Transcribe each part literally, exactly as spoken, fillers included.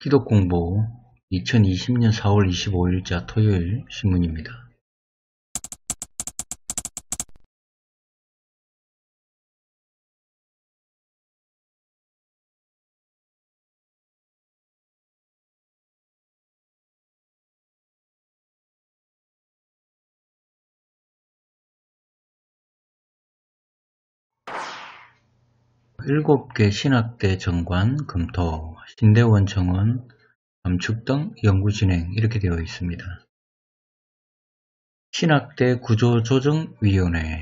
기독공부 이천이십 년 사월 이십오일자 토요일 신문입니다. 일곱 개 신학대 정관 검토, 신대원 정원 감축 등 연구 진행 이렇게 되어 있습니다. 신학대 구조조정위원회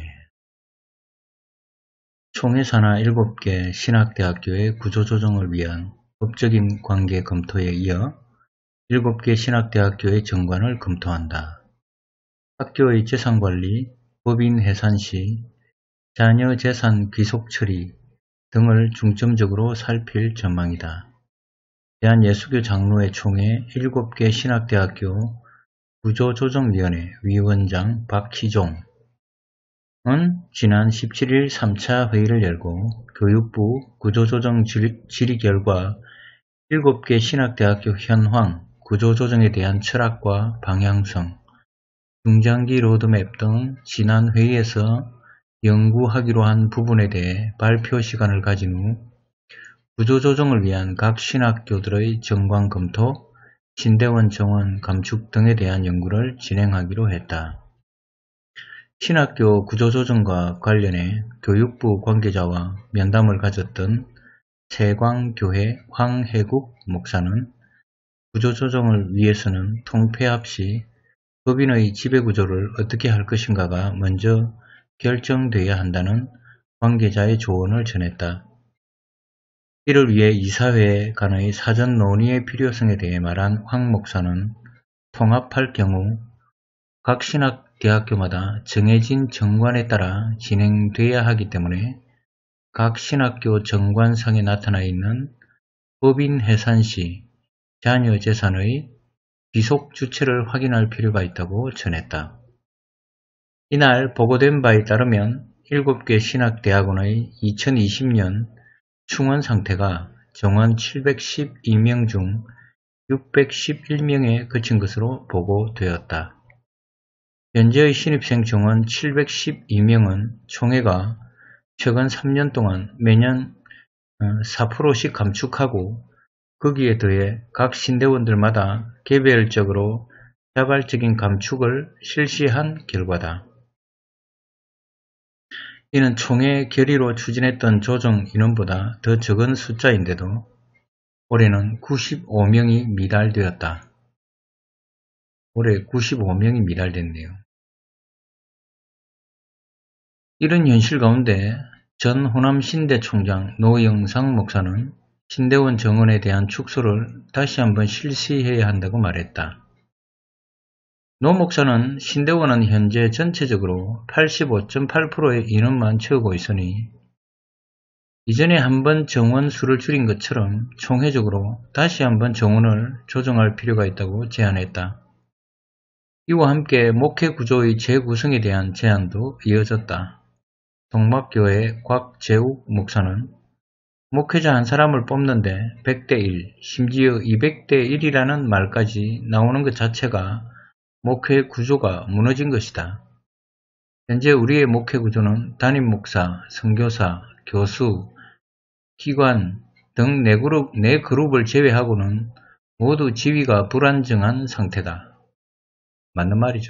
총회 산하 일곱 개 신학대학교의 구조조정을 위한 법적인 관계 검토에 이어 일곱 개 신학대학교의 정관을 검토한다. 학교의 재산관리, 법인 해산 시 자녀 재산 귀속 처리 등을 중점적으로 살필 전망이다. 대한예수교 장로회 총회 일곱 개 신학대학교 구조조정위원회 위원장 박희종은 지난 십칠일 삼 차 회의를 열고 교육부 구조조정 질의 결과 일곱 개 신학대학교 현황, 구조조정에 대한 철학과 방향성, 중장기 로드맵 등 지난 회의에서 연구하기로 한 부분에 대해 발표 시간을 가진 후 구조조정을 위한 각 신학교들의 정관 검토, 신대원 정원 감축 등에 대한 연구를 진행하기로 했다. 신학교 구조조정과 관련해 교육부 관계자와 면담을 가졌던 세광교회 황혜국 목사는 구조조정을 위해서는 통폐합 시 법인의 지배구조를 어떻게 할 것인가가 먼저 결정돼야 한다는 관계자의 조언을 전했다. 이를 위해 이사회 간의 사전 논의의 필요성에 대해 말한 황 목사는 통합할 경우 각 신학대학교마다 정해진 정관에 따라 진행돼야 하기 때문에 각 신학교 정관상에 나타나 있는 법인 해산 시 자녀 재산의 귀속 주체를 확인할 필요가 있다고 전했다. 이날 보고된 바에 따르면 일곱 개 신학대학원의 이천이십 년 충원 상태가 정원 칠백십이 명 중 육백십일 명에 그친 것으로 보고되었다. 현재의 신입생 정원 칠백십이 명은 총회가 최근 삼 년 동안 매년 사 퍼센트씩 감축하고 거기에 더해 각 신대원들마다 개별적으로 자발적인 감축을 실시한 결과다. 이는 총회 결의로 추진했던 조정 인원보다 더 적은 숫자인데도 올해는 구십오 명이 미달되었다. 올해 구십오 명이 미달됐네요. 이런 현실 가운데 전 호남 신대 총장 노영상 목사는 신대원 정원에 대한 축소를 다시 한번 실시해야 한다고 말했다. 노 목사는 신대원은 현재 전체적으로 팔십오 점 팔 퍼센트의 인원만 채우고 있으니 이전에 한번 정원 수를 줄인 것처럼 총회적으로 다시 한번 정원을 조정할 필요가 있다고 제안했다. 이와 함께 목회 구조의 재구성에 대한 제안도 이어졌다. 동막교회 곽재욱 목사는 목회자 한 사람을 뽑는데 백 대 일, 심지어 이백 대 일이라는 말까지 나오는 것 자체가 목회 구조가 무너진 것이다. 현재 우리의 목회 구조는 담임 목사, 선교사, 교수, 기관 등 네 그룹, 네 그룹을 제외하고는 모두 지위가 불안정한 상태다. 맞는 말이죠.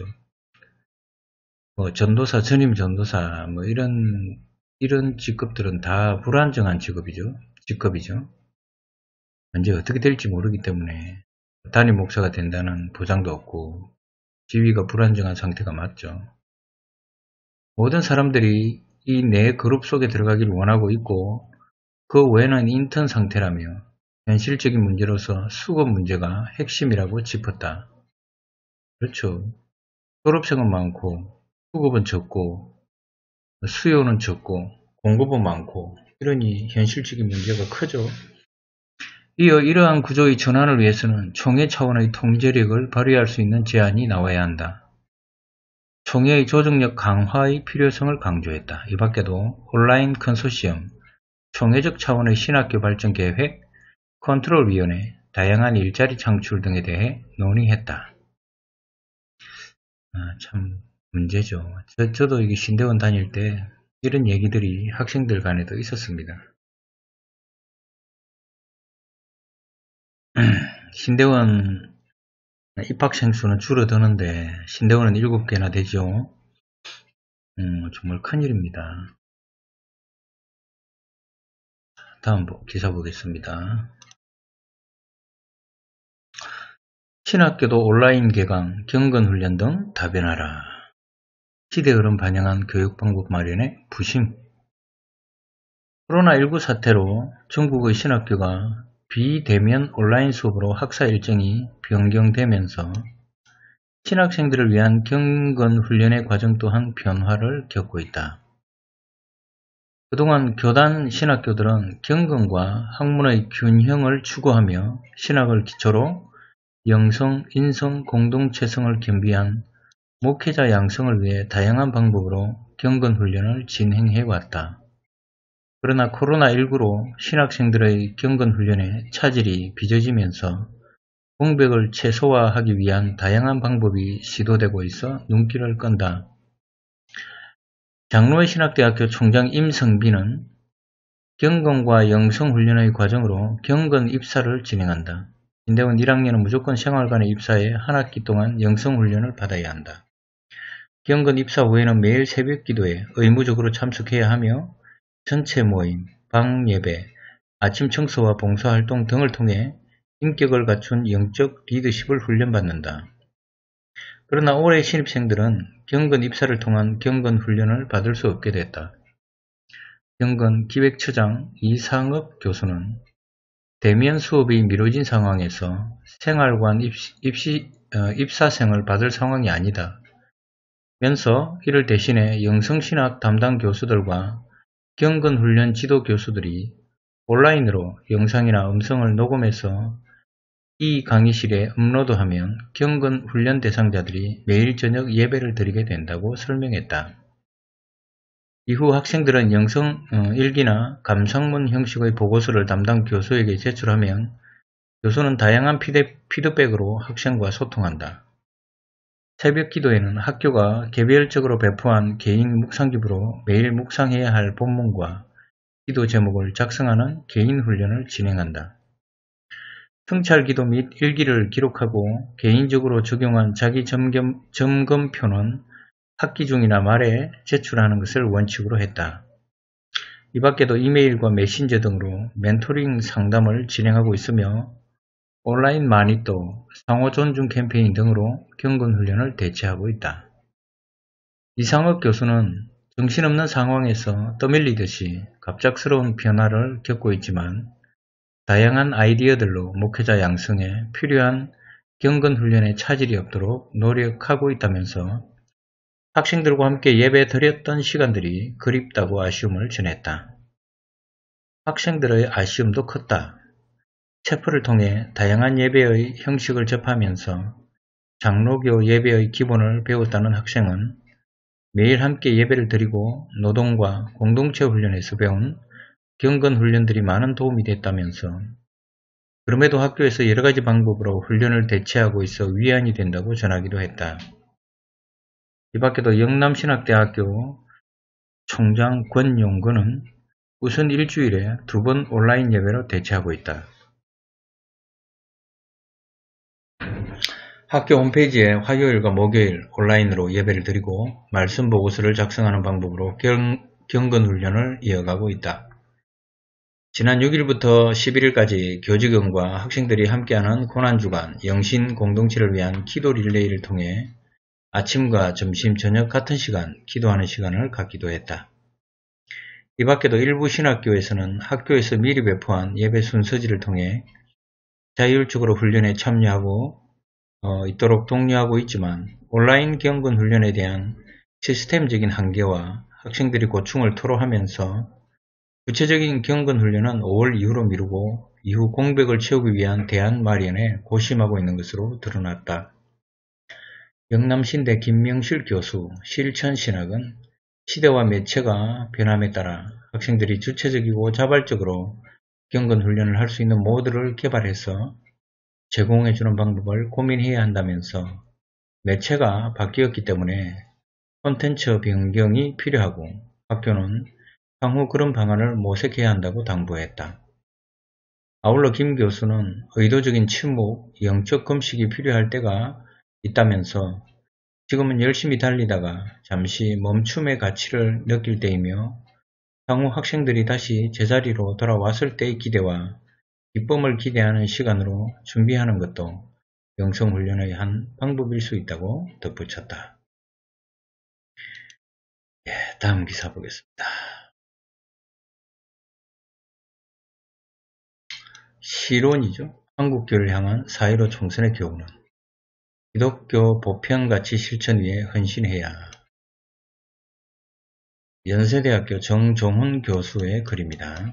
뭐 전도사, 전임 전도사, 뭐 이런 이런 직급들은 다 불안정한 직업이죠. 직급이죠. 언제 어떻게 될지 모르기 때문에 담임 목사가 된다는 보장도 없고 지위가 불안정한 상태가 맞죠. 모든 사람들이 이 네 그룹 속에 들어가기를 원하고 있고 그 외에는 인턴 상태라며 현실적인 문제로서 수급 문제가 핵심이라고 짚었다. 그렇죠. 졸업생은 많고 수급은 적고 수요는 적고 공급은 많고 이러니 현실적인 문제가 크죠. 이어 이러한 구조의 전환을 위해서는 총회 차원의 통제력을 발휘할 수 있는 제안이 나와야 한다. 총회의 조정력 강화의 필요성을 강조했다. 이 밖에도 온라인 컨소시엄, 총회적 차원의 신학교 발전 계획, 컨트롤위원회, 다양한 일자리 창출 등에 대해 논의했다. 아, 참 문제죠. 저, 저도 이게 신대원 다닐 때 이런 얘기들이 학생들 간에도 있었습니다. 신대원 입학생 수는 줄어드는데 신대원은 일곱 개나 되죠. 음, 정말 큰일입니다. 다음 기사 보겠습니다. 신학교도 온라인 개강, 경건훈련 등 다변화라. 시대 흐름 반영한 교육방법 마련에 부심. 코로나십구 사태로 전국의 신학교가 비대면 온라인 수업으로 학사 일정이 변경되면서 신학생들을 위한 경건훈련의 과정 또한 변화를 겪고 있다. 그동안 교단 신학교들은 경건과 학문의 균형을 추구하며 신학을 기초로 영성, 인성, 공동체성을 겸비한 목회자 양성을 위해 다양한 방법으로 경건훈련을 진행해왔다. 그러나 코로나십구로 신학생들의 경건훈련에 차질이 빚어지면서 공백을 최소화하기 위한 다양한 방법이 시도되고 있어 눈길을 끈다. 장로회 신학대학교 총장 임성빈은 경건과 영성훈련의 과정으로 경건 입사를 진행한다. 신대원 일 학년은 무조건 생활관에 입사해 한 학기 동안 영성훈련을 받아야 한다. 경건 입사 후에는 매일 새벽 기도에 의무적으로 참석해야 하며 전체 모임, 방 예배, 아침 청소와 봉사활동 등을 통해 인격을 갖춘 영적 리더십을 훈련받는다. 그러나 올해 신입생들은 경건 입사를 통한 경건 훈련을 받을 수 없게 됐다. 경건 기획처장 이상업 교수는 대면 수업이 미뤄진 상황에서 생활관 입시, 입시, 어, 입사생을 받을 상황이 아니다. 면서 이를 대신해 영성신학 담당 교수들과 경건훈련 지도 교수들이 온라인으로 영상이나 음성을 녹음해서 이 강의실에 업로드하면 경건훈련 대상자들이 매일 저녁 예배를 드리게 된다고 설명했다. 이후 학생들은 영성 어, 일기나 감상문 형식의 보고서를 담당 교수에게 제출하면 교수는 다양한 피드, 피드백으로 학생과 소통한다. 새벽 기도에는 학교가 개별적으로 배포한 개인 묵상기부로 매일 묵상해야 할 본문과 기도 제목을 작성하는 개인 훈련을 진행한다. 성찰 기도 및 일기를 기록하고 개인적으로 적용한 자기 점검, 점검표는 학기 중이나 말에 제출하는 것을 원칙으로 했다. 이 밖에도 이메일과 메신저 등으로 멘토링 상담을 진행하고 있으며 온라인 마니또, 상호 존중 캠페인 등으로 경건훈련을 대체하고 있다. 이상업 교수는 정신없는 상황에서 떠밀리듯이 갑작스러운 변화를 겪고 있지만 다양한 아이디어들로 목회자 양성에 필요한 경건훈련에 차질이 없도록 노력하고 있다면서 학생들과 함께 예배 드렸던 시간들이 그립다고 아쉬움을 전했다. 학생들의 아쉬움도 컸다. 체프를 통해 다양한 예배의 형식을 접하면서 장로교 예배의 기본을 배웠다는 학생은 매일 함께 예배를 드리고 노동과 공동체 훈련에서 배운 경건 훈련들이 많은 도움이 됐다면서 그럼에도 학교에서 여러가지 방법으로 훈련을 대체하고 있어 위안이 된다고 전하기도 했다. 이 밖에도 영남신학대학교 총장 권용근은 우선 일주일에 두 번 온라인 예배로 대체하고 있다. 학교 홈페이지에 화요일과 목요일 온라인으로 예배를 드리고 말씀 보고서를 작성하는 방법으로 경, 경건훈련을 이어가고 있다. 지난 육 일부터 십일 일까지 교직원과 학생들이 함께하는 고난주간 영신 공동체를 위한 기도 릴레이를 통해 아침과 점심, 저녁 같은 시간 기도하는 시간을 갖기도 했다. 이 밖에도 일부 신학교에서는 학교에서 미리 배포한 예배 순서지를 통해 자율적으로 훈련에 참여하고 어, 있도록 독려하고 있지만 온라인 경건 훈련에 대한 시스템적인 한계와 학생들이 고충을 토로하면서 구체적인 경건 훈련은 오월 이후로 미루고 이후 공백을 채우기 위한 대안 마련에 고심하고 있는 것으로 드러났다. 영남신대 김명실 교수 실천신학은 시대와 매체가 변함에 따라 학생들이 주체적이고 자발적으로 경건 훈련을 할 수 있는 모드를 개발해서 제공해주는 방법을 고민해야 한다면서 매체가 바뀌었기 때문에 콘텐츠 변경이 필요하고 학교는 향후 그런 방안을 모색해야 한다고 당부했다. 아울러 김 교수는 의도적인 침묵, 영적 금식이 필요할 때가 있다면서 지금은 열심히 달리다가 잠시 멈춤의 가치를 느낄 때이며 향후 학생들이 다시 제자리로 돌아왔을 때의 기대와 기쁨을 기대하는 시간으로 준비하는 것도 영성훈련의 한 방법일 수 있다고 덧붙였다. 예, 다음 기사 보겠습니다. 실론이죠. 한국교를 향한 사일오 총선의 교훈은 기독교 보편가치 실천 위에 헌신해야. 연세대학교 정종훈 교수의 글입니다.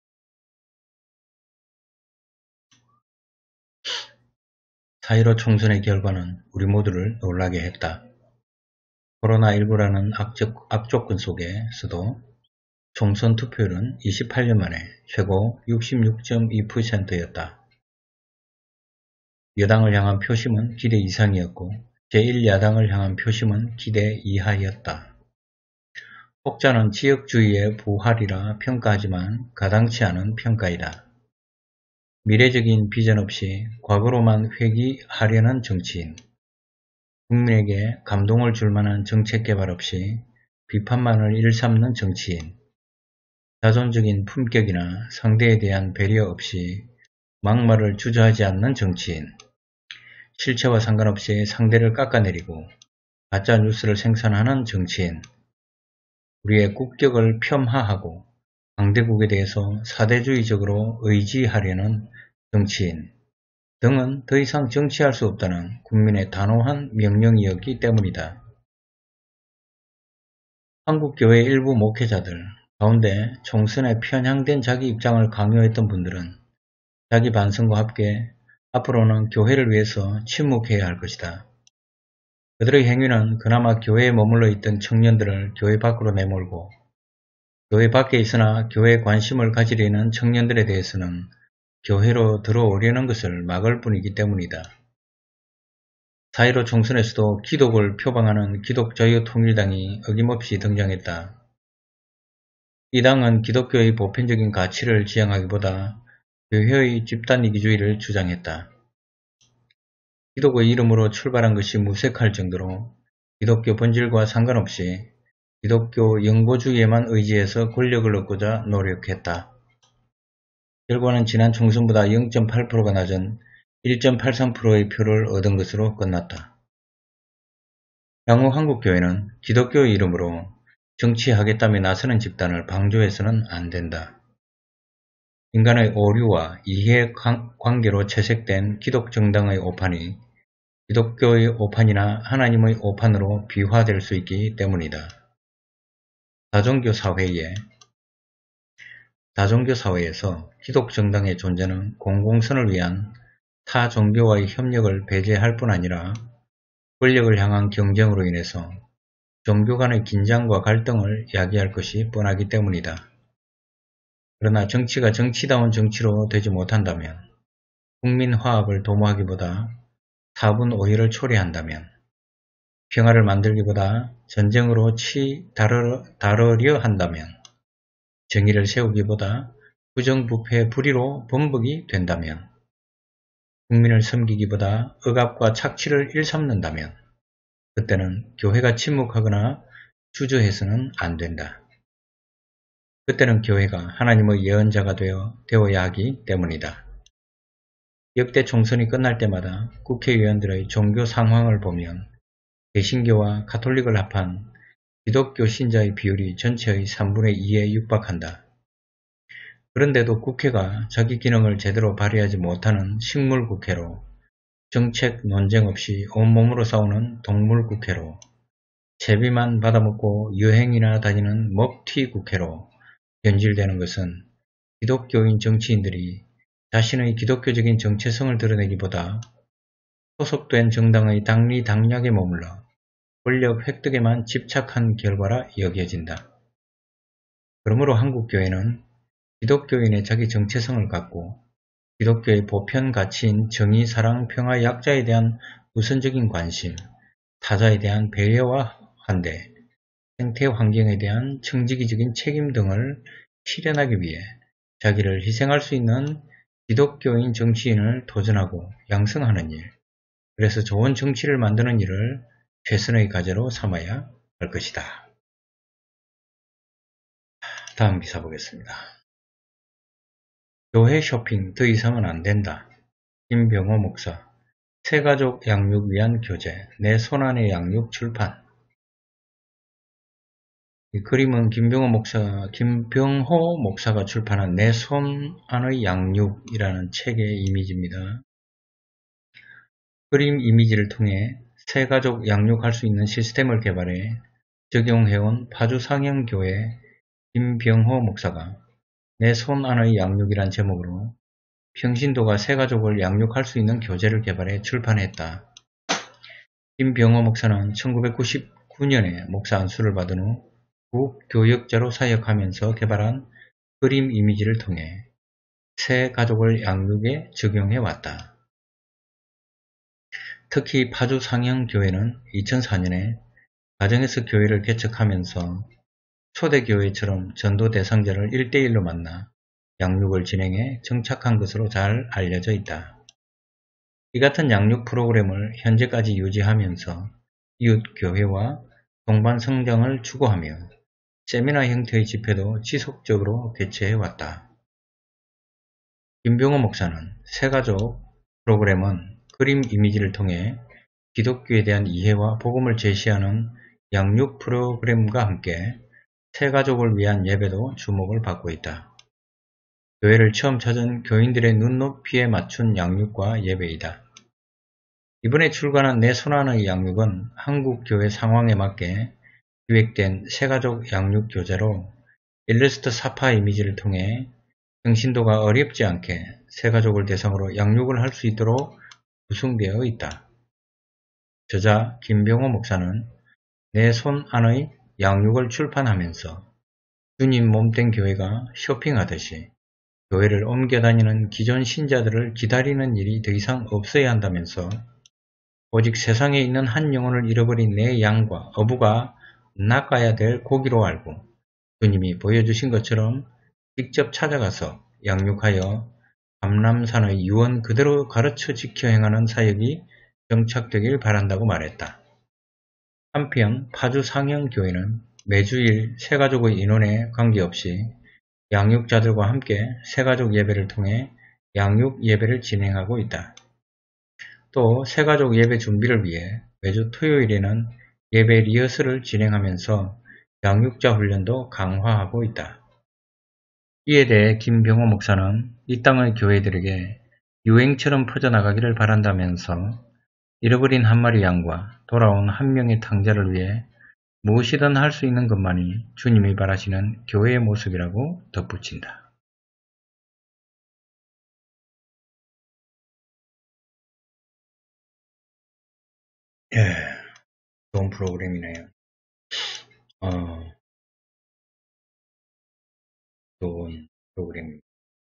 사일오 총선의 결과는 우리 모두를 놀라게 했다. 코로나십구라는 악적, 악조건 속에서도 총선 투표율은 이십팔 년 만에 최고 육십육 점 이 퍼센트였다. 여당을 향한 표심은 기대 이상이었고 제일 야당을 향한 표심은 기대 이하였다. 혹자는 지역주의의 부활이라 평가하지만 가당치 않은 평가이다. 미래적인 비전 없이 과거로만 회귀하려는 정치인, 국민에게 감동을 줄 만한 정책 개발 없이 비판만을 일삼는 정치인, 자존적인 품격이나 상대에 대한 배려 없이 막말을 주저하지 않는 정치인, 실체와 상관없이 상대를 깎아내리고 가짜 뉴스를 생산하는 정치인, 우리의 국격을 폄하하고 강대국에 대해서 사대주의적으로 의지하려는 정치인 등은 더 이상 정치할 수 없다는 국민의 단호한 명령이었기 때문이다. 한국교회 일부 목회자들 가운데 총선에 편향된 자기 입장을 강요했던 분들은 자기 반성과 함께 앞으로는 교회를 위해서 침묵해야 할 것이다. 그들의 행위는 그나마 교회에 머물러 있던 청년들을 교회 밖으로 내몰고 교회 밖에 있으나 교회에 관심을 가지려는 청년들에 대해서는 교회로 들어오려는 것을 막을 뿐이기 때문이다. 사일오 총선에서도 기독을 표방하는 기독자유통일당이 어김없이 등장했다. 이 당은 기독교의 보편적인 가치를 지향하기보다 교회의 집단이기주의를 주장했다. 기독의 이름으로 출발한 것이 무색할 정도로 기독교 본질과 상관없이 기독교 영고주의에만 의지해서 권력을 얻고자 노력했다. 결과는 지난 총선보다 영 점 팔 퍼센트가 낮은 일 점 팔삼 퍼센트의 표를 얻은 것으로 끝났다. 향후 한국교회는 기독교의 이름으로 정치하겠다며 나서는 집단을 방조해서는 안 된다. 인간의 오류와 이해관계로 채색된 기독정당의 오판이 기독교의 오판이나 하나님의 오판으로 비화될 수 있기 때문이다. 다종교 사회에 다종교 사회에서 기독정당의 존재는 공공선을 위한 타 종교와의 협력을 배제할 뿐 아니라 권력을 향한 경쟁으로 인해서 종교 간의 긴장과 갈등을 야기할 것이 뻔하기 때문이다. 그러나 정치가 정치다운 정치로 되지 못한다면, 국민 화합을 도모하기보다 사분 오해를 초래한다면, 평화를 만들기보다 전쟁으로 치 다르, 다르려 한다면, 정의를 세우기보다 부정부패 불의로 범벅이 된다면, 국민을 섬기기보다 억압과 착취를 일삼는다면 그때는 교회가 침묵하거나 주저해서는 안 된다. 그때는 교회가 하나님의 예언자가 되어, 되어야 하기 때문이다. 역대 총선이 끝날 때마다 국회의원들의 종교 상황을 보면 개신교와 가톨릭을 합한 기독교 신자의 비율이 전체의 삼분의 이에 육박한다. 그런데도 국회가 자기 기능을 제대로 발휘하지 못하는 식물국회로, 정책 논쟁 없이 온몸으로 싸우는 동물국회로, 채비만 받아먹고 여행이나 다니는 먹튀국회로 변질되는 것은 기독교인 정치인들이 자신의 기독교적인 정체성을 드러내기보다 소속된 정당의 당리당략에 머물러 권력 획득에만 집착한 결과라 여겨진다. 그러므로 한국교회는 기독교인의 자기 정체성을 갖고 기독교의 보편 가치인 정의, 사랑, 평화, 약자에 대한 우선적인 관심, 타자에 대한 배려와 환대, 생태 환경에 대한 청지기적인 책임 등을 실현하기 위해 자기를 희생할 수 있는 기독교인 정치인을 도전하고 양성하는 일, 그래서 좋은 정치를 만드는 일을 최선의 과제로 삼아야 할 것이다. 다음 기사 보겠습니다. 교회 쇼핑 더 이상은 안 된다. 김병호 목사. 새가족 양육 위한 교재. 내 손안의 양육 출판. 이 그림은 김병호 목사, 김병호 목사가 출판한 내 손안의 양육이라는 책의 이미지입니다. 그림 이미지를 통해 새가족 양육할 수 있는 시스템을 개발해 적용해온 파주상영교회 김병호 목사가 내 손 안의 양육이란 제목으로 평신도가 새가족을 양육할 수 있는 교재를 개발해 출판했다. 김병호 목사는 천구백구십구 년에 목사 안수를 받은 후 국교역자로 사역하면서 개발한 그림 이미지를 통해 새가족을 양육에 적용해왔다. 특히 파주상영교회는 이천사 년에 가정에서 교회를 개척하면서 초대교회처럼 전도 대상자를 일 대일로 만나 양육을 진행해 정착한 것으로 잘 알려져 있다. 이 같은 양육 프로그램을 현재까지 유지하면서 이웃 교회와 동반 성장을 추구하며 세미나 형태의 집회도 지속적으로 개최해왔다. 김병호 목사는 새가족 프로그램은 그림 이미지를 통해 기독교에 대한 이해와 복음을 제시하는 양육 프로그램과 함께 새가족을 위한 예배도 주목을 받고 있다. 교회를 처음 찾은 교인들의 눈높이에 맞춘 양육과 예배이다. 이번에 출간한 내 손안의 양육은 한국 교회 상황에 맞게 기획된 새가족 양육 교재로 일러스트 사파 이미지를 통해 평신도가 어렵지 않게 새가족을 대상으로 양육을 할 수 있도록 구성되어 있다. 저자 김병호 목사는 내 손 안의 양육을 출판하면서 주님 몸된 교회가 쇼핑하듯이 교회를 옮겨 다니는 기존 신자들을 기다리는 일이 더 이상 없어야 한다면서 오직 세상에 있는 한 영혼을 잃어버린 내 양과 어부가 낚아야 될 고기로 알고 주님이 보여주신 것처럼 직접 찾아가서 양육하여 감람산의 유언 그대로 가르쳐 지켜 행하는 사역이 정착되길 바란다고 말했다. 한편 파주상영교회는 매주일 새가족의 인원에 관계없이 양육자들과 함께 새가족 예배를 통해 양육 예배를 진행하고 있다. 또 새가족 예배 준비를 위해 매주 토요일에는 예배 리허설을 진행하면서 양육자 훈련도 강화하고 있다. 이에 대해 김병호 목사는 이 땅의 교회들에게 유행처럼 퍼져나가기를 바란다면서 잃어버린 한 마리 양과 돌아온 한 명의 탕자를 위해 무엇이든 할 수 있는 것만이 주님이 바라시는 교회의 모습이라고 덧붙인다. 예, 좋은 프로그램이네요. 어, 좋은 프로그램입니다.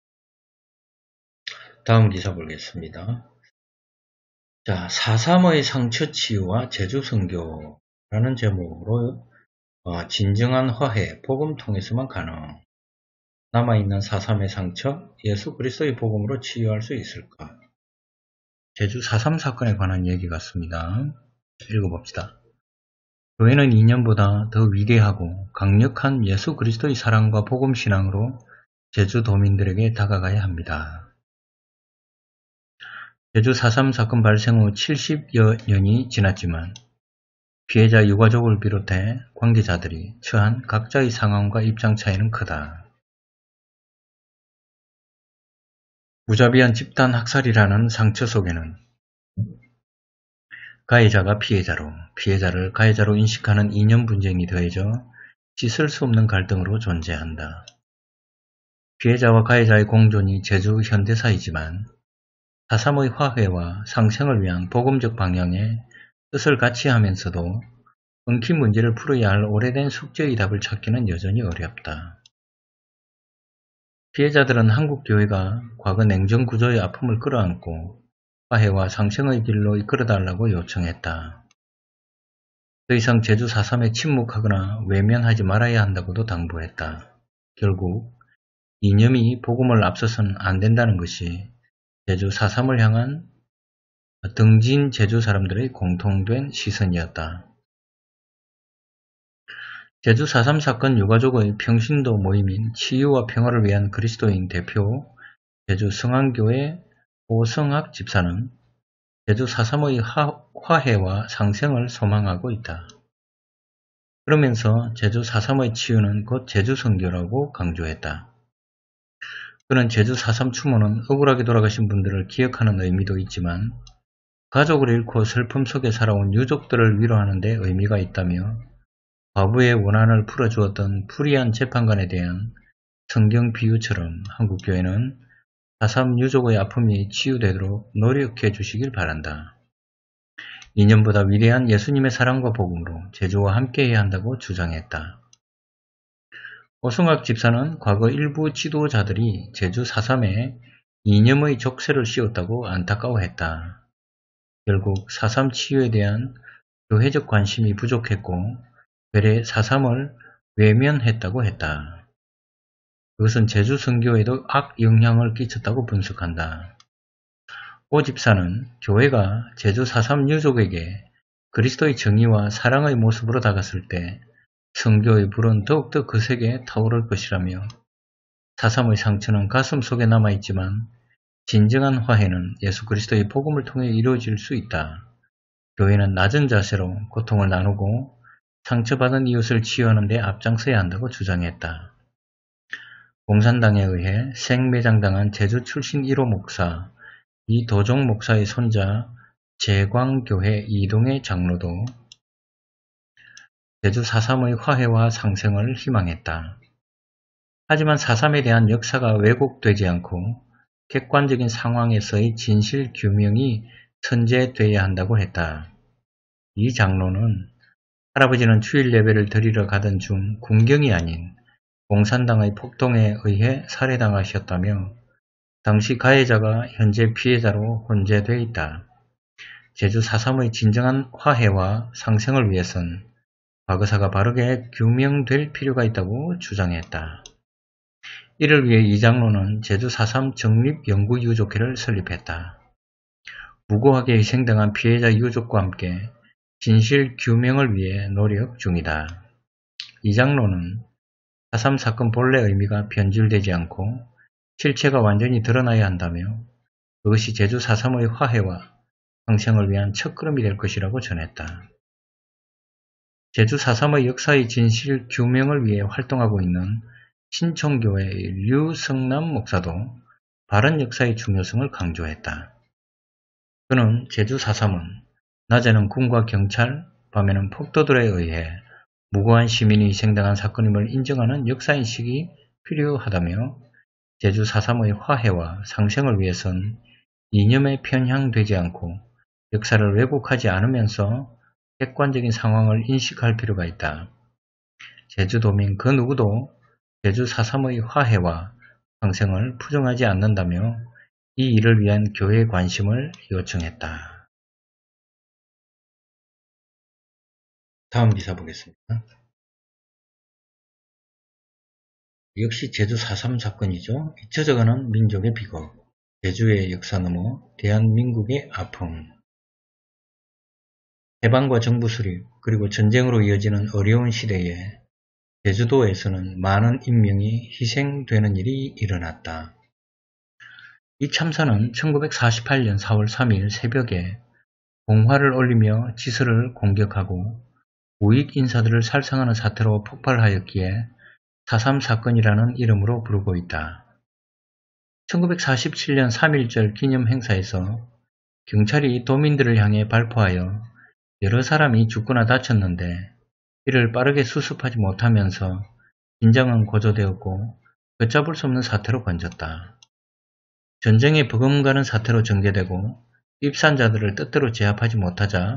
다음 기사 보겠습니다. 자, 사삼의 상처 치유와 제주 선교라는 제목으로 어, 진정한 화해, 복음 통해서만 가능. 남아있는 사삼의 상처, 예수 그리스도의 복음으로 치유할 수 있을까? 제주 사삼 사건에 관한 얘기 같습니다. 읽어봅시다. 교회는 이년보다 더 위대하고 강력한 예수 그리스도의 사랑과 복음 신앙으로 제주도민들에게 다가가야 합니다. 제주 사삼 사건 발생 후 칠십여 년이 지났지만 피해자 유가족을 비롯해 관계자들이 처한 각자의 상황과 입장 차이는 크다. 무자비한 집단 학살이라는 상처 속에는 가해자가 피해자로, 피해자를 가해자로 인식하는 이념 분쟁이 더해져 씻을 수 없는 갈등으로 존재한다. 피해자와 가해자의 공존이 제주 현대사이지만 사삼의 화해와 상생을 위한 복음적 방향에 뜻을 같이 하면서도 엉킨 문제를 풀어야 할 오래된 숙제의 답을 찾기는 여전히 어렵다. 피해자들은 한국교회가 과거 냉전구조의 아픔을 끌어안고 화해와 상생의 길로 이끌어달라고 요청했다. 더 이상 제주 사 삼에 침묵하거나 외면하지 말아야 한다고도 당부했다. 결국 이념이 복음을 앞서서는 안 된다는 것이 제주 사 삼을 향한 등진 제주 사람들의 공통된 시선이었다. 제주 사 삼 사건 유가족의 평신도 모임인 치유와 평화를 위한 그리스도인 대표 제주 성안교회 오성학 집사는 제주 사 삼의 화해와 상생을 소망하고 있다. 그러면서 제주 사 삼의 치유는 곧 제주 선교라고 강조했다. 그는 제주 사 삼 추모는 억울하게 돌아가신 분들을 기억하는 의미도 있지만 가족을 잃고 슬픔 속에 살아온 유족들을 위로하는 데 의미가 있다며 과부의 원한을 풀어주었던 불의한 재판관에 대한 성경 비유처럼 한국교회는 사 삼 유족의 아픔이 치유되도록 노력해 주시길 바란다. 이념보다 위대한 예수님의 사랑과 복음으로 제주와 함께해야 한다고 주장했다. 오성학 집사는 과거 일부 지도자들이 제주 사 삼에 이념의 족쇄를 씌웠다고 안타까워했다. 결국 사 삼 치유에 대한 교회적 관심이 부족했고 되레 사 삼을 외면했다고 했다. 그것은 제주 선교에도 악영향을 끼쳤다고 분석한다. 오 집사는 교회가 제주 사 삼 유족에게 그리스도의 정의와 사랑의 모습으로 다가섰을 때 선교의 불은 더욱더 거세게 타오를 것이라며 사 삼의 상처는 가슴 속에 남아있지만 진정한 화해는 예수 그리스도의 복음을 통해 이루어질 수 있다. 교회는 낮은 자세로 고통을 나누고 상처받은 이웃을 치유하는 데 앞장서야 한다고 주장했다. 공산당에 의해 생매장당한 제주 출신 일 호 목사 이도종 목사의 손자 제광교회 이동의 장로도 제주 사 삼의 화해와 상생을 희망했다. 하지만 사 삼에 대한 역사가 왜곡되지 않고 객관적인 상황에서의 진실 규명이 선제돼야 한다고 했다. 이 장로는 할아버지는 주일 예배를 드리러 가던 중 군경이 아닌 공산당의 폭동에 의해 살해당하셨다며 당시 가해자가 현재 피해자로 혼재돼 있다. 제주 사 삼의 진정한 화해와 상생을 위해선 과거사가 바르게 규명될 필요가 있다고 주장했다. 이를 위해 이 장로는 제주 사 삼 정립연구유족회를 설립했다. 무고하게 희생당한 피해자 유족과 함께 진실 규명을 위해 노력 중이다. 이 장로는 사 삼 사건 본래 의미가 변질되지 않고 실체가 완전히 드러나야 한다며 그것이 제주 사 삼의 화해와 상생을 위한 첫걸음이 될 것이라고 전했다. 제주 사 삼의 역사의 진실 규명을 위해 활동하고 있는 신촌교회의 류성남 목사도 바른 역사의 중요성을 강조했다. 그는 제주 사 삼은 낮에는 군과 경찰, 밤에는 폭도들에 의해 무고한 시민이 희생당한 사건임을 인정하는 역사인식이 필요하다며 제주 사 삼의 화해와 상생을 위해선 이념에 편향되지 않고 역사를 왜곡하지 않으면서 객관적인 상황을 인식할 필요가 있다. 제주도민 그 누구도 제주 사 삼의 화해와 상생을 부정하지 않는다며 이 일을 위한 교회의 관심을 요청했다. 다음 기사 보겠습니다. 역시 제주 사 삼 사건이죠. 잊혀져가는 민족의 비극, 제주의 역사 넘어 대한민국의 아픔. 해방과 정부 수립, 그리고 전쟁으로 이어지는 어려운 시대에 제주도에서는 많은 인명이 희생되는 일이 일어났다. 이 참사는 천구백사십팔 년 사월 삼일 새벽에 공화를 올리며 지서를 공격하고 우익 인사들을 살상하는 사태로 폭발하였기에 사 삼 사건이라는 이름으로 부르고 있다. 천구백사십칠 년 삼일절 기념 행사에서 경찰이 도민들을 향해 발포하여 여러 사람이 죽거나 다쳤는데 이를 빠르게 수습하지 못하면서 긴장은 고조되었고 걷잡을 수 없는 사태로 번졌다. 전쟁에 버금가는 사태로 전개되고 입산자들을 뜻대로 제압하지 못하자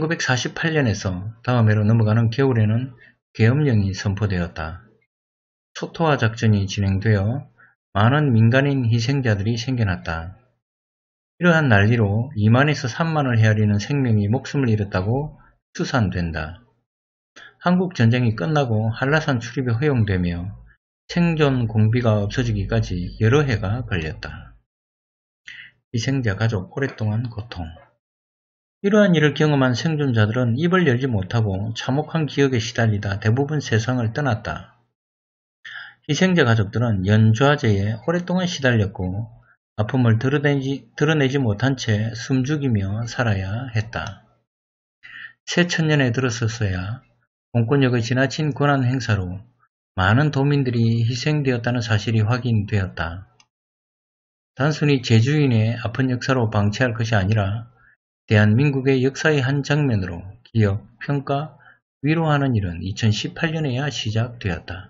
천구백사십팔 년에서 다음 해로 넘어가는 겨울에는 계엄령이 선포되었다. 초토화 작전이 진행되어 많은 민간인 희생자들이 생겨났다. 이러한 난리로 이만에서 삼만을 헤아리는 생명이 목숨을 잃었다고 추산된다. 한국 전쟁이 끝나고 한라산 출입이 허용되며 생존 공비가 없어지기까지 여러 해가 걸렸다. 희생자 가족 오랫동안 고통. 이러한 일을 경험한 생존자들은 입을 열지 못하고 참혹한 기억에 시달리다 대부분 세상을 떠났다. 희생자 가족들은 연좌제에 오랫동안 시달렸고 아픔을 드러내지, 드러내지 못한 채 숨죽이며 살아야 했다. 새천년에 들어서서야 공권력의 지나친 권한 행사로 많은 도민들이 희생되었다는 사실이 확인되었다. 단순히 제주인의 아픈 역사로 방치할 것이 아니라 대한민국의 역사의 한 장면으로 기억, 평가, 위로하는 일은 이천십팔 년에야 시작되었다.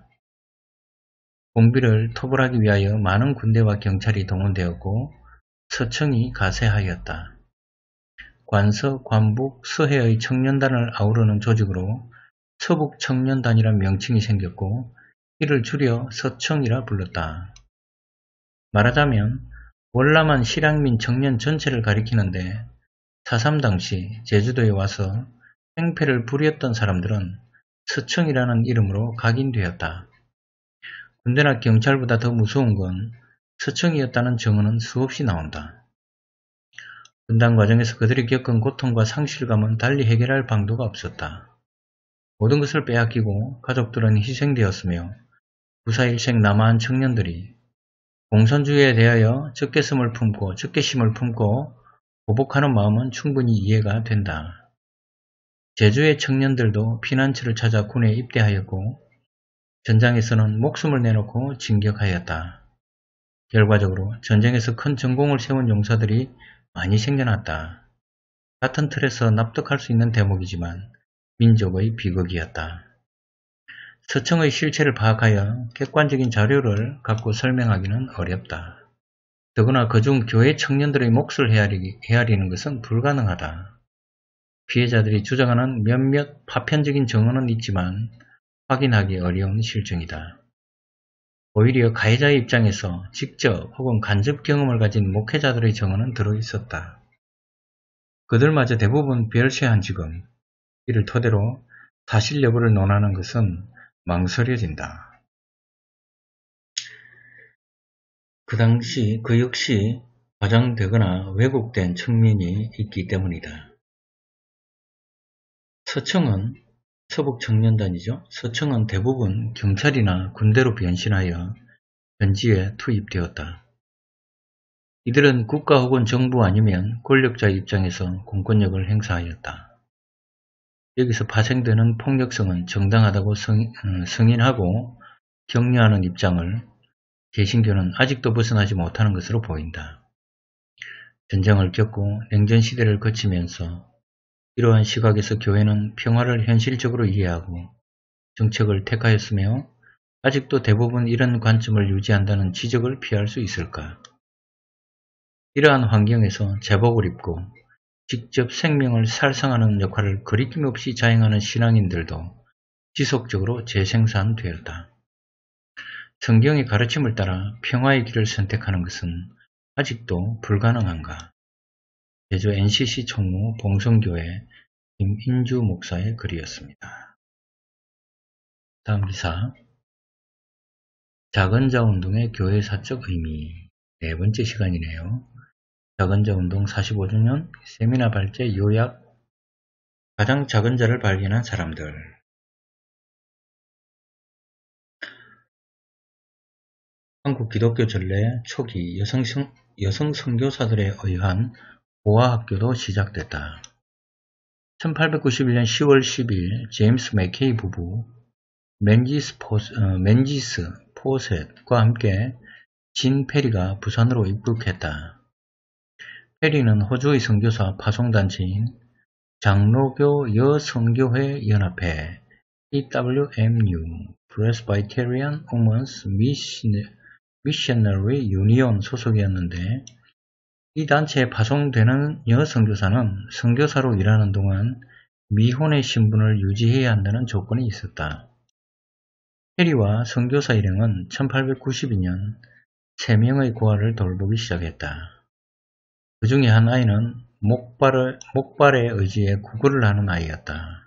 공비를 토벌하기 위하여 많은 군대와 경찰이 동원되었고 서청이 가세하였다. 관서, 관북, 서해의 청년단을 아우르는 조직으로 서북청년단이란 명칭이 생겼고 이를 줄여 서청이라 불렀다. 말하자면 월남한 실향민 청년 전체를 가리키는데 사삼 당시 제주도에 와서 행패를 부렸던 사람들은 서청이라는 이름으로 각인되었다. 군대나 경찰보다 더 무서운 건 서청이었다는 증언은 수없이 나온다. 분단 과정에서 그들이 겪은 고통과 상실감은 달리 해결할 방도가 없었다. 모든 것을 빼앗기고 가족들은 희생되었으며 부사일생 남아한 청년들이 공산주의에 대하여 적개심을 품고 적개심을 품고 보복하는 마음은 충분히 이해가 된다. 제주의 청년들도 피난처를 찾아 군에 입대하였고 전장에서는 목숨을 내놓고 진격하였다. 결과적으로 전쟁에서 큰 전공을 세운 용사들이 많이 생겨났다. 같은 틀에서 납득할 수 있는 대목이지만 민족의 비극이었다. 서청의 실체를 파악하여 객관적인 자료를 갖고 설명하기는 어렵다. 더구나 그중 교회 청년들의 몫을 헤아리기, 헤아리는 것은 불가능하다. 피해자들이 주장하는 몇몇 파편적인 증언은 있지만 확인하기 어려운 실정이다. 오히려 가해자의 입장에서 직접 혹은 간접 경험을 가진 목회자들의 증언은 들어있었다. 그들마저 대부분 별세한 지금 이를 토대로 사실 여부를 논하는 것은 망설여진다. 그 당시 그 역시 과장되거나 왜곡된 측면이 있기 때문이다. 서청은 서북청년단이죠. 서청은 대부분 경찰이나 군대로 변신하여 현지에 투입되었다. 이들은 국가 혹은 정부 아니면 권력자의 입장에서 공권력을 행사하였다. 여기서 파생되는 폭력성은 정당하다고 성, 승인하고 격려하는 입장을 개신교는 아직도 벗어나지 못하는 것으로 보인다. 전쟁을 겪고 냉전시대를 거치면서 이러한 시각에서 교회는 평화를 현실적으로 이해하고 정책을 택하였으며 아직도 대부분 이런 관점을 유지한다는 지적을 피할 수 있을까? 이러한 환경에서 제복을 입고 직접 생명을 살상하는 역할을 거리낌 없이 자행하는 신앙인들도 지속적으로 재생산되었다. 성경의 가르침을 따라 평화의 길을 선택하는 것은 아직도 불가능한가? 제주 엔씨씨 총무 봉성교회 김인주 목사의 글이었습니다. 다음 기사. 작은자 운동의 교회사적 의미. 네 번째 시간이네요. 작은자 운동 사십오 주년 세미나 발제 요약. 가장 작은 자를 발견한 사람들. 한국 기독교 전래 초기 여성, 여성 선교사들에 의한 보아학교도 시작됐다. 천팔백구십일 년 시월 십일 제임스 맥케이 부부 맨지스, 포스, 어, 맨지스 포셋과 함께 진 페리가 부산으로 입국했다. 페리는 호주의 선교사 파송단체인 장로교 여선교회 연합회 피더블유엠유 Presbyterian Women's Missionary Union 소속이었는데 이 단체에 파송되는 여선교사는 선교사로 일하는 동안 미혼의 신분을 유지해야 한다는 조건이 있었다. 페리와 선교사 일행은 천팔백구십이 년 세 명의 고아를 돌보기 시작했다. 그 중에 한 아이는 목발을, 목발의 의지에 구걸을 하는 아이였다.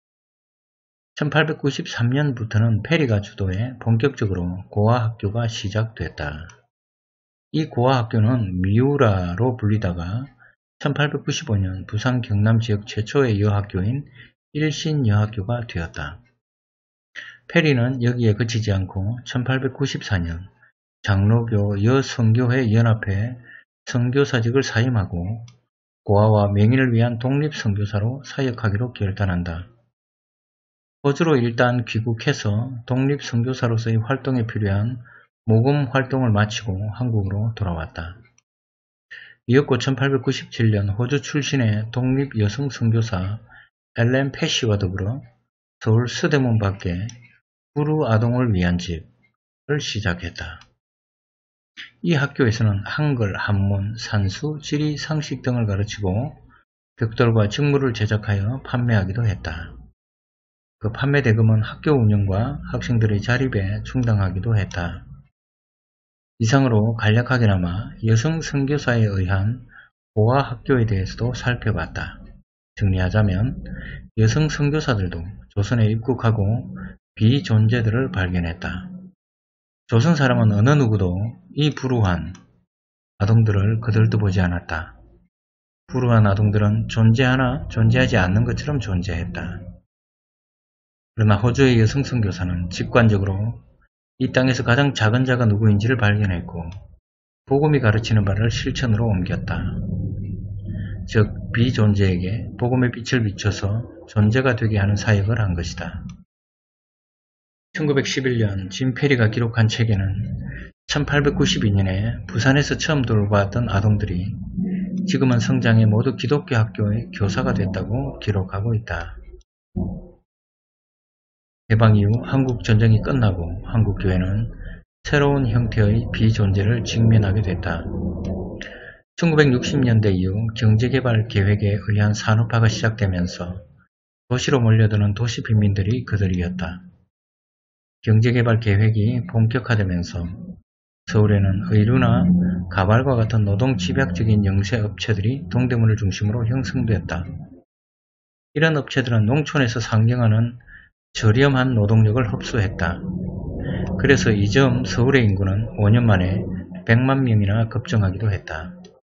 천팔백구십삼 년부터는 페리가 주도해 본격적으로 고아 학교가 시작됐다. 이 고아 학교는 미우라로 불리다가 천팔백구십오 년 부산 경남 지역 최초의 여학교인 일신여학교가 되었다. 페리는 여기에 그치지 않고 천팔백구십사 년 장로교 여선교회 연합회 선교사직을 사임하고 고아와 명인을 위한 독립선교사로 사역하기로 결단한다. 호주로 일단 귀국해서 독립선교사로서의 활동에 필요한 모금 활동을 마치고 한국으로 돌아왔다. 이었고 천팔백구십칠 년 호주 출신의 독립 여성 선교사 엘렌 패시와 더불어 서울 서대문 밖에 부루 아동을 위한 집을 시작했다. 이 학교에서는 한글, 한문, 산수, 지리, 상식 등을 가르치고 벽돌과 직물을 제작하여 판매하기도 했다. 그 판매 대금은 학교 운영과 학생들의 자립에 충당하기도 했다. 이상으로 간략하게나마 여성 선교사에 의한 고아 학교에 대해서도 살펴봤다. 정리하자면 여성 선교사들도 조선에 입국하고 비존재들을 발견했다. 조선 사람은 어느 누구도 이 불우한 아동들을 거들떠보지 않았다. 불우한 아동들은 존재하나 존재하지 않는 것처럼 존재했다. 그러나 호주의 여성 선교사는 직관적으로 이 땅에서 가장 작은 자가 누구인지를 발견했고 복음이 가르치는 바를 실천으로 옮겼다. 즉 비존재에게 복음의 빛을 비춰서 존재가 되게 하는 사역을 한 것이다. 천구백십일 년 짐 페리가 기록한 책에는 천팔백구십이 년에 부산에서 처음 돌보았던 아동들이 지금은 성장해 모두 기독교 학교의 교사가 됐다고 기록하고 있다. 해방 이후 한국 전쟁이 끝나고 한국 교회는 새로운 형태의 비존재를 직면하게 됐다. 천구백육십 년대 이후 경제개발 계획에 의한 산업화가 시작되면서 도시로 몰려드는 도시 빈민들이 그들이었다. 경제개발 계획이 본격화되면서 서울에는 의류나 가발과 같은 노동 집약적인 영세 업체들이 동대문을 중심으로 형성되었다. 이런 업체들은 농촌에서 상경하는 저렴한 노동력을 흡수했다. 그래서 이 점 서울의 인구는 오 년 만에 백만 명이나 급증하기도 했다.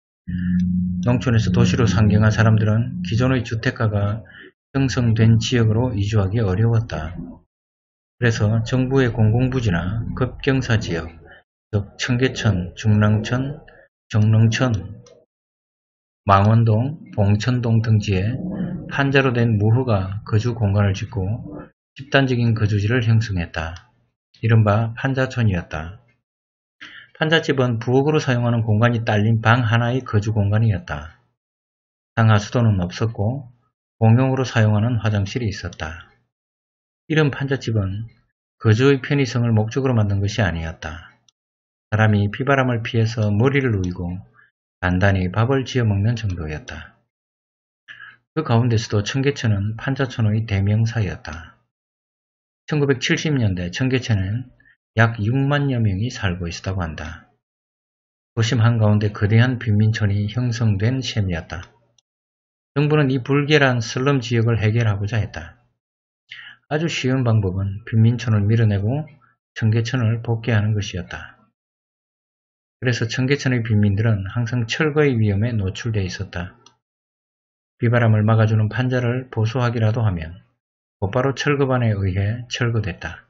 농촌에서 도시로 상경한 사람들은 기존의 주택가가 형성된 지역으로 이주하기 어려웠다. 그래서 정부의 공공부지나 급경사 지역, 즉 청계천, 중랑천, 정릉천, 망원동, 봉천동 등지에 판자로 된 무허가 거주 공간을 짓고 집단적인 거주지를 형성했다. 이른바 판자촌이었다. 판잣집은 부엌으로 사용하는 공간이 딸린 방 하나의 거주 공간이었다. 상하수도는 없었고 공용으로 사용하는 화장실이 있었다. 이런 판잣집은 거주의 편의성을 목적으로 만든 것이 아니었다. 사람이 비바람을 피해서 머리를 누이고 간단히 밥을 지어 먹는 정도였다. 그 가운데서도 청계천은 판자촌의 대명사였다. 천구백칠십 년대 청계천엔 약 육만여 명이 살고 있었다고 한다. 도심 한가운데 거대한 빈민촌이 형성된 셈이었다. 정부는 이 불결한 슬럼 지역을 해결하고자 했다. 아주 쉬운 방법은 빈민촌을 밀어내고 청계천을 복귀하는 것이었다. 그래서 청계천의 빈민들은 항상 철거의 위험에 노출되어 있었다. 비바람을 막아주는 판자를 보수하기라도 하면 곧바로 철거반에 의해 철거됐다.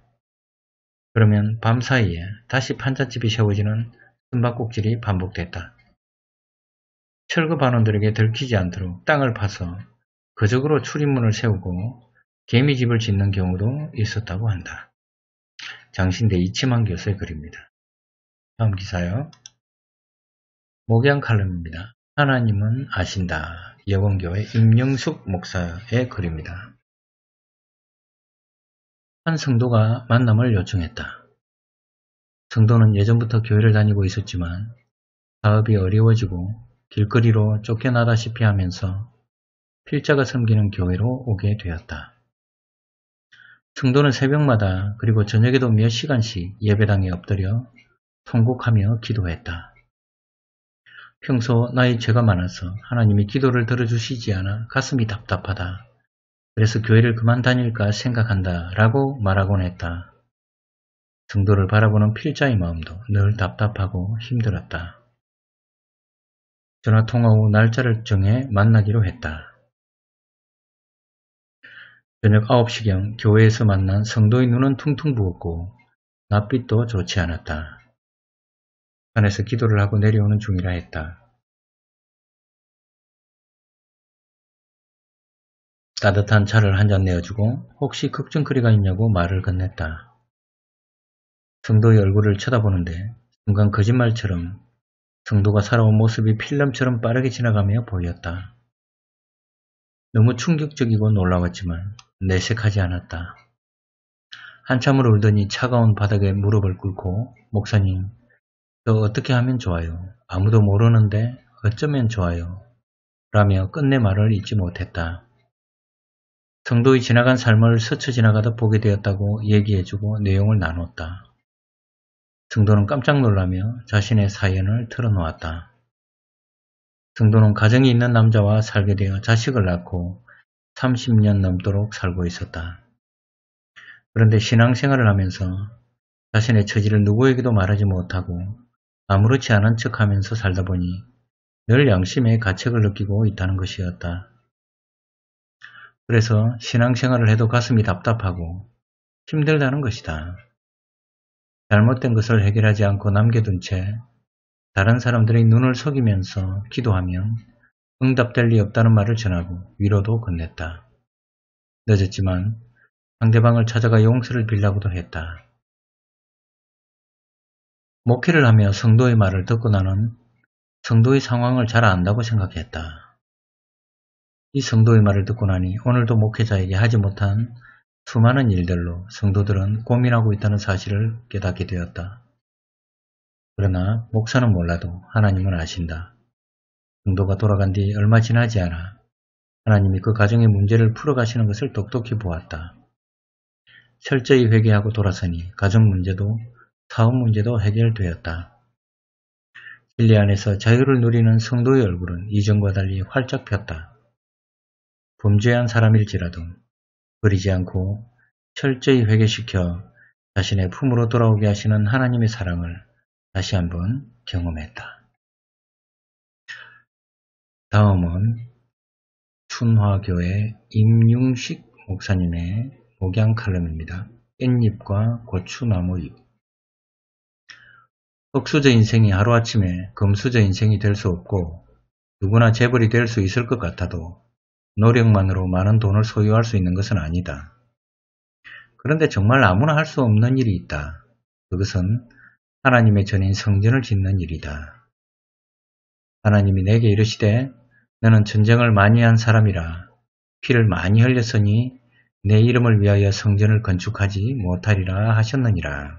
그러면 밤사이에 다시 판잣집이 세워지는 숨바꼭질이 반복됐다. 철거반원들에게 들키지 않도록 땅을 파서 거적으로 출입문을 세우고 개미집을 짓는 경우도 있었다고 한다. 장신대 이치만 교수의 글입니다. 다음 기사요. 목양 칼럼입니다. 하나님은 아신다. 여원교회 임영숙 목사의 글입니다. 한 성도가 만남을 요청했다. 성도는 예전부터 교회를 다니고 있었지만 사업이 어려워지고 길거리로 쫓겨나다시피 하면서 필자가 섬기는 교회로 오게 되었다. 성도는 새벽마다 그리고 저녁에도 몇 시간씩 예배당에 엎드려 통곡하며 기도했다. 평소 나의 죄가 많아서 하나님이 기도를 들어주시지 않아 가슴이 답답하다. 그래서 교회를 그만 다닐까 생각한다 라고 말하곤 했다. 성도를 바라보는 필자의 마음도 늘 답답하고 힘들었다. 전화통화 후 날짜를 정해 만나기로 했다. 저녁 아홉 시경 교회에서 만난 성도의 눈은 퉁퉁 부었고 낯빛도 좋지 않았다. 산에서 기도를 하고 내려오는 중이라 했다. 따뜻한 차를 한 잔 내어주고 혹시 걱정거리가 있냐고 말을 건넸다. 성도의 얼굴을 쳐다보는데 순간 거짓말처럼 성도가 살아온 모습이 필름처럼 빠르게 지나가며 보였다. 너무 충격적이고 놀라웠지만 내색하지 않았다. 한참을 울더니 차가운 바닥에 무릎을 꿇고 목사님, 저 어떻게 하면 좋아요? 아무도 모르는데 어쩌면 좋아요? 라며 끝내 말을 잊지 못했다. 성도의 지나간 삶을 스쳐 지나가다 보게 되었다고 얘기해주고 내용을 나눴다. 성도는 깜짝 놀라며 자신의 사연을 털어놓았다. 성도는 가정이 있는 남자와 살게 되어 자식을 낳고 삼십 년 넘도록 살고 있었다. 그런데 신앙생활을 하면서 자신의 처지를 누구에게도 말하지 못하고 아무렇지 않은 척하면서 살다 보니 늘 양심의 가책을 느끼고 있다는 것이었다. 그래서 신앙생활을 해도 가슴이 답답하고 힘들다는 것이다. 잘못된 것을 해결하지 않고 남겨둔 채 다른 사람들의 눈을 속이면서 기도하면 응답될 리 없다는 말을 전하고 위로도 건넸다. 늦었지만 상대방을 찾아가 용서를 빌라고도 했다. 목회를 하며 성도의 말을 듣고 나는 성도의 상황을 잘 안다고 생각했다. 이 성도의 말을 듣고 나니 오늘도 목회자에게 하지 못한 수많은 일들로 성도들은 고민하고 있다는 사실을 깨닫게 되었다. 그러나 목사는 몰라도 하나님은 아신다. 성도가 돌아간 뒤 얼마 지나지 않아 하나님이 그 가정의 문제를 풀어가시는 것을 똑똑히 보았다. 철저히 회개하고 돌아서니 가정 문제도 사업 문제도 해결되었다. 진리 안에서 자유를 누리는 성도의 얼굴은 이전과 달리 활짝 폈다. 범죄한 사람일지라도 버리지 않고 철저히 회개시켜 자신의 품으로 돌아오게 하시는 하나님의 사랑을 다시 한번 경험했다. 다음은 춘화교회 임융식 목사님의 목양 칼럼입니다. 깻잎과 고추나무잎. 흙수저 인생이 하루아침에 금수저 인생이 될 수 없고 누구나 재벌이 될 수 있을 것 같아도 노력만으로 많은 돈을 소유할 수 있는 것은 아니다. 그런데 정말 아무나 할 수 없는 일이 있다. 그것은 하나님의 전인 성전을 짓는 일이다. 하나님이 내게 이르시되 너는 전쟁을 많이 한 사람이라 피를 많이 흘렸으니 내 이름을 위하여 성전을 건축하지 못하리라 하셨느니라.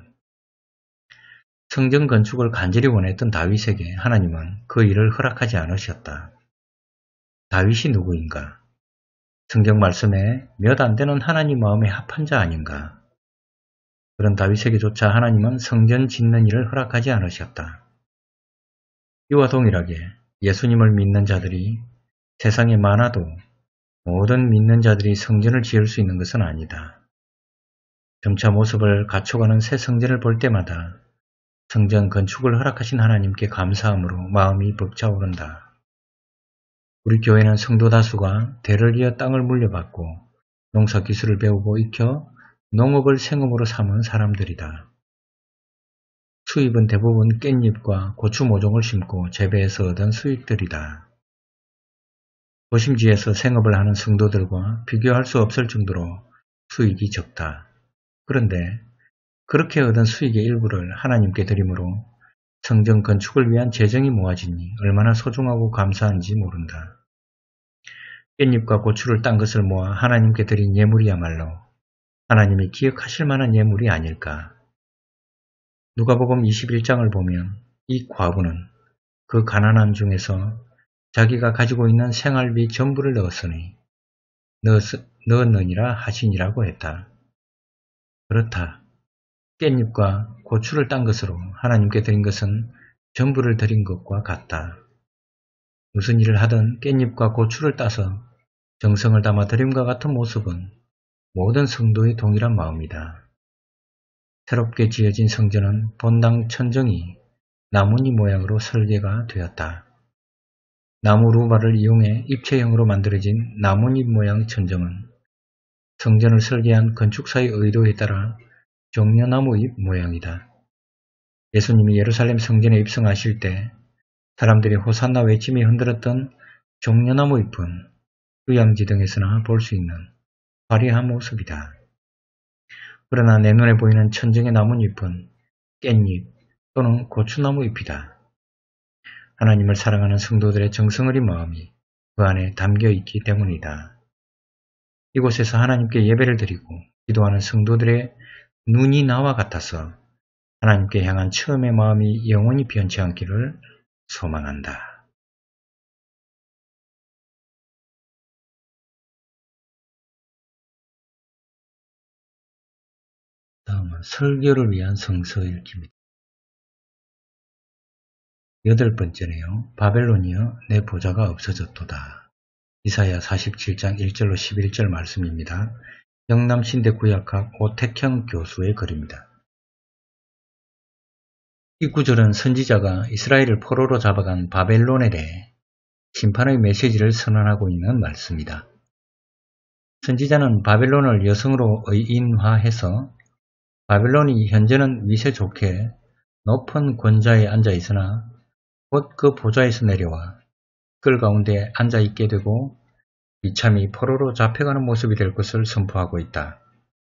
성전 건축을 간절히 원했던 다윗에게 하나님은 그 일을 허락하지 않으셨다. 다윗이 누구인가? 성경 말씀에 몇 안 되는 하나님 마음에 합한 자 아닌가? 그런 다윗에게조차 하나님은 성전 짓는 일을 허락하지 않으셨다. 이와 동일하게 예수님을 믿는 자들이 세상에 많아도 모든 믿는 자들이 성전을 지을 수 있는 것은 아니다. 점차 모습을 갖춰가는 새 성전을 볼 때마다 성전 건축을 허락하신 하나님께 감사함으로 마음이 벅차오른다. 우리 교회는 성도 다수가 대를 이어 땅을 물려받고 농사 기술을 배우고 익혀 농업을 생업으로 삼은 사람들이다. 수입은 대부분 깻잎과 고추 모종을 심고 재배해서 얻은 수익들이다. 도심지에서 생업을 하는 성도들과 비교할 수 없을 정도로 수익이 적다. 그런데 그렇게 얻은 수익의 일부를 하나님께 드림으로 성전 건축을 위한 재정이 모아지니 얼마나 소중하고 감사한지 모른다. 깻잎과 고추를 딴 것을 모아 하나님께 드린 예물이야말로 하나님이 기억하실 만한 예물이 아닐까. 누가복음 이십일 장을 보면 이 과부는 그 가난한 중에서 자기가 가지고 있는 생활비 전부를 넣었으니 넣었, 넣었느니라 하시니라고 했다. 그렇다. 깻잎과 고추를 딴 것으로 하나님께 드린 것은 전부를 드린 것과 같다. 무슨 일을 하든 깻잎과 고추를 따서 정성을 담아 드림과 같은 모습은 모든 성도의 동일한 마음이다. 새롭게 지어진 성전은 본당 천정이 나뭇잎 모양으로 설계가 되었다. 나무 루바를 이용해 입체형으로 만들어진 나뭇잎 모양 천정은 성전을 설계한 건축사의 의도에 따라 종려나무잎 모양이다. 예수님이 예루살렘 성전에 입성하실 때 사람들이 호산나 외침이 흔들었던 종려나무 잎은 휴양지 등에서나 볼 수 있는 화려한 모습이다. 그러나 내 눈에 보이는 천정의 나뭇잎은 깻잎 또는 고추나무 잎이다. 하나님을 사랑하는 성도들의 정성 어린 마음이 그 안에 담겨 있기 때문이다. 이곳에서 하나님께 예배를 드리고 기도하는 성도들의 눈이 나와 같아서 하나님께 향한 처음의 마음이 영원히 변치 않기를 소망한다. 다음은 설교를 위한 성서 읽기입니다. 여덟 번째네요. 바벨론이여 내 보좌가 없어졌도다. 이사야 사십칠 장 일 절로 십일 절 말씀입니다. 영남신대 구약학 오택형 교수의 글입니다. 이 구절은 선지자가 이스라엘을 포로로 잡아간 바벨론에 대해 심판의 메시지를 선언하고 있는 말씀이다. 선지자는 바벨론을 여성으로 의인화해서 바벨론이 현재는 위세 좋게 높은 권좌에 앉아 있으나 곧 그 보좌에서 내려와 끌 가운데 앉아 있게 되고 이참이 포로로 잡혀가는 모습이 될 것을 선포하고 있다.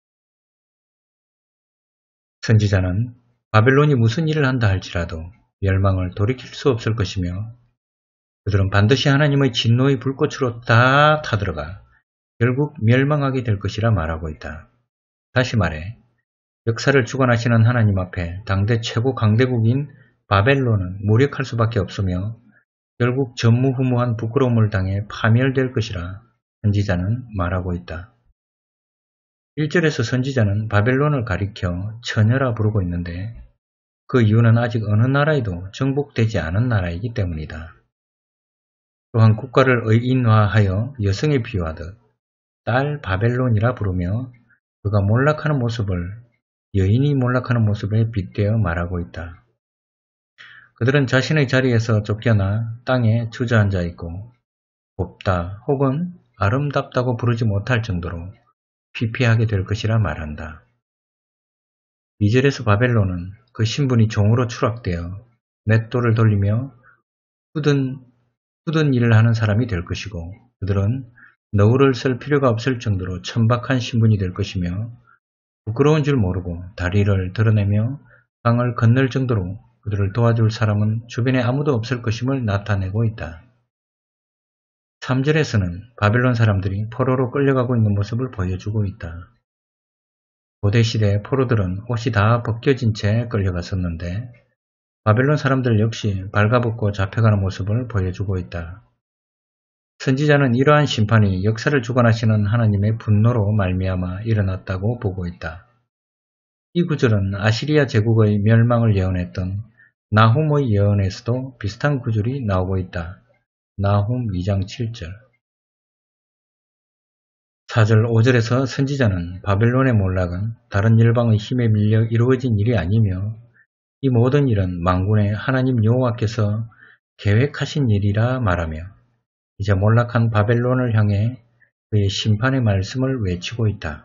선지자는 바벨론이 무슨 일을 한다 할지라도 멸망을 돌이킬 수 없을 것이며 그들은 반드시 하나님의 진노의 불꽃으로 다 타들어가 결국 멸망하게 될 것이라 말하고 있다. 다시 말해 역사를 주관하시는 하나님 앞에 당대 최고 강대국인 바벨론은 무력할 수밖에 없으며 결국 전무후무한 부끄러움을 당해 파멸될 것이라 선지자는 말하고 있다. 일 절에서 선지자는 바벨론을 가리켜 처녀라 부르고 있는데 그 이유는 아직 어느 나라에도 정복되지 않은 나라이기 때문이다. 또한 국가를 의인화하여 여성에 비유하듯 딸 바벨론이라 부르며 그가 몰락하는 모습을 여인이 몰락하는 모습에 빗대어 말하고 있다. 그들은 자신의 자리에서 쫓겨나 땅에 주저앉아 있고 곱다 혹은 아름답다고 부르지 못할 정도로 피폐하게 될 것이라 말한다. 이 절에서 바벨론은 그 신분이 종으로 추락되어 맷돌을 돌리며 굳은, 굳은 일을 하는 사람이 될 것이고 그들은 너울을 쓸 필요가 없을 정도로 천박한 신분이 될 것이며 부끄러운 줄 모르고 다리를 드러내며 강을 건널 정도로 그들을 도와줄 사람은 주변에 아무도 없을 것임을 나타내고 있다. 삼 절에서는 바벨론 사람들이 포로로 끌려가고 있는 모습을 보여주고 있다. 고대시대 포로들은 옷이 다 벗겨진 채 끌려갔었는데 바벨론 사람들 역시 발가벗고 잡혀가는 모습을 보여주고 있다. 선지자는 이러한 심판이 역사를 주관하시는 하나님의 분노로 말미암아 일어났다고 보고 있다. 이 구절은 아시리아 제국의 멸망을 예언했던 나훔의 예언에서도 비슷한 구절이 나오고 있다. 나훔 이 장 칠 절. 사 절 오 절에서 선지자는 바벨론의 몰락은 다른 열방의 힘에 밀려 이루어진 일이 아니며 이 모든 일은 만군의 하나님 여호와께서 계획하신 일이라 말하며 이제 몰락한 바벨론을 향해 그의 심판의 말씀을 외치고 있다.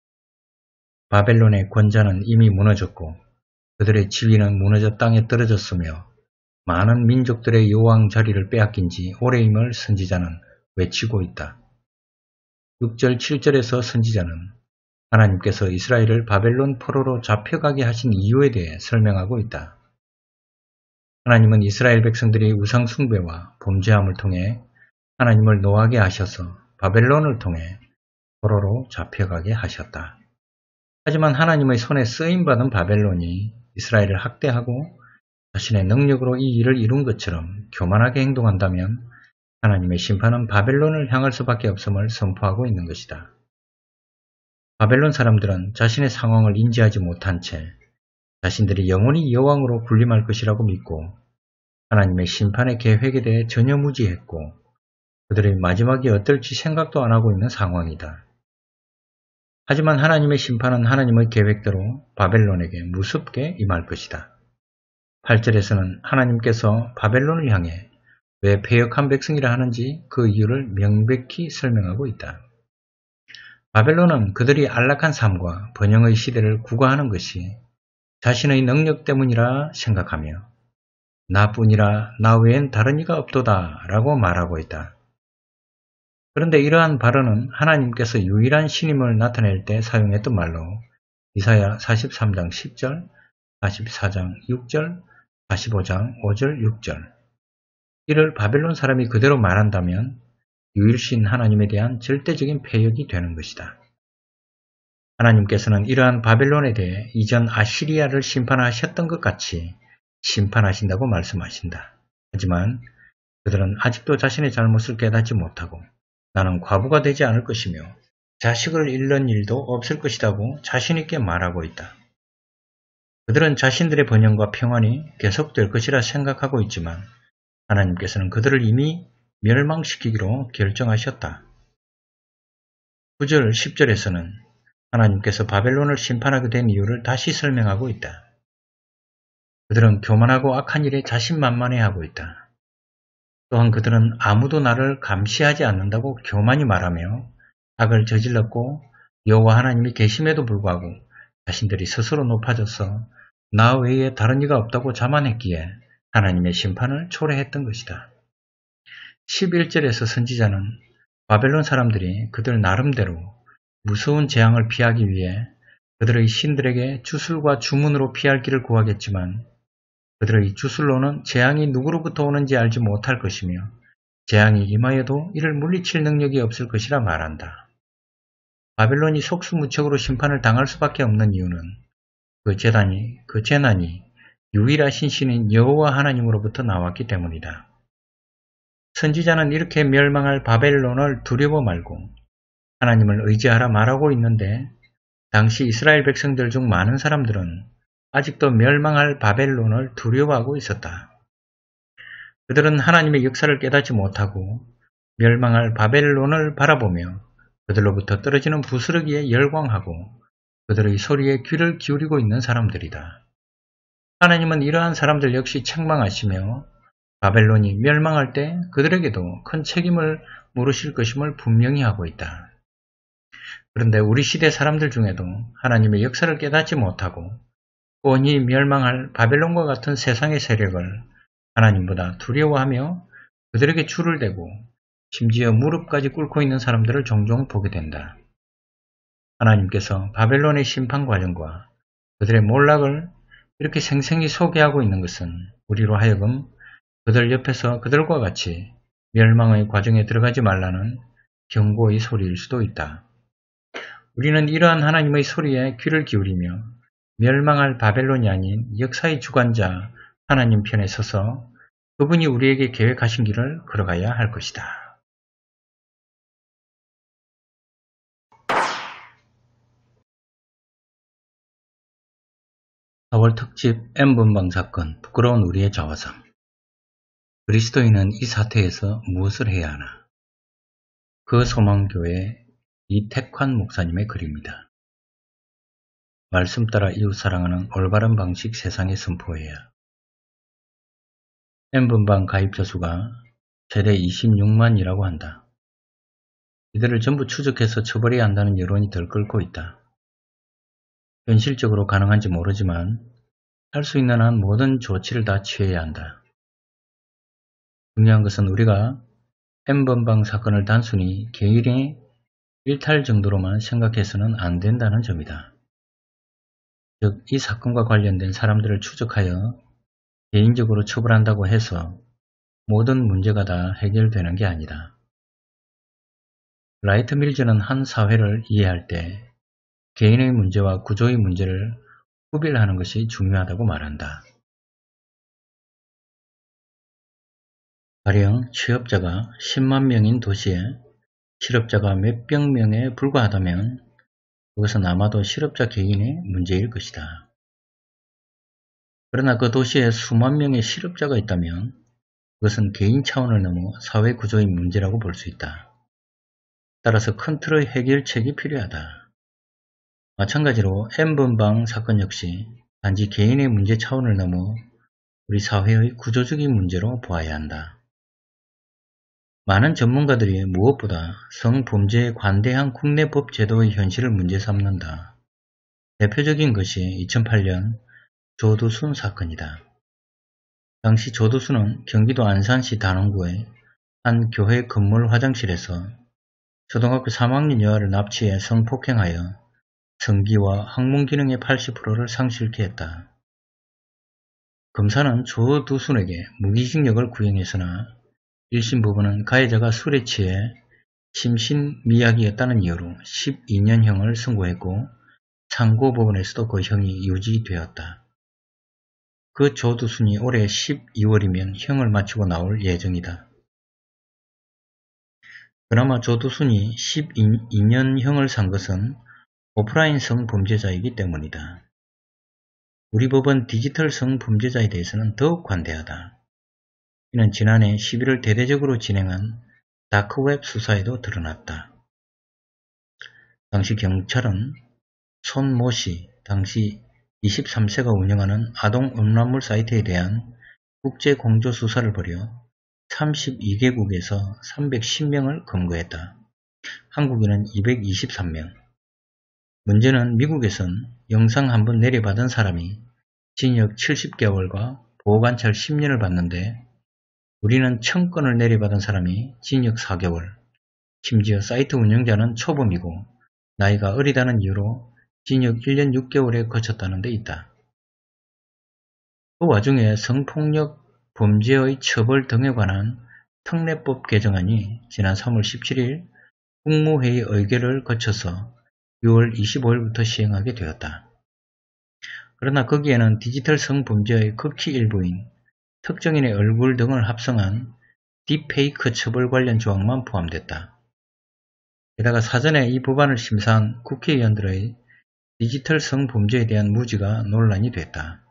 바벨론의 권좌는 이미 무너졌고 그들의 지위는 무너져 땅에 떨어졌으며 많은 민족들의 여왕 자리를 빼앗긴 지 오래임을 선지자는 외치고 있다. 육 절 칠 절에서 선지자는 하나님께서 이스라엘을 바벨론 포로로 잡혀가게 하신 이유에 대해 설명하고 있다. 하나님은 이스라엘 백성들이 우상 숭배와 범죄함을 통해 하나님을 노하게 하셔서 바벨론을 통해 포로로 잡혀가게 하셨다. 하지만 하나님의 손에 쓰임받은 바벨론이 이스라엘을 학대하고 자신의 능력으로 이 일을 이룬 것처럼 교만하게 행동한다면 하나님의 심판은 바벨론을 향할 수밖에 없음을 선포하고 있는 것이다. 바벨론 사람들은 자신의 상황을 인지하지 못한 채 자신들이 영원히 여왕으로 군림할 것이라고 믿고 하나님의 심판의 계획에 대해 전혀 무지했고 그들의 마지막이 어떨지 생각도 안 하고 있는 상황이다. 하지만 하나님의 심판은 하나님의 계획대로 바벨론에게 무섭게 임할 것이다. 팔 절에서는 하나님께서 바벨론을 향해 왜 패역한 백성이라 하는지 그 이유를 명백히 설명하고 있다. 바벨론은 그들이 안락한 삶과 번영의 시대를 구가하는 것이 자신의 능력 때문이라 생각하며 나뿐이라 나 외엔 다른 이가 없도다 라고 말하고 있다. 그런데 이러한 발언은 하나님께서 유일한 신임을 나타낼 때 사용했던 말로 이사야 사십삼 장 십 절, 사십사 장 육 절, 사십오 장 오 절 육 절 이를 바벨론 사람이 그대로 말한다면 유일신 하나님에 대한 절대적인 패역이 되는 것이다. 하나님께서는 이러한 바벨론에 대해 이전 아시리아를 심판하셨던 것 같이 심판하신다고 말씀하신다. 하지만 그들은 아직도 자신의 잘못을 깨닫지 못하고 나는 과부가 되지 않을 것이며 자식을 잃는 일도 없을 것이라고 자신있게 말하고 있다. 그들은 자신들의 번영과 평안이 계속될 것이라 생각하고 있지만 하나님께서는 그들을 이미 멸망시키기로 결정하셨다. 구 절 십 절에서는 하나님께서 바벨론을 심판하게 된 이유를 다시 설명하고 있다. 그들은 교만하고 악한 일에 자신만만해하고 있다. 또한 그들은 아무도 나를 감시하지 않는다고 교만히 말하며 악을 저질렀고 여호와 하나님이 계심에도 불구하고 자신들이 스스로 높아져서 나 외에 다른 이가 없다고 자만했기에 하나님의 심판을 초래했던 것이다. 십일 절에서 선지자는 바벨론 사람들이 그들 나름대로 무서운 재앙을 피하기 위해 그들의 신들에게 주술과 주문으로 피할 길을 구하겠지만 그들의 주술로는 재앙이 누구로부터 오는지 알지 못할 것이며 재앙이 임하여도 이를 물리칠 능력이 없을 것이라 말한다. 바벨론이 속수무책으로 심판을 당할 수밖에 없는 이유는 그 재난이, 그 재난이 유일하신 신인 여호와 하나님으로부터 나왔기 때문이다. 선지자는 이렇게 멸망할 바벨론을 두려워 말고 하나님을 의지하라 말하고 있는데 당시 이스라엘 백성들 중 많은 사람들은 아직도 멸망할 바벨론을 두려워하고 있었다. 그들은 하나님의 역사를 깨닫지 못하고 멸망할 바벨론을 바라보며 그들로부터 떨어지는 부스러기에 열광하고 그들의 소리에 귀를 기울이고 있는 사람들이다. 하나님은 이러한 사람들 역시 책망하시며 바벨론이 멸망할 때 그들에게도 큰 책임을 물으실 것임을 분명히 하고 있다. 그런데 우리 시대 사람들 중에도 하나님의 역사를 깨닫지 못하고 뻔히 멸망할 바벨론과 같은 세상의 세력을 하나님보다 두려워하며 그들에게 줄을 대고 심지어 무릎까지 꿇고 있는 사람들을 종종 보게 된다. 하나님께서 바벨론의 심판 과정과 그들의 몰락을 이렇게 생생히 소개하고 있는 것은 우리로 하여금 그들 옆에서 그들과 같이 멸망의 과정에 들어가지 말라는 경고의 소리일 수도 있다. 우리는 이러한 하나님의 소리에 귀를 기울이며 멸망할 바벨론이 아닌 역사의 주관자 하나님 편에 서서 그분이 우리에게 계획하신 길을 걸어가야 할 것이다. 사월 특집 N번방 사건 부끄러운 우리의 자화상. 그리스도인은 이 사태에서 무엇을 해야 하나? 그 소망교회 이택환 목사님의 글입니다. 말씀 따라 이웃 사랑하는 올바른 방식 세상에 선포해야. N번방 가입자 수가 최대 이십육만이라고 한다. 이들을 전부 추적해서 처벌해야 한다는 여론이 들끓고 있다. 현실적으로 가능한지 모르지만 할 수 있는 한 모든 조치를 다 취해야 한다. 중요한 것은 우리가 N번방 사건을 단순히 개인의 일탈 정도로만 생각해서는 안 된다는 점이다. 즉, 이 사건과 관련된 사람들을 추적하여 개인적으로 처벌한다고 해서 모든 문제가 다 해결되는 게 아니다. 라이트 밀즈는 한 사회를 이해할 때 개인의 문제와 구조의 문제를 구별하는 것이 중요하다고 말한다. 가령 취업자가 십만 명인 도시에 실업자가 몇백 명에 불과하다면 그것은 아마도 실업자 개인의 문제일 것이다. 그러나 그 도시에 수만 명의 실업자가 있다면 그것은 개인 차원을 넘어 사회 구조의 문제라고 볼 수 있다. 따라서 큰 틀의 해결책이 필요하다. 마찬가지로 N번방 사건 역시 단지 개인의 문제 차원을 넘어 우리 사회의 구조적인 문제로 보아야 한다. 많은 전문가들이 무엇보다 성범죄에 관대한 국내 법 제도의 현실을 문제 삼는다. 대표적인 것이 이천팔 년 조두순 사건이다. 당시 조두순은 경기도 안산시 단원구의 한 교회 건물 화장실에서 초등학교 삼 학년 여아를 납치해 성폭행하여 성기와 항문 기능의 팔십 퍼센트를 상실케 했다. 검사는 조두순에게 무기징역을 구형했으나 일 심 법원은 가해자가 술에 취해 심신미약이었다는 이유로 십이 년형을 선고했고 상고법원에서도 그 형이 유지되었다. 그 조두순이 올해 십이월이면 형을 마치고 나올 예정이다. 그나마 조두순이 십이 년형을 산 것은 오프라인 성범죄자이기 때문이다. 우리 법은 디지털 성범죄자에 대해서는 더욱 관대하다. 이는 지난해 십일월 대대적으로 진행한 다크웹 수사에도 드러났다. 당시 경찰은 손 모씨, 당시 이십삼 세가 운영하는 아동 음란물 사이트에 대한 국제 공조 수사를 벌여 삼십이 개국에서 삼백십 명을 검거했다. 한국에는 이백이십삼 명. 문제는 미국에선 영상 한 번 내려받은 사람이 징역 칠십 개월과 보호관찰 십 년을 받는데 우리는 천 건을 내려받은 사람이 징역 사 개월, 심지어 사이트 운영자는 초범이고 나이가 어리다는 이유로 징역 일 년 육 개월에 거쳤다는 데 있다. 그 와중에 성폭력 범죄의 처벌 등에 관한 특례법 개정안이 지난 삼월 십칠일 국무회의 의결을 거쳐서 유월 이십오일부터 시행하게 되었다. 그러나 거기에는 디지털 성범죄의 극히 일부인 특정인의 얼굴 등을 합성한 딥페이크 처벌 관련 조항만 포함됐다. 게다가 사전에 이 법안을 심사한 국회의원들의 디지털 성범죄에 대한 무지가 논란이 됐다.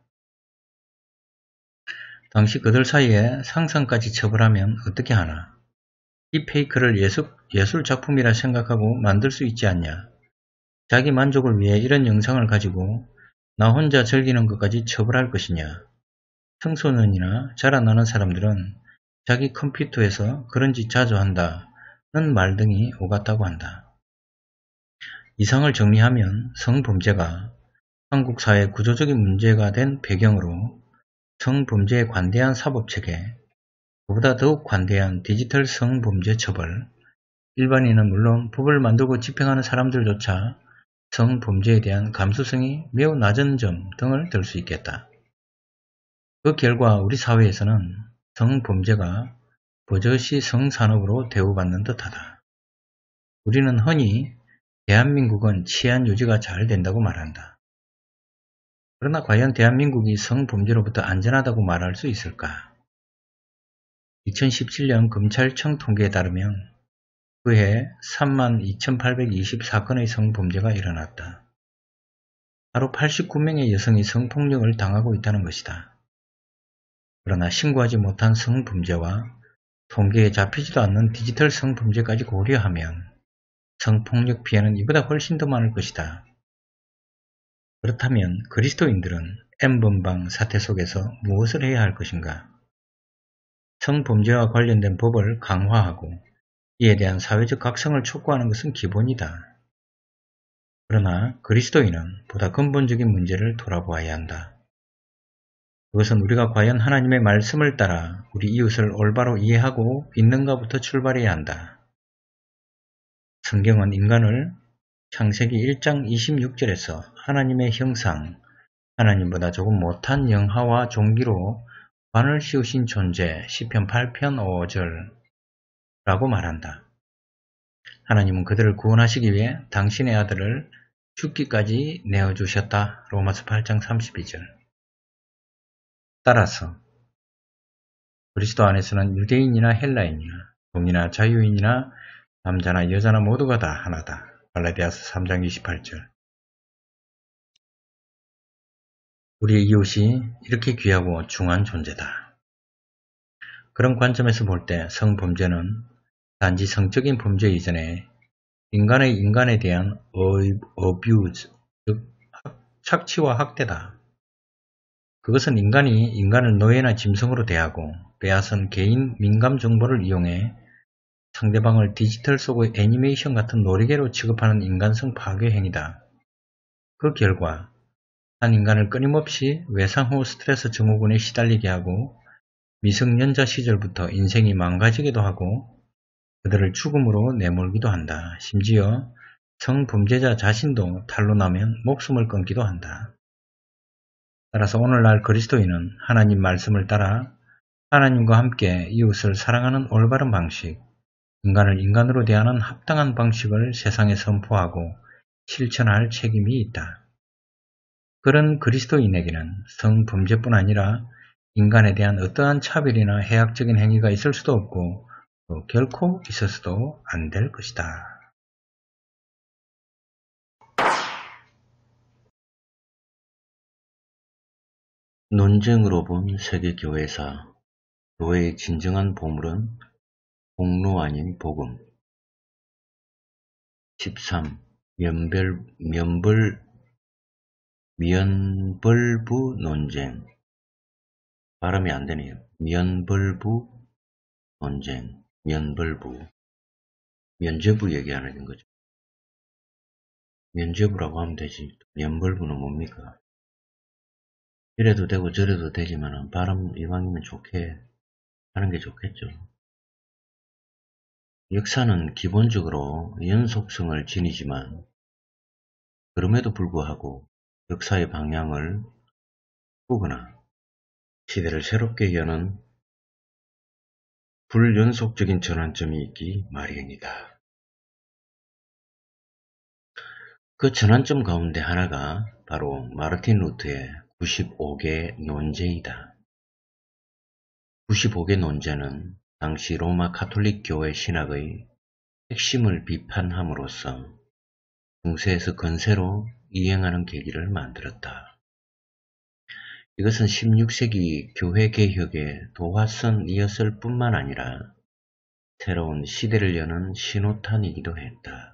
당시 그들 사이에 상상까지 처벌하면 어떻게 하나? 딥페이크를 예술, 예술작품이라 생각하고 만들 수 있지 않냐? 자기 만족을 위해 이런 영상을 가지고 나 혼자 즐기는 것까지 처벌할 것이냐? 청소년이나 자라나는 사람들은 자기 컴퓨터에서 그런 짓 자주 한다는 말 등이 오갔다고 한다. 이상을 정리하면 성범죄가 한국 사회 구조적인 문제가 된 배경으로 성범죄에 관대한 사법체계, 그보다 더욱 관대한 디지털 성범죄 처벌, 일반인은 물론 법을 만들고 집행하는 사람들조차 성범죄에 대한 감수성이 매우 낮은 점 등을 들 수 있겠다. 그 결과 우리 사회에서는 성범죄가 버젓이 성산업으로 대우받는 듯하다. 우리는 흔히 대한민국은 치안 유지가 잘 된다고 말한다. 그러나 과연 대한민국이 성범죄로부터 안전하다고 말할 수 있을까? 이천십칠 년 검찰청 통계에 따르면 그해 삼만 이천팔백이십사 건의 성범죄가 일어났다. 하루 팔십구 명의 여성이 성폭력을 당하고 있다는 것이다. 그러나 신고하지 못한 성범죄와 통계에 잡히지도 않는 디지털 성범죄까지 고려하면 성폭력 피해는 이보다 훨씬 더 많을 것이다. 그렇다면 그리스도인들은 N번방 사태 속에서 무엇을 해야 할 것인가? 성범죄와 관련된 법을 강화하고 이에 대한 사회적 각성을 촉구하는 것은 기본이다. 그러나 그리스도인은 보다 근본적인 문제를 돌아보아야 한다. 그것은 우리가 과연 하나님의 말씀을 따라 우리 이웃을 올바로 이해하고 있는가부터 출발해야 한다. 성경은 인간을 창세기 일 장 이십육 절에서 하나님의 형상, 하나님보다 조금 못한 영화와 종기로 관을 씌우신 존재, 시편 팔 편 오 절라고 말한다. 하나님은 그들을 구원하시기 위해 당신의 아들을 죽기까지 내어주셨다. 로마서 팔 장 삼십이 절. 따라서 그리스도 안에서는 유대인이나 헬라인이나 동이나 자유인이나 남자나 여자나 모두가 다 하나다. 갈라디아서 삼 장 이십팔 절. 우리의 이웃이 이렇게 귀하고 중요한 존재다. 그런 관점에서 볼 때 성범죄는 단지 성적인 범죄 이전에 인간의 인간에 대한 어뷰즈, 즉 착취와 학대다. 그것은 인간이 인간을 노예나 짐승으로 대하고 빼앗은 개인 민감 정보를 이용해 상대방을 디지털 속의 애니메이션 같은 놀이개로 취급하는 인간성 파괴 행위다. 그 결과 한 인간을 끊임없이 외상 후 스트레스 증후군에 시달리게 하고 미성년자 시절부터 인생이 망가지기도 하고 그들을 죽음으로 내몰기도 한다. 심지어 성범죄자 자신도 탄로나면 목숨을 끊기도 한다. 따라서 오늘날 그리스도인은 하나님 말씀을 따라 하나님과 함께 이웃을 사랑하는 올바른 방식, 인간을 인간으로 대하는 합당한 방식을 세상에 선포하고 실천할 책임이 있다. 그런 그리스도인에게는 성범죄뿐 아니라 인간에 대한 어떠한 차별이나 해악적인 행위가 있을 수도 없고 또 결코 있어서도 안 될 것이다. 논쟁으로 본 세계교회사, 교회의 진정한 보물은 공로 아닌 복음. 십삼. 면별, 면벌, 면벌부 논쟁. 발음이 안 되네요. 면벌부 논쟁. 면벌부. 면죄부 얘기하는 거죠. 면죄부라고 하면 되지. 면벌부는 뭡니까? 이래도 되고 저래도 되지만 발음 이왕이면 좋게 하는 게 좋겠죠. 역사는 기본적으로 연속성을 지니지만 그럼에도 불구하고 역사의 방향을 바꾸거나 시대를 새롭게 여는 불연속적인 전환점이 있기 마련이다. 그 전환점 가운데 하나가 바로 마르틴 루터의 구십오 개 논제이다. 구십오 개 논제는 당시 로마 가톨릭 교회 신학의 핵심을 비판함으로써 중세에서 건세로 이행하는 계기를 만들었다. 이것은 십육 세기 교회 개혁의 도화선이었을 뿐만 아니라 새로운 시대를 여는 신호탄이기도 했다.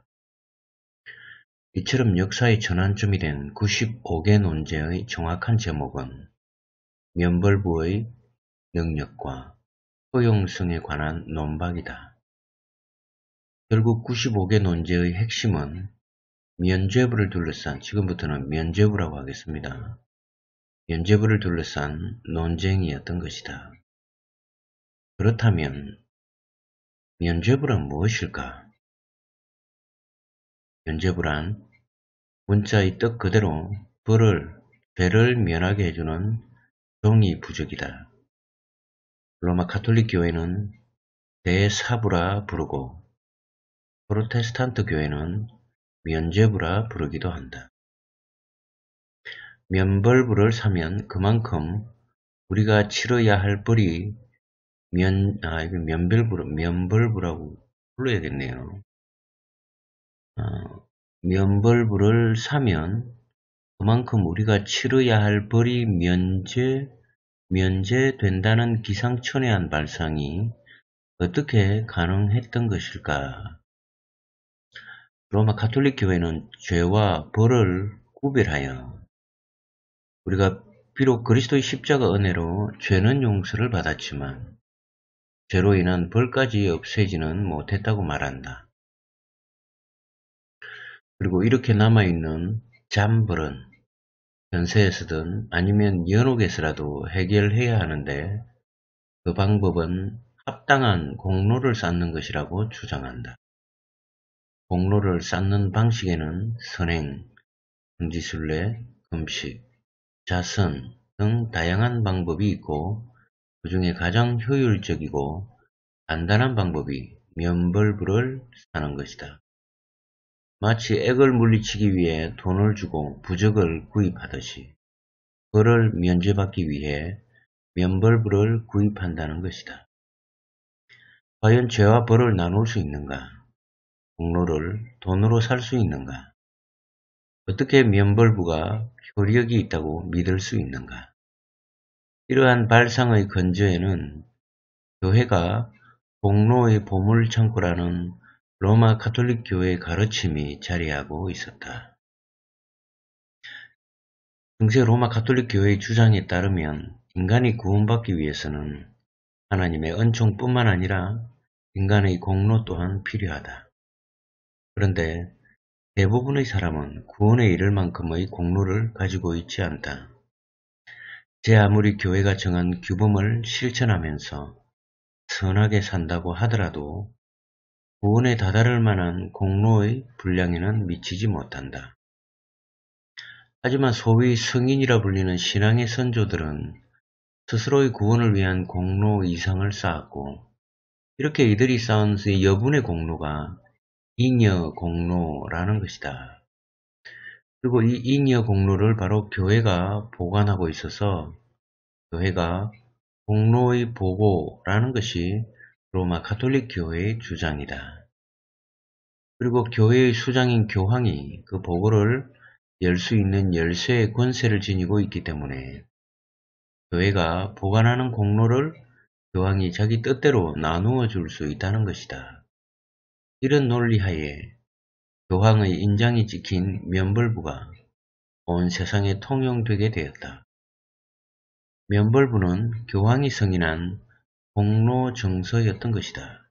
이처럼 역사의 전환점이 된 구십오 개 논제의 정확한 제목은 면벌부의 능력과 효용성에 관한 논박이다. 결국 구십오 개 논제의 핵심은 면죄부를 둘러싼, 지금부터는 면죄부라고 하겠습니다. 면죄부를 둘러싼 논쟁이었던 것이다. 그렇다면 면죄부란 무엇일까? 면죄부란 문자의 뜻 그대로 벌을, 죄를 면하게 해주는 종이 부적이다. 로마 가톨릭 교회는 대사부라 부르고 프로테스탄트 교회는 면죄부라 부르기도 한다. 면벌부를 사면 그만큼 우리가 치러야 할 벌이 면, 아, 이거 면벌부, 면벌부라고 불러야겠네요. 어, 면벌부를 사면 그만큼 우리가 치러야 할 벌이 면제, 면제된다는 기상천외한 발상이 어떻게 가능했던 것일까? 로마 가톨릭 교회는 죄와 벌을 구별하여 우리가 비록 그리스도의 십자가 은혜로 죄는 용서를 받았지만 죄로 인한 벌까지 없애지는 못했다고 말한다. 그리고 이렇게 남아있는 잔벌은 현세에서든 아니면 연옥에서라도 해결해야 하는데 그 방법은 합당한 공로를 쌓는 것이라고 주장한다. 공로를 쌓는 방식에는 선행, 금지순례, 금식, 자선 등 다양한 방법이 있고 그 중에 가장 효율적이고 간단한 방법이 면벌부를 사는 것이다. 마치 액을 물리치기 위해 돈을 주고 부적을 구입하듯이 벌을 면제받기 위해 면벌부를 구입한다는 것이다. 과연 죄와 벌을 나눌 수 있는가? 공로를 돈으로 살 수 있는가? 어떻게 면벌부가 효력이 있다고 믿을 수 있는가? 이러한 발상의 근저에는 교회가 공로의 보물창고라는 로마 가톨릭 교회의 가르침이 자리하고 있었다. 중세 로마 가톨릭 교회의 주장에 따르면 인간이 구원받기 위해서는 하나님의 은총뿐만 아니라 인간의 공로 또한 필요하다. 그런데 대부분의 사람은 구원에 이를 만큼의 공로를 가지고 있지 않다. 제 아무리 교회가 정한 규범을 실천하면서 선하게 산다고 하더라도 구원에 다다를 만한 공로의 분량에는 미치지 못한다. 하지만 소위 성인이라 불리는 신앙의 선조들은 스스로의 구원을 위한 공로 이상을 쌓았고, 이렇게 이들이 쌓은 여분의 공로가 잉여 공로라는 것이다. 그리고 이 잉여 공로를 바로 교회가 보관하고 있어서 교회가 공로의 보고라는 것이 로마 가톨릭 교회의 주장이다. 그리고 교회의 수장인 교황이 그 보고를 열 수 있는 열쇠의 권세를 지니고 있기 때문에 교회가 보관하는 공로를 교황이 자기 뜻대로 나누어 줄 수 있다는 것이다. 이런 논리하에 교황의 인장이 찍힌 면벌부가 온 세상에 통용되게 되었다. 면벌부는 교황이 승인한 공로 정서였던 것이다.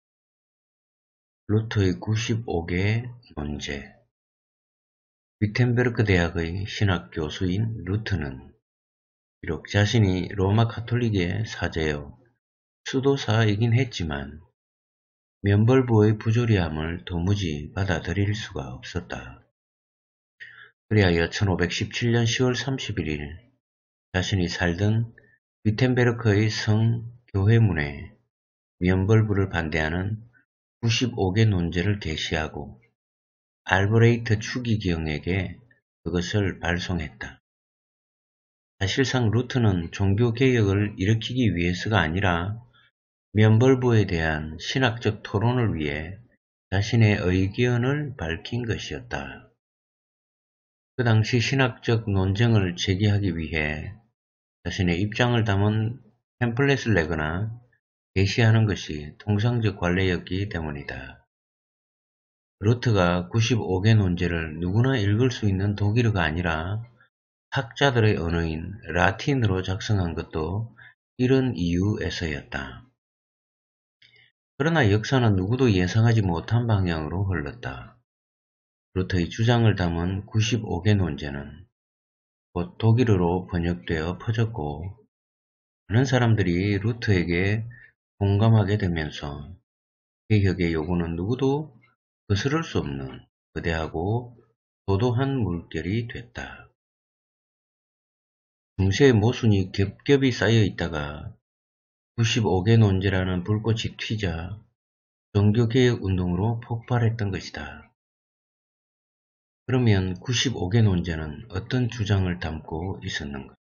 루터의 구십오 개 논제. 위텐베르크 대학의 신학 교수인 루터는 비록 자신이 로마 가톨릭의 사제요 수도사이긴 했지만 면벌부의 부조리함을 도무지 받아들일 수가 없었다. 그리하여 천오백십칠 년 시월 삼십일일 자신이 살던 위텐베르크의 성교회문에 면벌부를 반대하는 구십오 개 논제를 게시하고 알브레이트 추기경에게 그것을 발송했다. 사실상 루트는 종교개혁을 일으키기 위해서가 아니라 면벌부에 대한 신학적 토론을 위해 자신의 의견을 밝힌 것이었다. 그 당시 신학적 논쟁을 제기하기 위해 자신의 입장을 담은 팸플렛을 내거나 게시하는 것이 통상적 관례였기 때문이다. 루트가 구십오 개 논제를 누구나 읽을 수 있는 독일어가 아니라 학자들의 언어인 라틴으로 작성한 것도 이런 이유에서였다. 그러나 역사는 누구도 예상하지 못한 방향으로 흘렀다. 루터의 주장을 담은 구십오 개 논제는 곧 독일어로 번역되어 퍼졌고 많은 사람들이 루터에게 공감하게 되면서 개혁의 요구는 누구도 거스를 수 없는 거대하고 도도한 물결이 됐다. 중세의 모순이 겹겹이 쌓여 있다가 구십오 개 논제라는 불꽃이 튀자 종교개혁 운동으로 폭발했던 것이다. 그러면 구십오 개 논제는 어떤 주장을 담고 있었는가?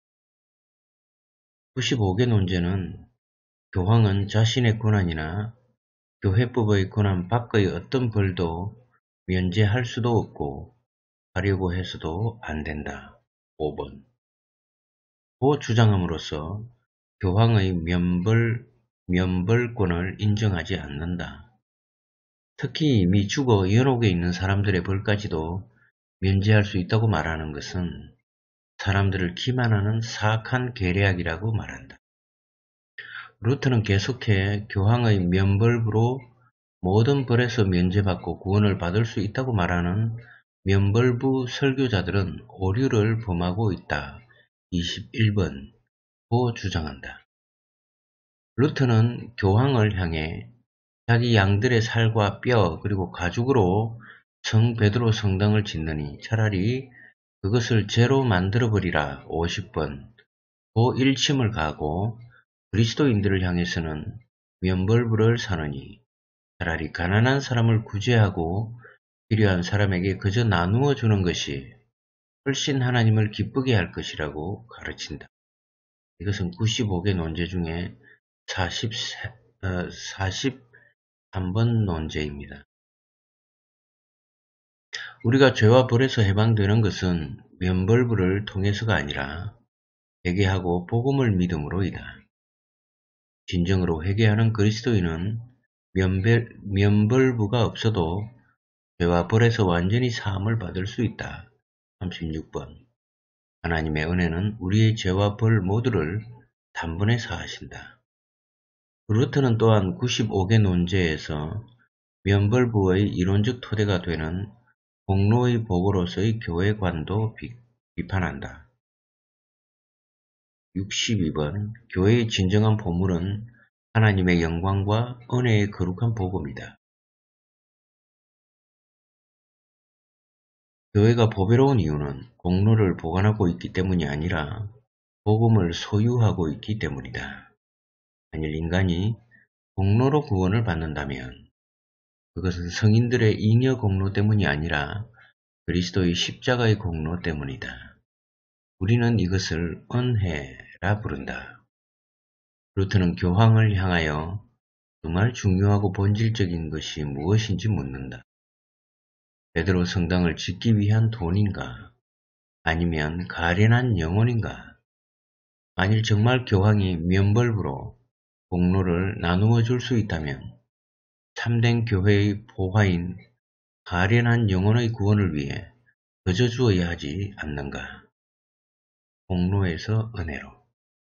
구십오 개 논제는 교황은 자신의 권한이나 교회법의 권한 밖의 어떤 벌도 면제할 수도 없고 하려고 해서도 안 된다. 오 번. 고 주장함으로써 교황의 면벌, 면벌권을 인정하지 않는다. 특히 이미 죽어 연옥에 있는 사람들의 벌까지도 면제할 수 있다고 말하는 것은 사람들을 기만하는 사악한 계략이라고 말한다. 루터는 계속해 교황의 면벌부로 모든 벌에서 면제받고 구원을 받을 수 있다고 말하는 면벌부 설교자들은 오류를 범하고 있다. 이십일 번고 주장한다. 루터는 교황을 향해 자기 양들의 살과 뼈 그리고 가죽으로 성 베드로 성당을 짓느니 차라리 그것을 죄로 만들어버리라. 오십 번고 일침을 가하고 그리스도인들을 향해서는 면벌부를 사느니 차라리 가난한 사람을 구제하고 필요한 사람에게 그저 나누어 주는 것이 훨씬 하나님을 기쁘게 할 것이라고 가르친다. 이것은 구십오 개 논제 중에 사십삼 번 논제입니다. 우리가 죄와 벌에서 해방되는 것은 면벌부를 통해서가 아니라 회개하고 복음을 믿음으로이다. 진정으로 회개하는 그리스도인은 면벌, 면벌부가 없어도 죄와 벌에서 완전히 사함을 받을 수 있다. 삼십육 번. 하나님의 은혜는 우리의 죄와 벌 모두를 단번에 사하신다. 루터는 또한 구십오 개 논제에서 면벌부의 이론적 토대가 되는 공로의 복으로서의 교회관도 비, 비판한다. 육십이 번. 교회의 진정한 보물은 하나님의 영광과 은혜의 거룩한 복음이다. 교회가 보배로운 이유는 공로를 보관하고 있기 때문이 아니라 복음을 소유하고 있기 때문이다. 만일 인간이 공로로 구원을 받는다면 그것은 성인들의 잉여 공로 때문이 아니라 그리스도의 십자가의 공로 때문이다. 우리는 이것을 은혜라 부른다. 루터는 교황을 향하여 정말 중요하고 본질적인 것이 무엇인지 묻는다. 베드로 성당을 짓기 위한 돈인가? 아니면 가련한 영혼인가? 만일 정말 교황이 면벌부로 공로를 나누어 줄 수 있다면 참된 교회의 보화인 가련한 영혼의 구원을 위해 거저 주어야 하지 않는가? 공로에서 은혜로.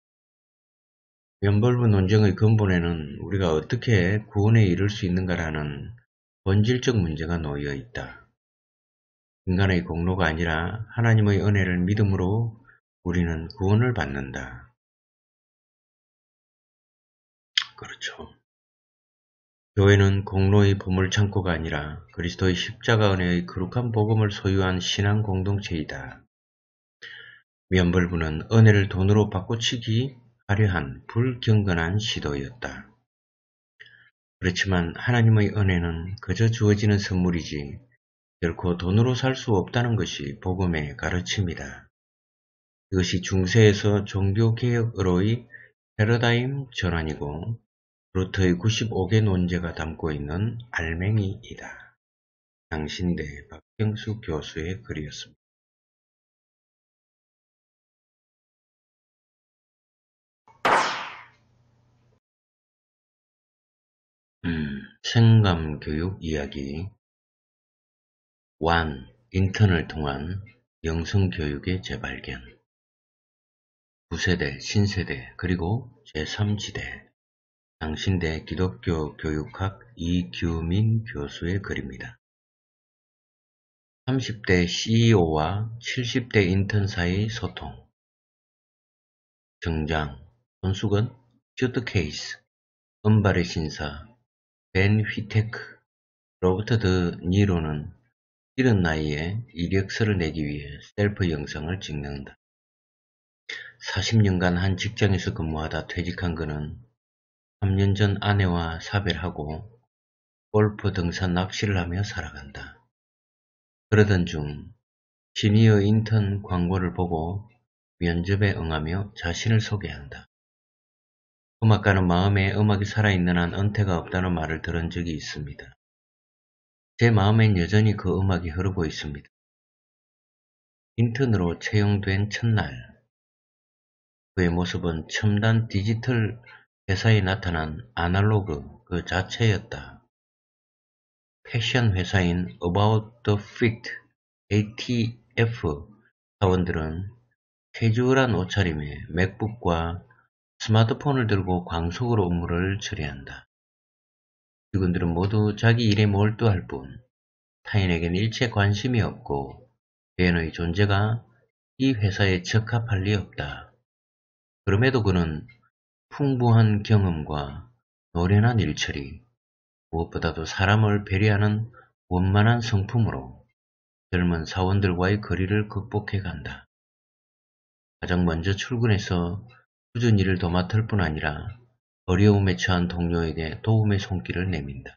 면벌부 논쟁의 근본에는 우리가 어떻게 구원에 이를 수 있는가라는 본질적 문제가 놓여 있다. 인간의 공로가 아니라 하나님의 은혜를 믿음으로 우리는 구원을 받는다. 그렇죠. 교회는 공로의 보물창고가 아니라 그리스도의 십자가 은혜의 거룩한 복음을 소유한 신앙 공동체이다. 면벌부는 은혜를 돈으로 바꿔치기 하려한 불경건한 시도였다. 그렇지만 하나님의 은혜는 그저 주어지는 선물이지 결코 돈으로 살 수 없다는 것이 복음의 가르침이다. 이것이 중세에서 종교개혁으로의 패러다임 전환이고 루터의 구십오 개 논제가 담고 있는 알맹이이다. 당신대 박경수 교수의 글이었습니다. 음, 생감교육 이야기 일. 인턴을 통한 영성교육의 재발견 구세대, 신세대, 그리고 제삼 지대 당신대 기독교 교육학 이규민 교수의 글입니다. 삼십 대 씨이오와 칠십 대 인턴 사이 소통 정장, 손수건, 슈트 케이스, 은발의 신사, 벤 휘테크, 로버트 드 니로는 이른 나이에 이력서를 내기 위해 셀프 영상을 찍는다. 사십 년간 한 직장에서 근무하다 퇴직한 그는 삼 년 전 아내와 사별하고 골프, 등산, 낚시를 하며 살아간다. 그러던 중 시니어 인턴 광고를 보고 면접에 응하며 자신을 소개한다. 음악가는 마음에 음악이 살아있는 한 은퇴가 없다는 말을 들은 적이 있습니다. 제 마음엔 여전히 그 음악이 흐르고 있습니다. 인턴으로 채용된 첫날 그의 모습은 첨단 디지털 회사에 나타난 아날로그 그 자체였다. 패션 회사인 About the Fit 에이티에프 사원들은 캐주얼한 옷차림에 맥북과 스마트폰을 들고 광속으로 업무를 처리한다. 직원들은 모두 자기 일에 몰두할 뿐 타인에겐 일체 관심이 없고 벤의 존재가 이 회사에 적합할 리 없다. 그럼에도 그는 풍부한 경험과 노련한 일처리, 무엇보다도 사람을 배려하는 원만한 성품으로 젊은 사원들과의 거리를 극복해 간다. 가장 먼저 출근해서 굳은 일을 도맡을 뿐 아니라 어려움에 처한 동료에게 도움의 손길을 내민다.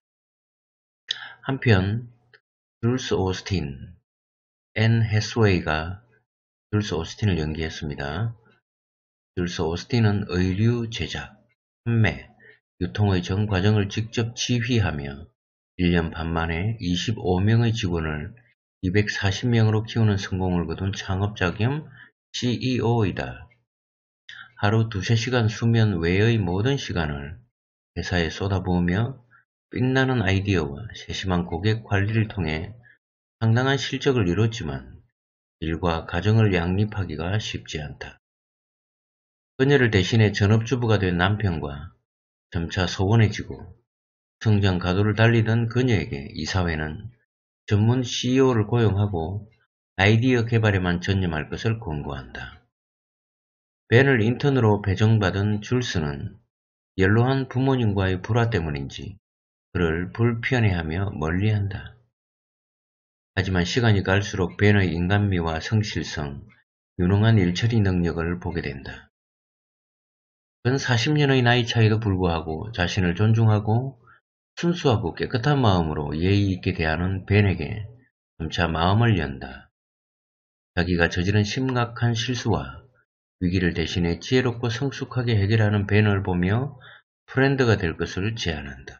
한편 줄스 오스틴, 앤 해스웨이가 줄스 오스틴을 연기했습니다. 줄스 오스틴은 의류 제작, 판매, 유통의 전 과정을 직접 지휘하며 일 년 반 만에 이십오 명의 직원을 이백사십 명으로 키우는 성공을 거둔 창업자 겸 씨이오이다. 하루 두세 시간 수면 외의 모든 시간을 회사에 쏟아부으며 빛나는 아이디어와 세심한 고객 관리를 통해 상당한 실적을 이뤘지만 일과 가정을 양립하기가 쉽지 않다. 그녀를 대신해 전업주부가 된 남편과 점차 소원해지고 성장 가도를 달리던 그녀에게 이 사회는 전문 씨이오를 고용하고 아이디어 개발에만 전념할 것을 권고한다. 벤을 인턴으로 배정받은 줄스는 연로한 부모님과의 불화 때문인지 그를 불편해하며 멀리한다. 하지만 시간이 갈수록 벤의 인간미와 성실성, 유능한 일처리 능력을 보게 된다. 근 사십 년의 나이 차이도 불구하고 자신을 존중하고 순수하고 깨끗한 마음으로 예의 있게 대하는 벤에게 점차 마음을 연다. 자기가 저지른 심각한 실수와 위기를 대신해 지혜롭고 성숙하게 해결하는 벤을 보며 프렌드가 될 것을 제안한다.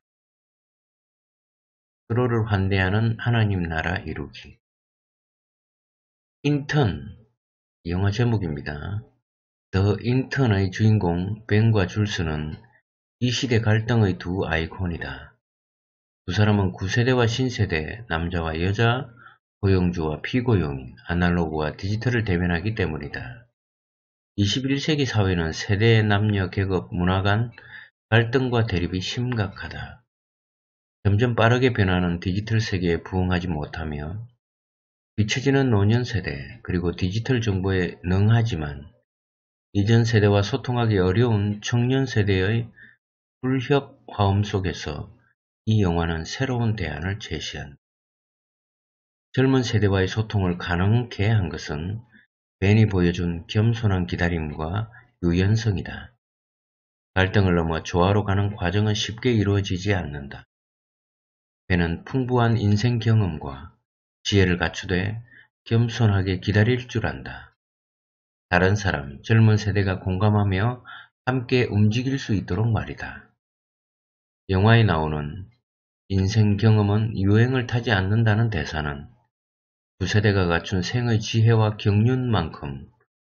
서로를 환대하는 하나님 나라 이루기. 인턴, 영화 제목입니다. 더 인턴의 주인공 벤과 줄스는 이 시대 갈등의 두 아이콘이다. 두 사람은 구세대와 신세대, 남자와 여자, 고용주와 피고용인, 아날로그와 디지털을 대변하기 때문이다. 이십일 세기 사회는 세대의 남녀, 계급, 문화 간 갈등과 대립이 심각하다. 점점 빠르게 변하는 디지털 세계에 부응하지 못하며 뒤처지는 노년 세대, 그리고 디지털 정보에 능하지만 이전 세대와 소통하기 어려운 청년 세대의 불협 화음 속에서 이 영화는 새로운 대안을 제시한다. 젊은 세대와의 소통을 가능케 한 것은 벤이 보여준 겸손한 기다림과 유연성이다. 갈등을 넘어 조화로 가는 과정은 쉽게 이루어지지 않는다. 벤은 풍부한 인생 경험과 지혜를 갖추되 겸손하게 기다릴 줄 안다. 다른 사람, 젊은 세대가 공감하며 함께 움직일 수 있도록 말이다. 영화에 나오는 인생 경험은 유행을 타지 않는다는 대사는 두 세대가 갖춘 생의 지혜와 경륜만큼이나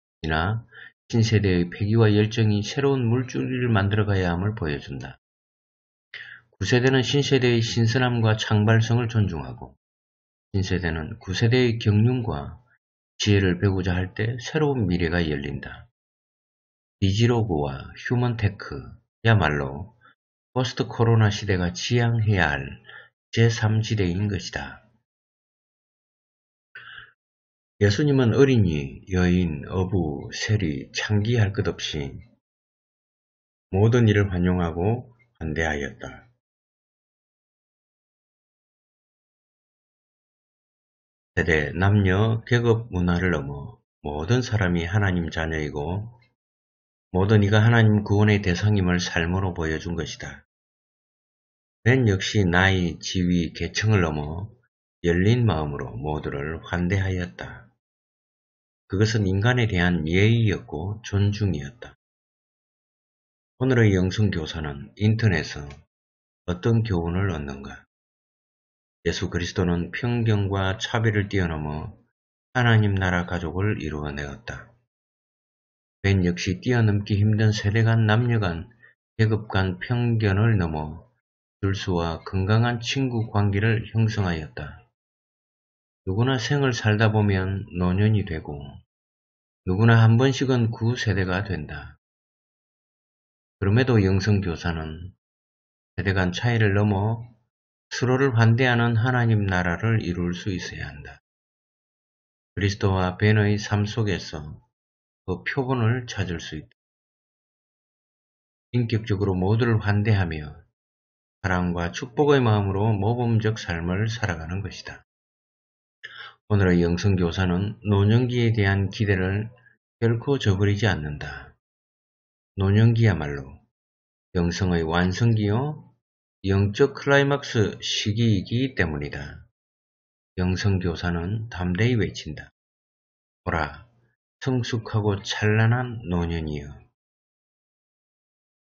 신세대의 패기와 열정이 새로운 물줄기를 만들어가야 함을 보여준다. 구세대는 신세대의 신선함과 창발성을 존중하고 신세대는 구세대의 경륜과 지혜를 배우자 할 때 새로운 미래가 열린다. 디지로그와 휴먼테크야말로 포스트 코로나 시대가 지향해야 할 제삼 지대인 것이다. 예수님은 어린이, 여인, 어부, 세리, 창기 할 것 없이 모든 이를 환영하고 환대하였다. 세대, 남녀, 계급, 문화를 넘어 모든 사람이 하나님 자녀이고 모든 이가 하나님 구원의 대상임을 삶으로 보여준 것이다. 벤 역시 나이, 지위, 계층을 넘어 열린 마음으로 모두를 환대하였다. 그것은 인간에 대한 예의였고 존중이었다. 오늘의 영성교사는 인터넷에서 어떤 교훈을 얻는가? 예수 그리스도는 편견과 차별을 뛰어넘어 하나님 나라 가족을 이루어내었다. 벤 역시 뛰어넘기 힘든 세대 간, 남녀 간, 계급 간 편견을 넘어 줄스와 건강한 친구 관계를 형성하였다. 누구나 생을 살다 보면 노년이 되고 누구나 한 번씩은 구세대가 된다. 그럼에도 영성교사는 세대 간 차이를 넘어 서로를 환대하는 하나님 나라를 이룰 수 있어야 한다. 그리스도와 벤의 삶 속에서 그 표본을 찾을 수 있다. 인격적으로 모두를 환대하며 사랑과 축복의 마음으로 모범적 삶을 살아가는 것이다. 오늘의 영성교사는 노년기에 대한 기대를 결코 저버리지 않는다. 노년기야말로 영성의 완성기요 영적 클라이막스 시기이기 때문이다. 영성교사는 담대히 외친다. 보라, 성숙하고 찬란한 노년이여.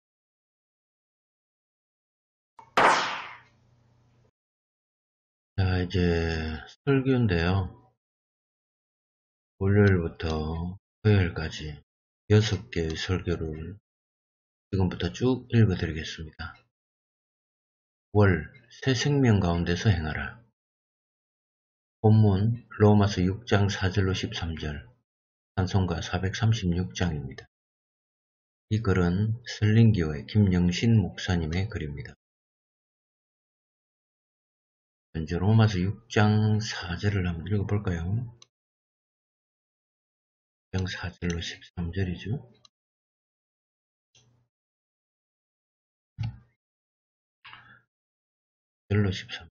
자, 자, 이제 설교인데요. 월요일부터 토요일까지 여섯 개의 설교를 지금부터 쭉 읽어드리겠습니다. 월, 새 생명 가운데서 행하라. 본문 로마서 육 장 사 절로 십삼 절, 찬송가 사백삼십육 장입니다. 이 글은 설린교회 김영신 목사님의 글입니다. 먼저 로마서 육 장 사 절을 한번 읽어볼까요? 육 장 사 절로 십삼 절이죠. 절로 십삼.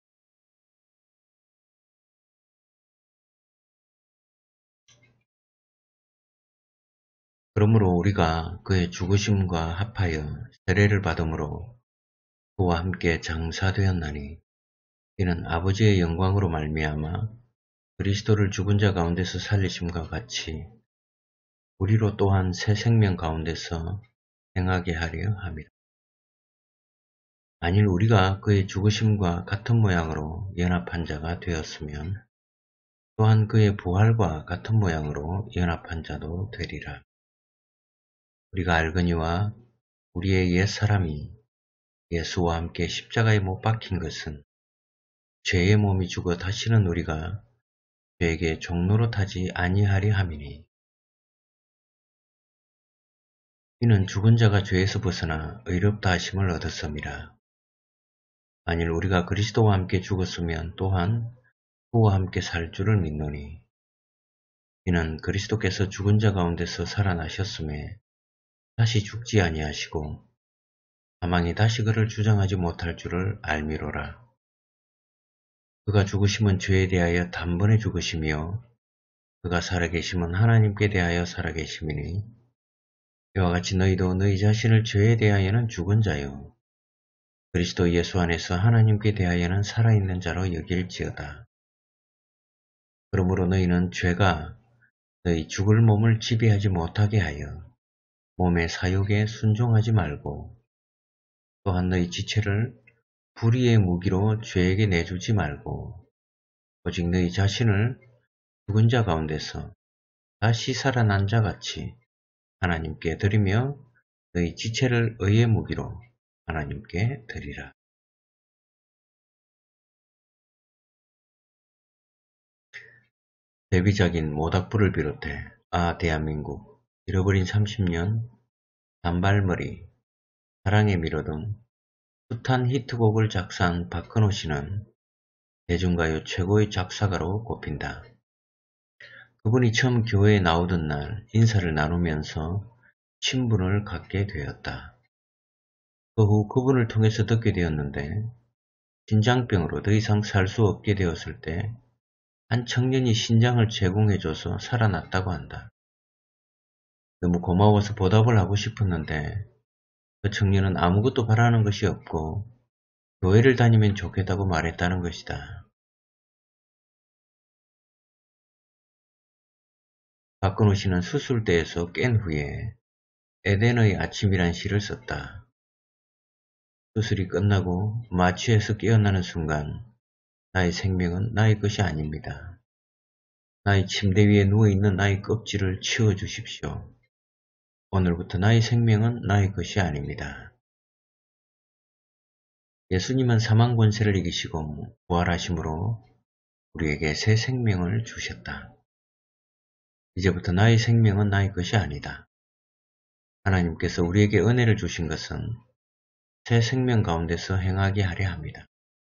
그러므로 우리가 그의 죽으심과 합하여 세례를 받음으로 그와 함께 장사되었나니 이는 아버지의 영광으로 말미암아 그리스도를 죽은 자 가운데서 살리심과 같이 우리로 또한 새 생명 가운데서 행하게 하려 함이라. 만일 우리가 그의 죽으심과 같은 모양으로 연합한 자가 되었으면 또한 그의 부활과 같은 모양으로 연합한 자도 되리라. 우리가 알거니와 우리의 옛사람이 예수와 함께 십자가에 못 박힌 것은 죄의 몸이 죽어 다시는 우리가 죄에게 종노릇하지 아니하려 함이니 이는 죽은 자가 죄에서 벗어나 의롭다 하심을 얻었음이라. 만일 우리가 그리스도와 함께 죽었으면 또한 그와 함께 살 줄을 믿노니 이는 그리스도께서 죽은 자 가운데서 살아나셨음에 다시 죽지 아니하시고 사망이 다시 그를 주장하지 못할 줄을 알미로라. 그가 죽으심은 죄에 대하여 단번에 죽으시며 그가 살아계심은 하나님께 대하여 살아계심이니 이와 같이 너희도 너희 자신을 죄에 대하여는 죽은 자요 그리스도 예수 안에서 하나님께 대하여는 살아있는 자로 여길지어다. 그러므로 너희는 죄가 너희 죽을 몸을 지배하지 못하게 하여 몸의 사욕에 순종하지 말고 또한 너희 지체를 불의의 무기로 죄에게 내주지 말고 오직 너희 자신을 죽은 자 가운데서 다시 살아난 자 같이 하나님께 드리며 너희 지체를 의의 무기로 하나님께 드리라. 데뷔작인 모닥불을 비롯해 아 대한민국, 잃어버린 삼십 년, 단발머리, 사랑의 미로 등 숱한 히트곡을 작사한 박근호 씨는 대중가요 최고의 작사가로 꼽힌다. 그분이 처음 교회에 나오던 날 인사를 나누면서 친분을 갖게 되었다. 그 후 그분을 통해서 듣게 되었는데 신장병으로 더 이상 살 수 없게 되었을 때 한 청년이 신장을 제공해줘서 살아났다고 한다. 너무 고마워서 보답을 하고 싶었는데 그 청년은 아무것도 바라는 것이 없고 교회를 다니면 좋겠다고 말했다는 것이다. 박근호 씨는 수술대에서 깬 후에 에덴의 아침이란 시를 썼다. 수술이 끝나고 마취해서 깨어나는 순간 나의 생명은 나의 것이 아닙니다. 나의 침대 위에 누워있는 나의 껍질을 치워주십시오. 오늘부터 나의 생명은 나의 것이 아닙니다. 예수님은 사망 권세를 이기시고 부활하심으로 우리에게 새 생명을 주셨다. 이제부터 나의 생명은 나의 것이 아니다. 하나님께서 우리에게 은혜를 주신 것은 새 생명 가운데서 행하게 하려 합니다.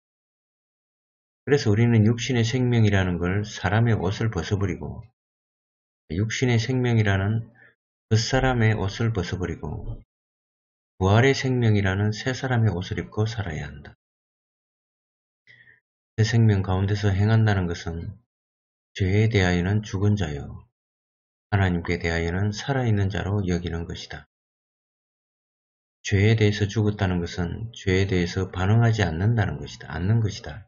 그래서 우리는 육신의 생명이라는 걸 사람의 옷을 벗어버리고 육신의 생명이라는 겉사람의 옷을 벗어버리고 부활의 생명이라는 새 사람의 옷을 입고 살아야 한다. 새 생명 가운데서 행한다는 것은 죄에 대하여는 죽은 자요 하나님께 대하여는 살아있는 자로 여기는 것이다. 죄에 대해서 죽었다는 것은 죄에 대해서 반응하지 않는다는 것이다. 않는 것이다.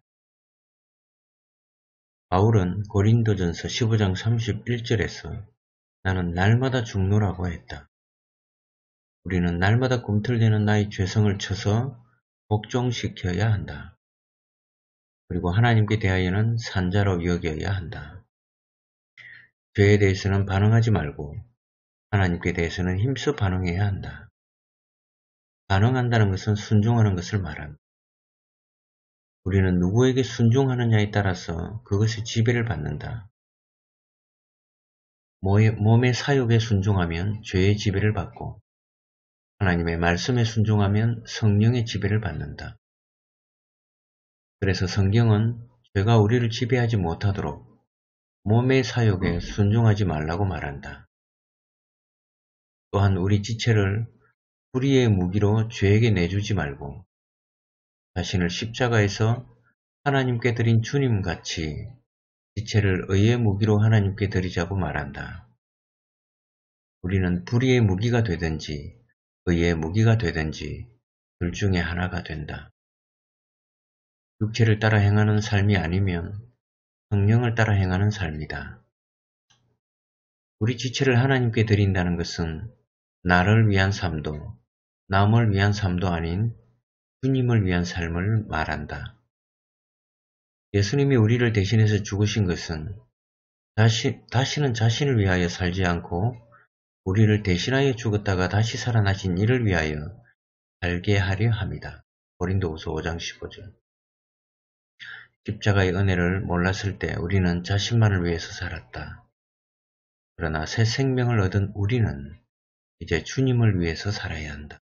바울은 고린도전서 십오 장 삼십일 절에서 나는 날마다 죽노라고 했다. 우리는 날마다 꿈틀대는 나의 죄성을 쳐서 복종시켜야 한다. 그리고 하나님께 대하여는 산자로 여겨야 한다. 죄에 대해서는 반응하지 말고 하나님께 대해서는 힘써 반응해야 한다. 반응한다는 것은 순종하는 것을 말합니다. 우리는 누구에게 순종하느냐에 따라서 그것의 지배를 받는다. 몸의 사욕에 순종하면 죄의 지배를 받고 하나님의 말씀에 순종하면 성령의 지배를 받는다. 그래서 성경은 죄가 우리를 지배하지 못하도록 몸의 사욕에 순종하지 말라고 말한다. 또한 우리 지체를 불의의 무기로 죄에게 내주지 말고 자신을 십자가에서 하나님께 드린 주님같이 지체를 의의 무기로 하나님께 드리자고 말한다. 우리는 불의의 무기가 되든지 의의 무기가 되든지 둘 중에 하나가 된다. 육체를 따라 행하는 삶이 아니면 성령을 따라 행하는 삶이다. 우리 지체를 하나님께 드린다는 것은 나를 위한 삶도 남을 위한 삶도 아닌 주님을 위한 삶을 말한다. 예수님이 우리를 대신해서 죽으신 것은 다시, 다시는 자신을 위하여 살지 않고 우리를 대신하여 죽었다가 다시 살아나신 이를 위하여 살게 하려 합니다. 고린도후서 오 장 십오 절. 십자가의 은혜를 몰랐을 때 우리는 자신만을 위해서 살았다. 그러나 새 생명을 얻은 우리는 이제 주님을 위해서 살아야 한다.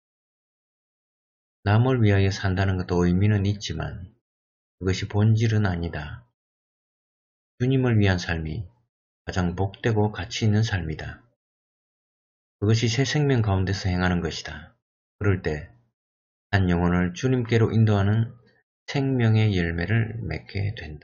남을 위하여 산다는 것도 의미는 있지만 그것이 본질은 아니다. 주님을 위한 삶이 가장 복되고 가치 있는 삶이다. 그것이 새 생명 가운데서 행하는 것이다. 그럴 때 한 영혼을 주님께로 인도하는 생명의 열매를 맺게 된다.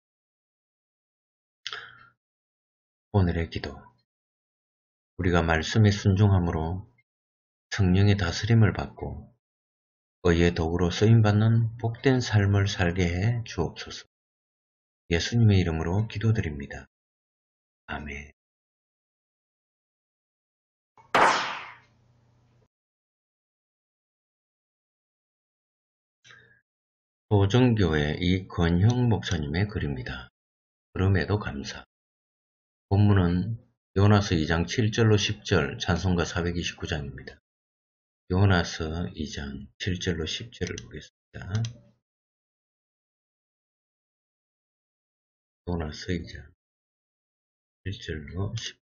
오늘의 기도. 우리가 말씀에 순종함으로 성령의 다스림을 받고 의의 도구로 쓰임받는 복된 삶을 살게 해 주옵소서. 예수님의 이름으로 기도드립니다. 아멘. 도정교회 이건형 목사님의 글입니다. 그럼에도 감사. 본문은 요나서 이 장 칠 절로 십 절, 찬송가 사백이십구 장입니다. 요나서 이 장 칠 절로 십 절을 보겠습니다. 요나서 이 장 칠 절로 십 절.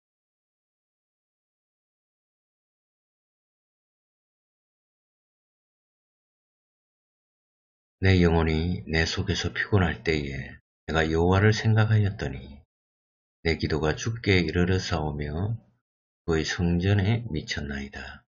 내 영혼이 내 속에서 피곤할 때에 내가 여호와를 생각하였더니 내 기도가 주께 이르러사오며 그의 성전에 미쳤나이다.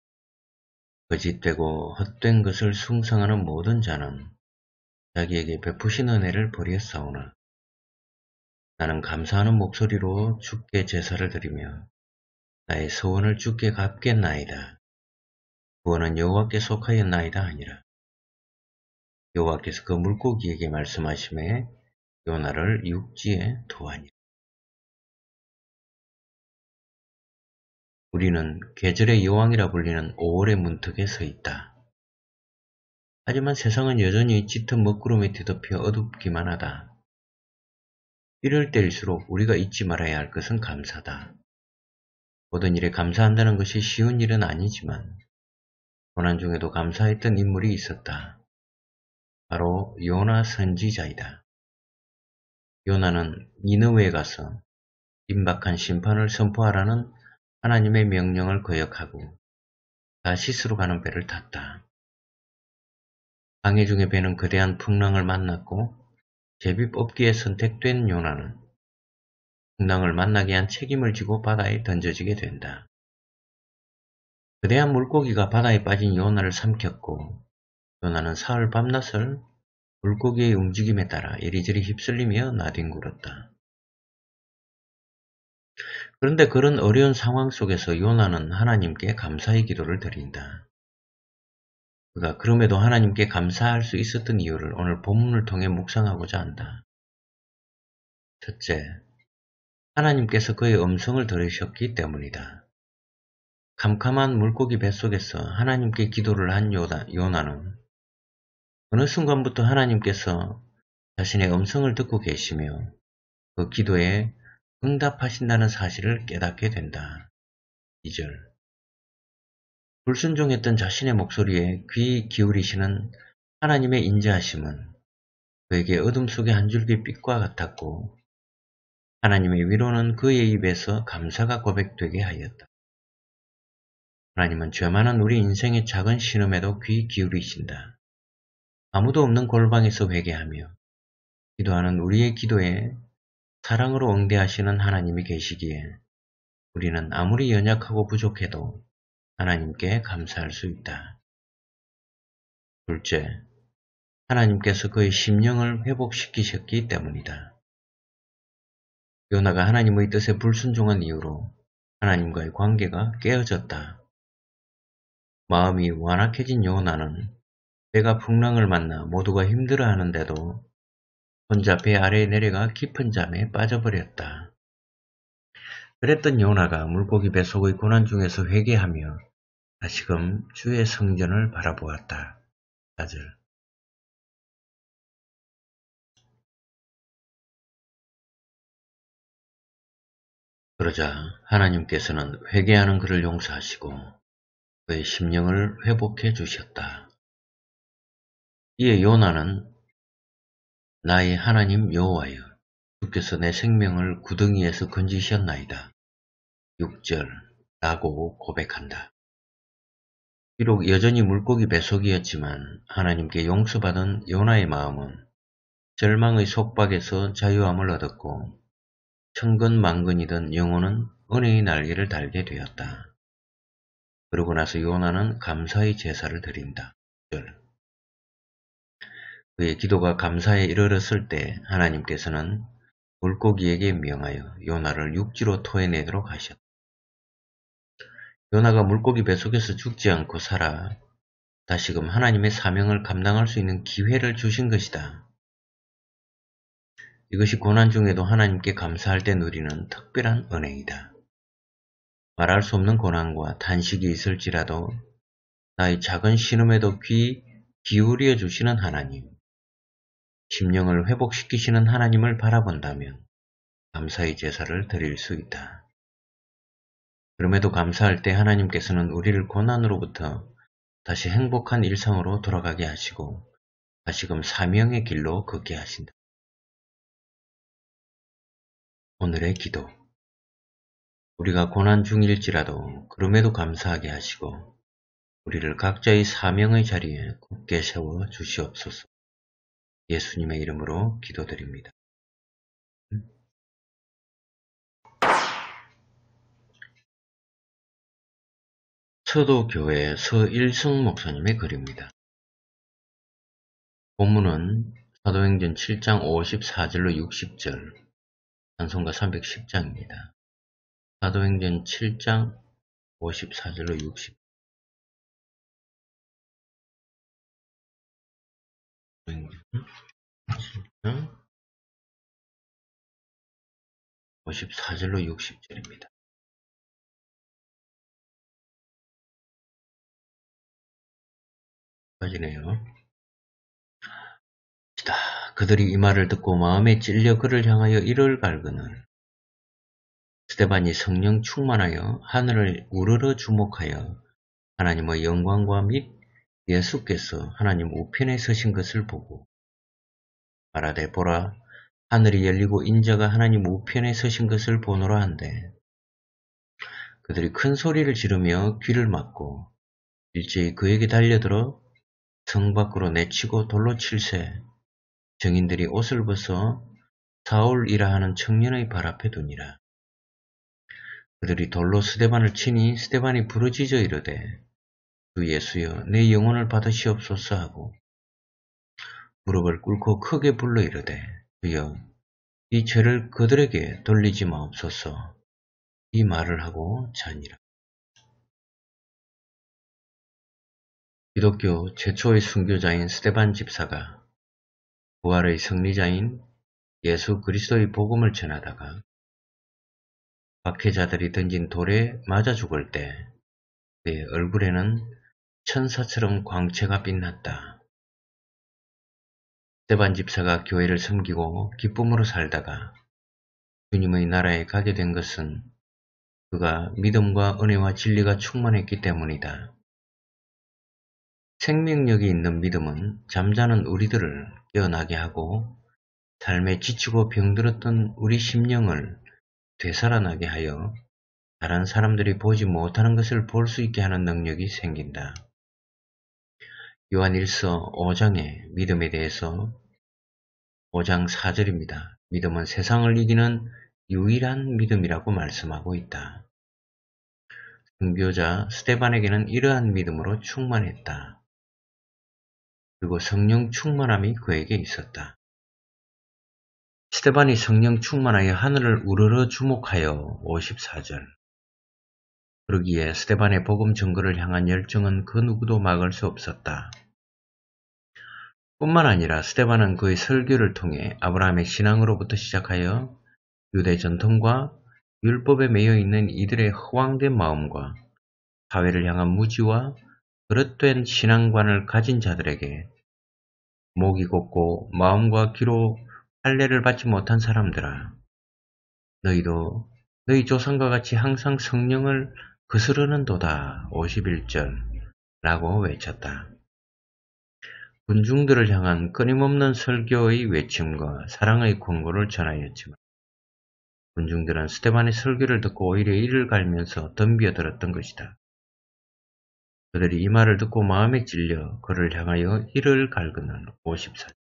거짓되고 헛된 것을 숭상하는 모든 자는 자기에게 베푸신 은혜를 버렸사오나 나는 감사하는 목소리로 주께 제사를 드리며 나의 소원을 주께 갚겠나이다. 구원은 여호와께 속하였나이다 하니라. 여호와께서 그 물고기에게 말씀하시매 요나를 육지에 두하니라. 우리는 계절의 여왕이라 불리는 오월의 문턱에 서 있다. 하지만 세상은 여전히 짙은 먹구름에 뒤덮여 어둡기만 하다. 이럴 때일수록 우리가 잊지 말아야 할 것은 감사다. 모든 일에 감사한다는 것이 쉬운 일은 아니지만 고난 중에도 감사했던 인물이 있었다. 바로 요나 선지자이다. 요나는 니느웨에 가서 임박한 심판을 선포하라는 하나님의 명령을 거역하고 다시스로 가는 배를 탔다. 항해 중에 배는 거대한 풍랑을 만났고 제비 뽑기에 선택된 요나는 풍랑을 만나게 한 책임을 지고 바다에 던져지게 된다. 거대한 물고기가 바다에 빠진 요나를 삼켰고 요나는 사흘 밤낮을 물고기의 움직임에 따라 이리저리 휩쓸리며 나뒹굴었다. 그런데 그런 어려운 상황 속에서 요나는 하나님께 감사의 기도를 드린다. 그가 그럼에도 하나님께 감사할 수 있었던 이유를 오늘 본문을 통해 묵상하고자 한다. 첫째, 하나님께서 그의 음성을 들으셨기 때문이다. 캄캄한 물고기 뱃속에서 하나님께 기도를 한 요나, 요나는 어느 순간부터 하나님께서 자신의 음성을 듣고 계시며 그 기도에 응답하신다는 사실을 깨닫게 된다. 이 절. 불순종했던 자신의 목소리에 귀 기울이시는 하나님의 인자하심은 그에게 어둠 속의 한 줄기 빛과 같았고 하나님의 위로는 그의 입에서 감사가 고백되게 하였다. 하나님은 죄 많은 우리 인생의 작은 신음에도 귀 기울이신다. 아무도 없는 골방에서 회개하며 기도하는 우리의 기도에 사랑으로 응대하시는 하나님이 계시기에 우리는 아무리 연약하고 부족해도 하나님께 감사할 수 있다. 둘째, 하나님께서 그의 심령을 회복시키셨기 때문이다. 요나가 하나님의 뜻에 불순종한 이유로 하나님과의 관계가 깨어졌다. 마음이 완악해진 요나는 배가 풍랑을 만나 모두가 힘들어하는데도 혼자 배 아래에 내려가 깊은 잠에 빠져버렸다. 그랬던 요나가 물고기 뱃속의 고난 중에서 회개하며 다시금 주의 성전을 바라보았다. 사 절. 그러자 하나님께서는 회개하는 그를 용서하시고 그의 심령을 회복해 주셨다. 이에 요나는 나의 하나님 여호와여 주께서 내 생명을 구덩이에서 건지셨나이다. 육 절 라고 고백한다. 비록 여전히 물고기 뱃속이었지만 하나님께 용서받은 요나의 마음은 절망의 속박에서 자유함을 얻었고 천근만근이던 영혼은 은혜의 날개를 달게 되었다. 그러고 나서 요나는 감사의 제사를 드린다. 육 절. 그의 기도가 감사에 이르렀을 때 하나님께서는 물고기에게 명하여 요나를 육지로 토해내도록 하셨다. 요나가 물고기 뱃속에서 죽지 않고 살아 다시금 하나님의 사명을 감당할 수 있는 기회를 주신 것이다. 이것이 고난 중에도 하나님께 감사할 때 누리는 특별한 은혜이다. 말할 수 없는 고난과 탄식이 있을지라도 나의 작은 신음에도 귀 기울여 주시는 하나님, 심령을 회복시키시는 하나님을 바라본다면 감사의 제사를 드릴 수 있다. 그럼에도 감사할 때 하나님께서는 우리를 고난으로부터 다시 행복한 일상으로 돌아가게 하시고 다시금 사명의 길로 걷게 하신다. 오늘의 기도. 우리가 고난 중일지라도 그럼에도 감사하게 하시고 우리를 각자의 사명의 자리에 굳게 세워 주시옵소서. 예수님의 이름으로 기도드립니다. 서도교회 서일성 목사님의 글입니다. 본문은 사도행전 칠 장 오십사 절로 육십 절, 찬송가 삼백십 장입니다. 사도행전 칠 장 오십사 절로 육십 절. 칠 장 오십사 절로 육십 절입니다. 빠지네요. 그들이 이 말을 듣고 마음에 찔려 그를 향하여 이를 갈그늘 스데반이 성령 충만하여 하늘을 우러러 주목하여 하나님의 영광과 및 예수께서 하나님 우편에 서신 것을 보고 말하되 보라 하늘이 열리고 인자가 하나님 우편에 서신 것을 보노라 한데 그들이 큰 소리를 지르며 귀를 막고 일제히 그에게 달려들어 성 밖으로 내치고 돌로 칠세 정인들이 옷을 벗어 사울이라 하는 청년의 발 앞에 두니라. 그들이 돌로 스데반을 치니 스데반이 부르짖어 이르되 주 예수여 내 영혼을 받으시옵소서 하고 무릎을 꿇고 크게 불러 이르되 주여 이 죄를 그들에게 돌리지 마옵소서. 이 말을 하고 자니라. 기독교 최초의 순교자인 스데반 집사가 부활의 승리자인 예수 그리스도의 복음을 전하다가 박해자들이 던진 돌에 맞아 죽을 때 그의 얼굴에는 천사처럼 광채가 빛났다. 스데반 집사가 교회를 섬기고 기쁨으로 살다가 주님의 나라에 가게 된 것은 그가 믿음과 은혜와 진리가 충만했기 때문이다. 생명력이 있는 믿음은 잠자는 우리들을 깨어나게 하고 삶에 지치고 병들었던 우리 심령을 되살아나게 하여 다른 사람들이 보지 못하는 것을 볼 수 있게 하는 능력이 생긴다. 요한 일서 오 장의 믿음에 대해서 오 장 사 절입니다. 믿음은 세상을 이기는 유일한 믿음이라고 말씀하고 있다. 선교자 스데반에게는 이러한 믿음으로 충만했다. 그리고 성령 충만함이 그에게 있었다. 스데반이 성령 충만하여 하늘을 우러러 주목하여 오십사 절. 그러기에 스데반의 복음 증거를 향한 열정은 그 누구도 막을 수 없었다. 뿐만 아니라 스데반은 그의 설교를 통해 아브라함의 신앙으로부터 시작하여 유대 전통과 율법에 매여 있는 이들의 허황된 마음과 사회를 향한 무지와 그릇된 신앙관을 가진 자들에게 목이 곧고 마음과 귀로 할례를 받지 못한 사람들아, 너희도 너희 조상과 같이 항상 성령을 거스르는도다. 오십일 절라고 외쳤다. 군중들을 향한 끊임없는 설교의 외침과 사랑의 권고를 전하였지만 군중들은 스데반의 설교를 듣고 오히려 이를 갈면서 덤벼들었던 것이다. 그들이 이 말을 듣고 마음에 찔려 그를 향하여 이를 갈그는 오십사 절.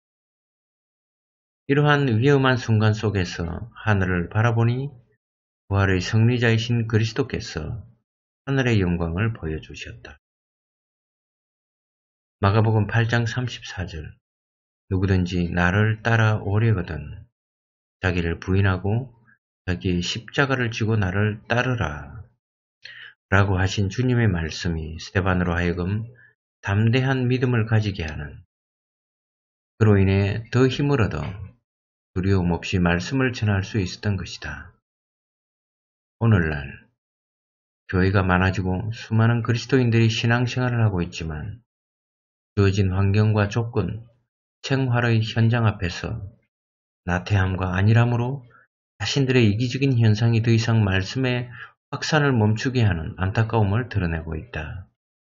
이러한 위험한 순간 속에서 하늘을 바라보니 부활의 승리자이신 그리스도께서 하늘의 영광을 보여주셨다. 마가복음 팔 장 삼십사 절. 누구든지 나를 따라오려거든 자기를 부인하고 자기의 십자가를 지고 나를 따르라 라고 하신 주님의 말씀이 스데반으로 하여금 담대한 믿음을 가지게 하는, 그로 인해 더 힘을 얻어 두려움 없이 말씀을 전할 수 있었던 것이다. 오늘날 교회가 많아지고 수많은 그리스도인들이 신앙생활을 하고 있지만 주어진 환경과 조건, 생활의 현장 앞에서 나태함과 안일함으로 자신들의 이기적인 현상이 더 이상 말씀의 확산을 멈추게 하는 안타까움을 드러내고 있다.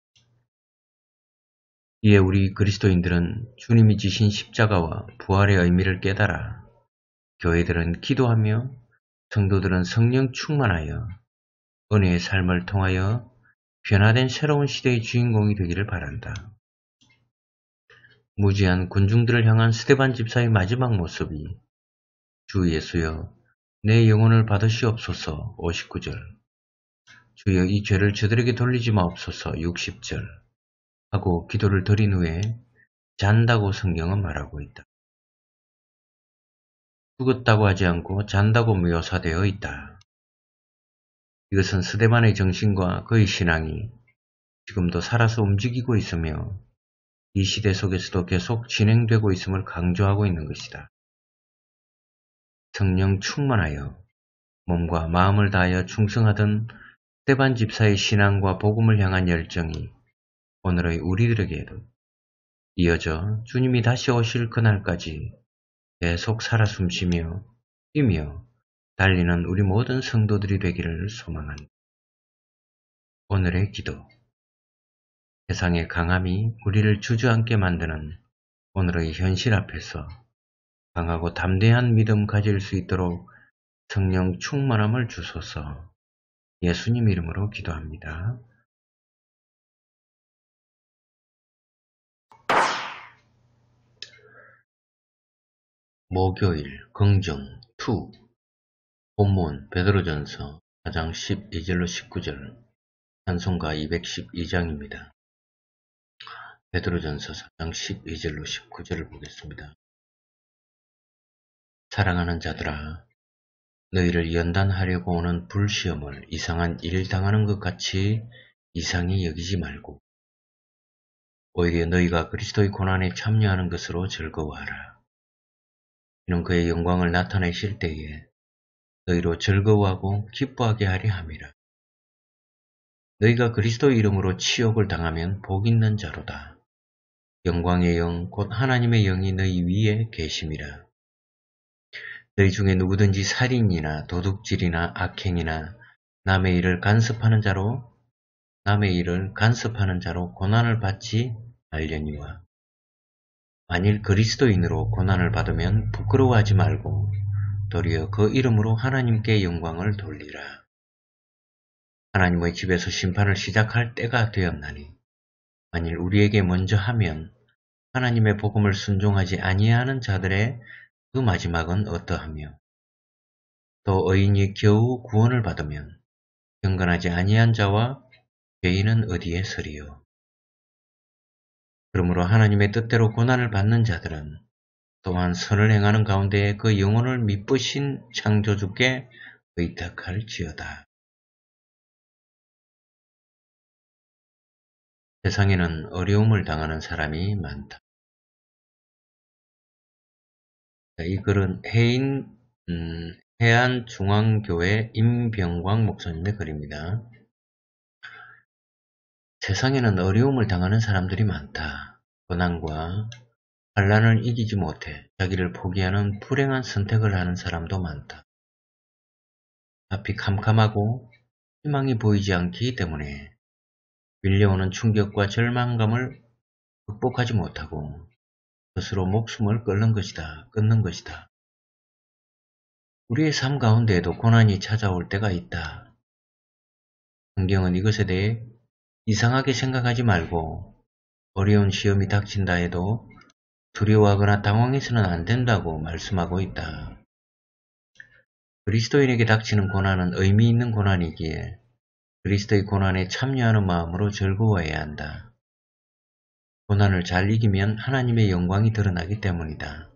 이에 우리 그리스도인들은 주님이 지신 십자가와 부활의 의미를 깨달아 교회들은 기도하며 성도들은 성령 충만하여 은혜의 삶을 통하여 변화된 새로운 시대의 주인공이 되기를 바란다. 무지한 군중들을 향한 스데반 집사의 마지막 모습이 주 예수여 내 영혼을 받으시옵소서 오십구 절, 주여 이 죄를 저들에게 돌리지 마옵소서 육십 절 하고 기도를 드린 후에 잔다고 성경은 말하고 있다. 죽었다고 하지 않고 잔다고 묘사되어 있다. 이것은 스데반의 정신과 그의 신앙이 지금도 살아서 움직이고 있으며 이 시대 속에서도 계속 진행되고 있음을 강조하고 있는 것이다. 성령 충만하여 몸과 마음을 다하여 충성하던 스데반 집사의 신앙과 복음을 향한 열정이 오늘의 우리들에게도 이어져 주님이 다시 오실 그날까지 계속 살아 숨쉬며 뛰며 달리는 우리 모든 성도들이 되기를 소망한다. 오늘의 기도. 세상의 강함이 우리를 주저앉게 만드는 오늘의 현실 앞에서 강하고 담대한 믿음 가질 수 있도록 성령 충만함을 주소서. 예수님 이름으로 기도합니다. 목요일 긍정 투. 본문 베드로전서 사 장 십이 절로 십구 절, 찬송가 이백십이 장입니다. 베드로전서 사 장 십이 절로 십구 절을 보겠습니다. 사랑하는 자들아, 너희를 연단하려고 오는 불시험을 이상한 일 당하는 것 같이 이상히 여기지 말고 오히려 너희가 그리스도의 고난에 참여하는 것으로 즐거워하라. 이는 그의 영광을 나타내실 때에 너희로 즐거워하고 기뻐하게 하려 함이라. 너희가 그리스도의 이름으로 치욕을 당하면 복 있는 자로다. 영광의 영 곧 하나님의 영이 너희 위에 계심이라. 너희 중에 누구든지 살인이나 도둑질이나 악행이나 남의 일을 간섭하는 자로 남의 일을 간섭하는 자로 고난을 받지 말려니와 만일 그리스도인으로 고난을 받으면 부끄러워하지 말고 도리어 그 이름으로 하나님께 영광을 돌리라. 하나님의 집에서 심판을 시작할 때가 되었나니 만일 우리에게 먼저 하면 하나님의 복음을 순종하지 아니하는 자들의 그 마지막은 어떠하며 또 의인이 겨우 구원을 받으면 경건하지 아니한 자와 죄인은 어디에 서리요. 그러므로 하나님의 뜻대로 고난을 받는 자들은 또한 선을 행하는 가운데 그 영혼을 미쁘신 창조주께 의탁할지어다. 세상에는 어려움을 당하는 사람이 많다. 이 글은 해인 음, 해안중앙교회 임병광 목사님의 글입니다. 세상에는 어려움을 당하는 사람들이 많다. 고난과 환난을 이기지 못해 자기를 포기하는 불행한 선택을 하는 사람도 많다. 앞이 캄캄하고 희망이 보이지 않기 때문에 밀려오는 충격과 절망감을 극복하지 못하고 스스로 목숨을 끊는 것이다. 끊는 것이다. 우리의 삶 가운데에도 고난이 찾아올 때가 있다. 성경은 이것에 대해 이상하게 생각하지 말고 어려운 시험이 닥친다 해도 두려워하거나 당황해서는 안 된다고 말씀하고 있다. 그리스도인에게 닥치는 고난은 의미 있는 고난이기에 그리스도의 고난에 참여하는 마음으로 즐거워해야 한다. 고난을 잘 이기면 하나님의 영광이 드러나기 때문이다.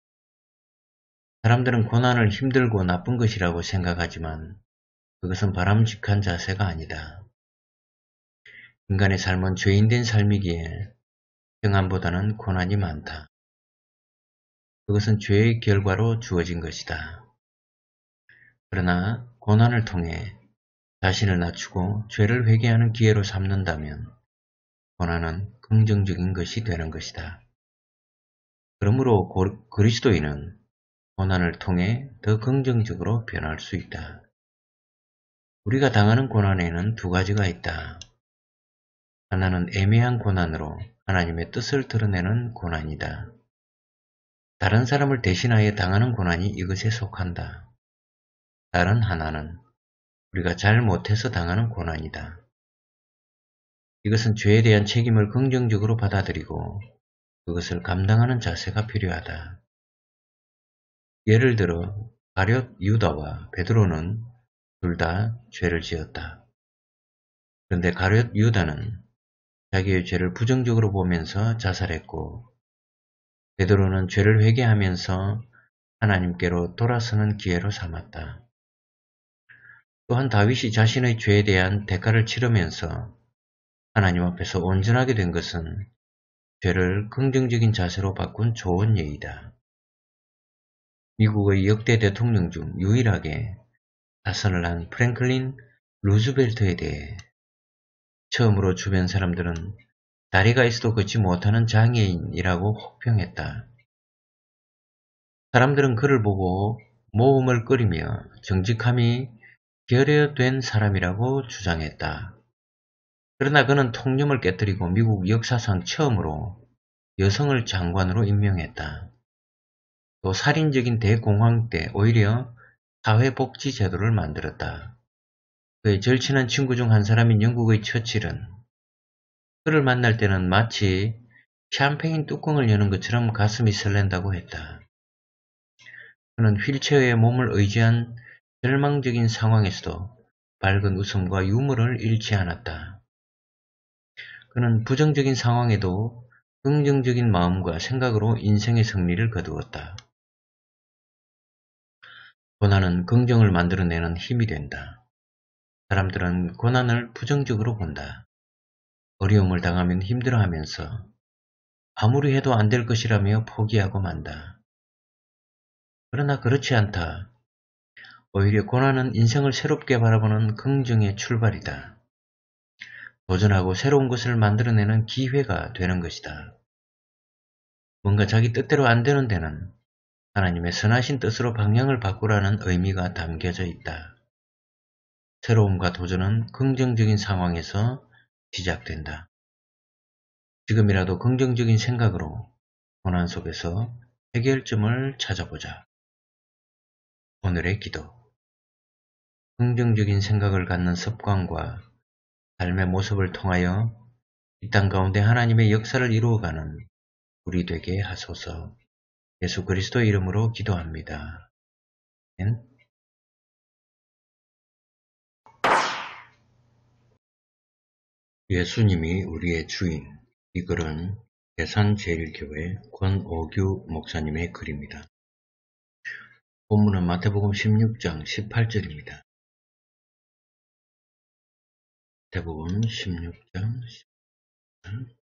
사람들은 고난을 힘들고 나쁜 것이라고 생각하지만 그것은 바람직한 자세가 아니다. 인간의 삶은 죄인된 삶이기에 평안보다는 고난이 많다. 그것은 죄의 결과로 주어진 것이다. 그러나 고난을 통해 자신을 낮추고 죄를 회개하는 기회로 삼는다면 고난은 긍정적인 것이 되는 것이다. 그러므로 고, 그리스도인은 고난을 통해 더 긍정적으로 변할 수 있다. 우리가 당하는 고난에는 두 가지가 있다. 하나는 애매한 고난으로 하나님의 뜻을 드러내는 고난이다. 다른 사람을 대신하여 당하는 고난이 이것에 속한다. 다른 하나는 우리가 잘 못해서 당하는 고난이다. 이것은 죄에 대한 책임을 긍정적으로 받아들이고 그것을 감당하는 자세가 필요하다. 예를 들어 가룟 유다와 베드로는 둘 다 죄를 지었다. 그런데 가룟 유다는 자기의 죄를 부정적으로 보면서 자살했고 베드로는 죄를 회개하면서 하나님께로 돌아서는 기회로 삼았다. 또한 다윗이 자신의 죄에 대한 대가를 치르면서 하나님 앞에서 온전하게 된 것은 죄를 긍정적인 자세로 바꾼 좋은 예이다. 미국의 역대 대통령 중 유일하게 자선을 한 프랭클린 루즈벨트에 대해 처음으로 주변 사람들은 다리가 있어도 걷지 못하는 장애인이라고 혹평했다. 사람들은 그를 보고 모험을 끓이며 정직함이 결여된 사람이라고 주장했다. 그러나 그는 통념을 깨뜨리고 미국 역사상 처음으로 여성을 장관으로 임명했다. 또 살인적인 대공황 때 오히려 사회복지 제도를 만들었다. 그의 절친한 친구 중 한 사람인 영국의 처칠은 그를 만날 때는 마치 샴페인 뚜껑을 여는 것처럼 가슴이 설렌다고 했다. 그는 휠체어에 몸을 의지한 절망적인 상황에서도 밝은 웃음과 유머를 잃지 않았다. 그는 부정적인 상황에도 긍정적인 마음과 생각으로 인생의 승리를 거두었다. 고난은 긍정을 만들어내는 힘이 된다. 사람들은 고난을 부정적으로 본다. 어려움을 당하면 힘들어하면서 아무리 해도 안 될 것이라며 포기하고 만다. 그러나 그렇지 않다. 오히려 고난은 인생을 새롭게 바라보는 긍정의 출발이다. 도전하고 새로운 것을 만들어내는 기회가 되는 것이다. 뭔가 자기 뜻대로 안 되는 데는 하나님의 선하신 뜻으로 방향을 바꾸라는 의미가 담겨져 있다. 새로움과 도전은 긍정적인 상황에서 시작된다. 지금이라도 긍정적인 생각으로 고난 속에서 해결점을 찾아보자. 오늘의 기도. 긍정적인 생각을 갖는 습관과 삶의 모습을 통하여 이 땅 가운데 하나님의 역사를 이루어가는 우리 되게 하소서. 예수 그리스도 이름으로 기도합니다. 예수님이 우리의 주인. 이 글은 대산제일교회 권오규 목사님의 글입니다. 본문은 마태복음 십육 장 십팔 절입니다. 마태복음 십육 장 십팔 절.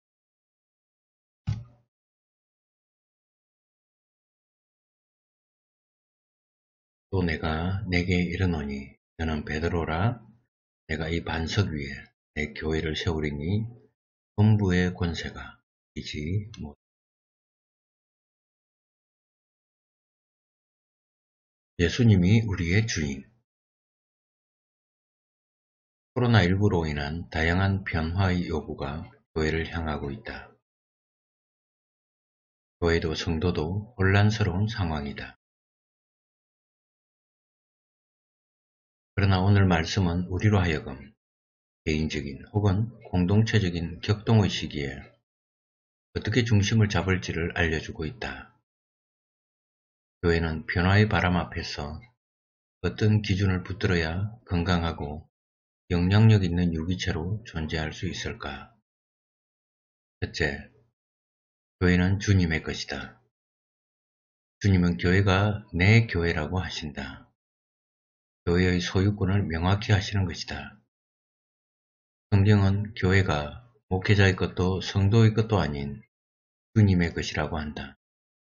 또 내가 내게 이르노니 너는 베드로라. 내가 이 반석 위에 내 교회를 세우리니 본부의 권세가 이지 못. 예수님이 우리의 주인. 코로나십구로 인한 다양한 변화의 요구가 교회를 향하고 있다. 교회도 성도도 혼란스러운 상황이다. 그러나 오늘 말씀은 우리로 하여금 개인적인 혹은 공동체적인 격동의 시기에 어떻게 중심을 잡을지를 알려주고 있다. 교회는 변화의 바람 앞에서 어떤 기준을 붙들어야 건강하고 영향력 있는 유기체로 존재할 수 있을까? 첫째, 교회는 주님의 것이다. 주님은 교회가 내 교회라고 하신다. 교회의 소유권을 명확히 하시는 것이다. 성경은 교회가 목회자의 것도 성도의 것도 아닌 주님의 것이라고 한다.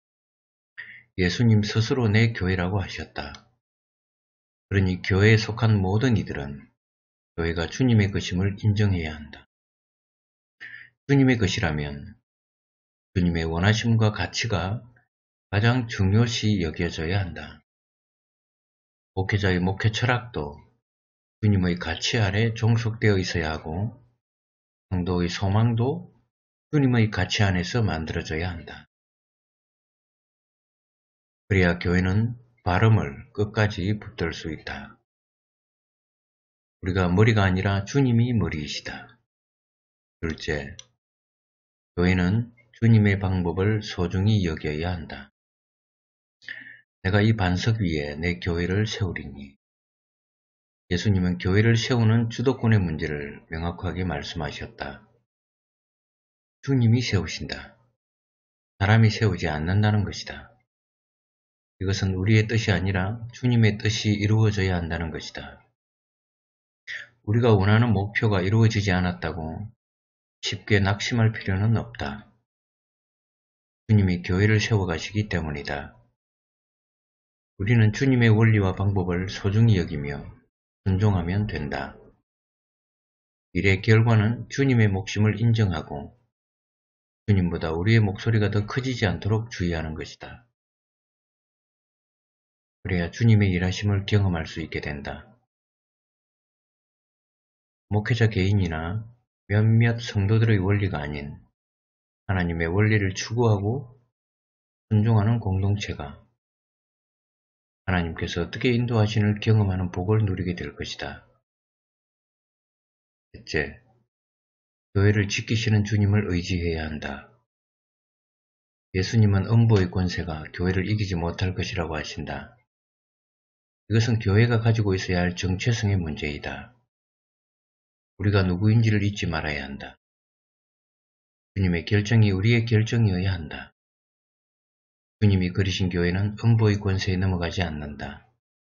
예수님 스스로 내 교회라고 하셨다. 그러니 교회에 속한 모든 이들은 교회가 주님의 것임을 인정해야 한다. 주님의 것이라면 주님의 원하심과 가치가 가장 중요시 여겨져야 한다. 목회자의 목회 철학도 주님의 가치 아래 종속되어 있어야 하고 성도의 소망도 주님의 가치 안에서 만들어져야 한다. 그래야 교회는 발음을 끝까지 붙들 수 있다. 우리가 머리가 아니라 주님이 머리이시다. 둘째, 교회는 주님의 방법을 소중히 여겨야 한다. 내가 이 반석 위에 내 교회를 세우리니. 예수님은 교회를 세우는 주도권의 문제를 명확하게 말씀하셨다. 주님이 세우신다. 사람이 세우지 않는다는 것이다. 이것은 우리의 뜻이 아니라 주님의 뜻이 이루어져야 한다는 것이다. 우리가 원하는 목표가 이루어지지 않았다고 쉽게 낙심할 필요는 없다. 주님이 교회를 세워가시기 때문이다. 우리는 주님의 원리와 방법을 소중히 여기며 순종하면 된다. 일의 결과는 주님의 몫임을 인정하고 주님보다 우리의 목소리가 더 커지지 않도록 주의하는 것이다. 그래야 주님의 일하심을 경험할 수 있게 된다. 목회자 개인이나 몇몇 성도들의 원리가 아닌 하나님의 원리를 추구하고 순종하는 공동체가 하나님께서 어떻게 인도하시는을 경험하는 복을 누리게 될 것이다. 셋째, 교회를 지키시는 주님을 의지해야 한다. 예수님은 음보의 권세가 교회를 이기지 못할 것이라고 하신다. 이것은 교회가 가지고 있어야 할 정체성의 문제이다. 우리가 누구인지를 잊지 말아야 한다. 주님의 결정이 우리의 결정이어야 한다. 주님이 그리신 교회는 음보의 권세에 넘어가지 않는다.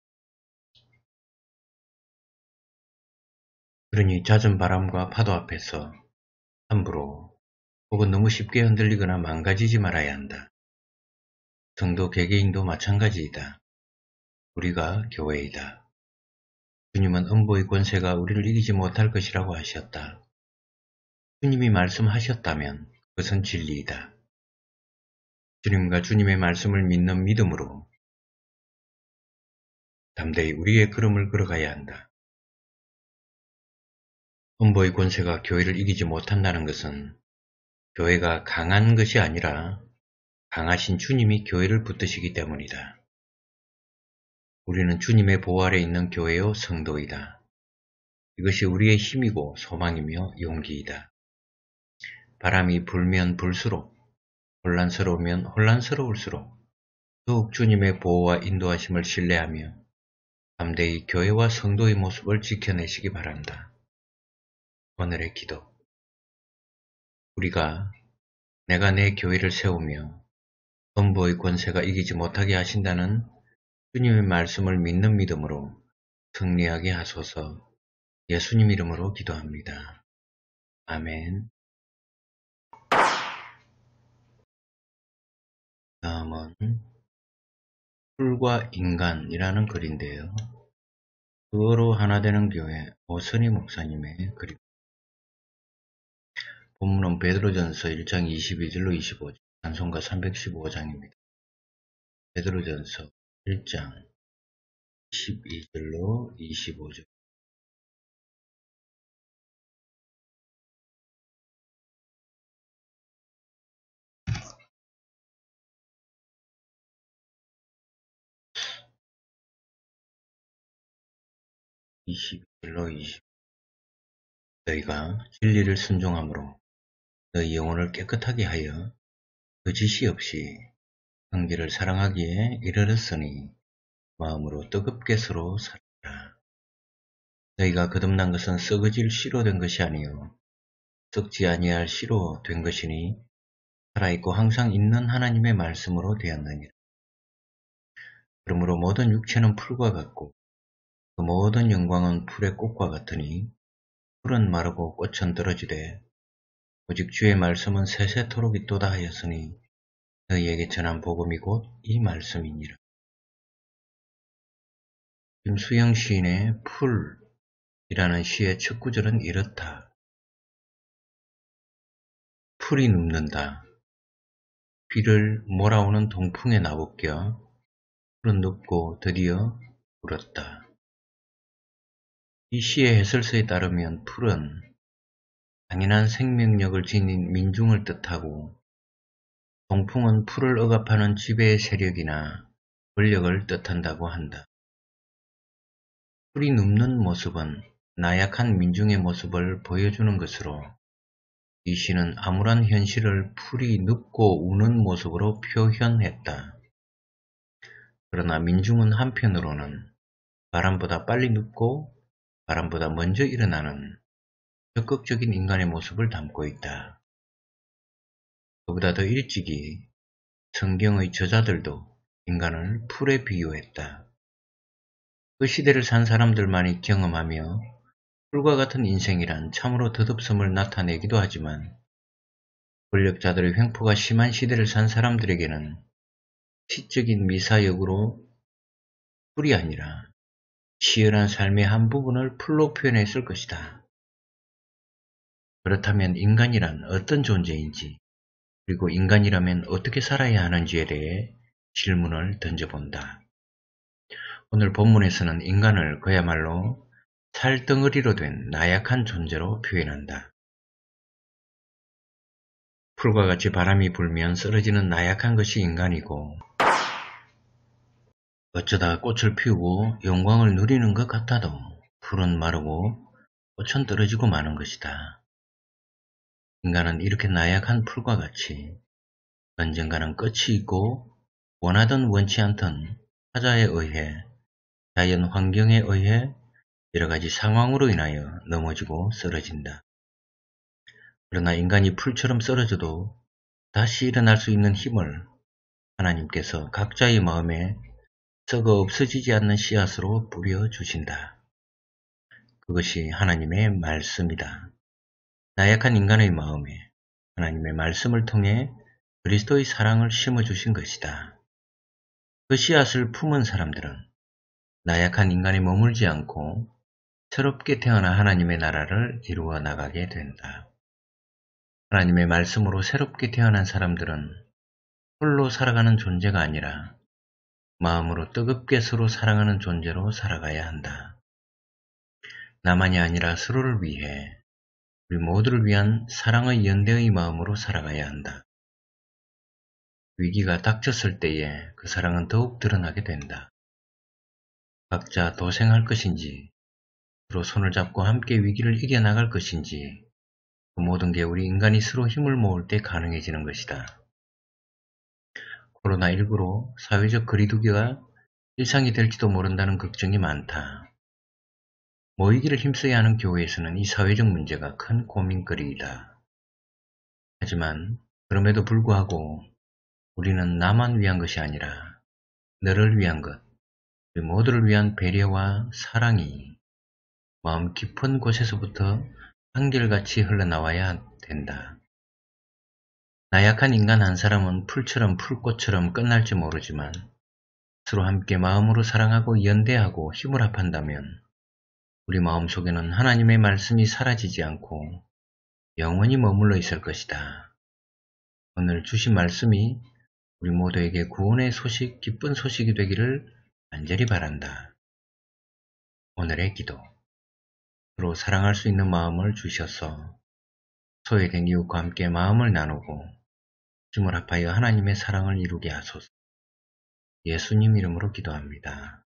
그러니 잦은 바람과 파도 앞에서 함부로 혹은 너무 쉽게 흔들리거나 망가지지 말아야 한다. 성도 개개인도 마찬가지이다. 우리가 교회이다. 주님은 음보의 권세가 우리를 이기지 못할 것이라고 하셨다. 주님이 말씀하셨다면 그것은 진리이다. 주님과 주님의 말씀을 믿는 믿음으로 담대히 우리의 걸음을 걸어가야 한다. 음보의 권세가 교회를 이기지 못한다는 것은 교회가 강한 것이 아니라 강하신 주님이 교회를 붙드시기 때문이다. 우리는 주님의 보호 아래 있는 교회요 성도이다. 이것이 우리의 힘이고 소망이며 용기이다. 바람이 불면 불수록, 혼란스러우면 혼란스러울수록 더욱 주님의 보호와 인도하심을 신뢰하며 담대히 교회와 성도의 모습을 지켜내시기 바란다. 오늘의 기도. 우리가 내가 내 교회를 세우며 음보의 권세가 이기지 못하게 하신다는 주님의 말씀을 믿는 믿음으로 승리하게 하소서. 예수님 이름으로 기도합니다. 아멘. 다음은 풀과 인간이라는 글인데요. 그거로 하나 되는 교회 오선희 목사님의 글입니다. 본문은 베드로전서 일 장 이십이 절로 이십오 절, 찬송가 삼백십오 장입니다. 베드로전서 일 장 십이 절로 이십오 절. 이십이 절로 이십. 너희가 진리를 순종함으로 너희 영혼을 깨끗하게 하여 거짓이 없이 형제를 사랑하기에 이르렀으니 마음으로 뜨겁게 서로 살아라. 너희가 거듭난 것은 썩어질 씨로 된 것이 아니요 썩지 아니할 씨로 된 것이니 살아있고 항상 있는 하나님의 말씀으로 되었느니라. 그러므로 모든 육체는 풀과 같고 그 모든 영광은 풀의 꽃과 같으니 풀은 마르고 꽃은 떨어지되 오직 주의 말씀은 세세토록 있도다 하였으니 너희에게 전한 복음이 곧 이 말씀이니라. 김수영 시인의 풀이라는 시의 첫 구절은 이렇다. 풀이 눕는다. 비를 몰아오는 동풍에 나붙겨 풀은 눕고 드디어 울었다. 이 시의 해설서에 따르면 풀은 강인한 생명력을 지닌 민중을 뜻하고 동풍은 풀을 억압하는 지배의 세력이나 권력을 뜻한다고 한다. 풀이 눕는 모습은 나약한 민중의 모습을 보여주는 것으로 이 시는 암울한 현실을 풀이 눕고 우는 모습으로 표현했다. 그러나 민중은 한편으로는 바람보다 빨리 눕고 바람보다 먼저 일어나는 적극적인 인간의 모습을 담고 있다. 그보다 더 일찍이 성경의 저자들도 인간을 풀에 비유했다. 그 시대를 산 사람들만이 경험하며 풀과 같은 인생이란 참으로 덧없음을 나타내기도 하지만 권력자들의 횡포가 심한 시대를 산 사람들에게는 시적인 미사역으로 풀이 아니라 치열한 삶의 한 부분을 풀로 표현했을 것이다. 그렇다면 인간이란 어떤 존재인지 그리고 인간이라면 어떻게 살아야 하는지에 대해 질문을 던져본다. 오늘 본문에서는 인간을 그야말로 살덩어리로 된 나약한 존재로 표현한다. 풀과 같이 바람이 불면 쓰러지는 나약한 것이 인간이고 어쩌다 꽃을 피우고 영광을 누리는 것 같아도 풀은 마르고 꽃은 떨어지고 마는 것이다. 인간은 이렇게 나약한 풀과 같이 언젠가는 끝이 있고 원하든 원치 않든 타자에 의해 자연 환경에 의해 여러가지 상황으로 인하여 넘어지고 쓰러진다. 그러나 인간이 풀처럼 쓰러져도 다시 일어날 수 있는 힘을 하나님께서 각자의 마음에 썩어 없어지지 않는 씨앗으로 뿌려주신다. 그것이 하나님의 말씀이다. 나약한 인간의 마음에 하나님의 말씀을 통해 그리스도의 사랑을 심어주신 것이다. 그 씨앗을 품은 사람들은 나약한 인간에 머물지 않고 새롭게 태어나 하나님의 나라를 이루어 나가게 된다. 하나님의 말씀으로 새롭게 태어난 사람들은 홀로 살아가는 존재가 아니라 마음으로 뜨겁게 서로 사랑하는 존재로 살아가야 한다. 나만이 아니라 서로를 위해 우리 모두를 위한 사랑의 연대의 마음으로 살아가야 한다. 위기가 닥쳤을 때에 그 사랑은 더욱 드러나게 된다. 각자 도생할 것인지 서로 손을 잡고 함께 위기를 이겨나갈 것인지 그 모든 게 우리 인간이 서로 힘을 모을 때 가능해지는 것이다. 코로나십구로 사회적 거리두기가 일상이 될지도 모른다는 걱정이 많다. 모이기를 힘써야 하는 교회에서는 이 사회적 문제가 큰 고민거리이다. 하지만 그럼에도 불구하고 우리는 나만 위한 것이 아니라 너를 위한 것, 우리 모두를 위한 배려와 사랑이 마음 깊은 곳에서부터 한결같이 흘러나와야 된다. 나약한 인간 한 사람은 풀처럼 풀꽃처럼 끝날지 모르지만 서로 함께 마음으로 사랑하고 연대하고 힘을 합한다면 우리 마음속에는 하나님의 말씀이 사라지지 않고 영원히 머물러 있을 것이다. 오늘 주신 말씀이 우리 모두에게 구원의 소식, 기쁜 소식이 되기를 간절히 바란다. 오늘의 기도. 서로 사랑할 수 있는 마음을 주셔서 소외된 이웃과 함께 마음을 나누고 힘을 합하여 하나님의 사랑을 이루게 하소서. 예수님 이름으로 기도합니다.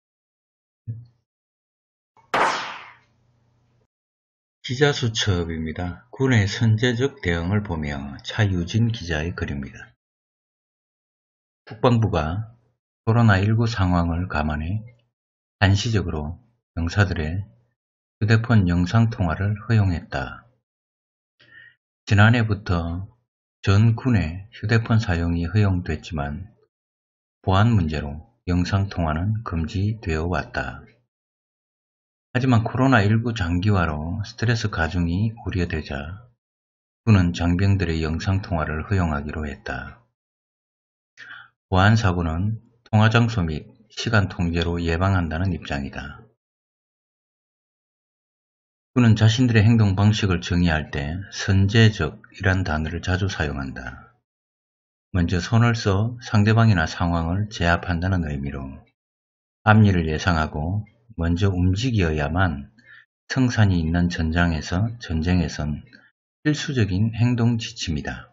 기자수첩입니다. 군의 선제적 대응을 보며 차유진 기자의 글입니다. 국방부가 코로나십구 상황을 감안해 한시적으로 병사들의 휴대폰 영상통화를 허용했다. 지난해부터 전 군의 휴대폰 사용이 허용됐지만 보안 문제로 영상통화는 금지되어 왔다. 하지만 코로나십구 장기화로 스트레스 가중이 우려되자 군은 장병들의 영상통화를 허용하기로 했다. 보안사고는 통화장소 및 시간 통제로 예방한다는 입장이다. 군은 자신들의 행동 방식을 정의할 때 선제적이란 단어를 자주 사용한다. 먼저 손을 써 상대방이나 상황을 제압한다는 의미로 앞일을 예상하고 먼저 움직여야만 승산이 있는 전장에서 전쟁에선 필수적인 행동 지침이다.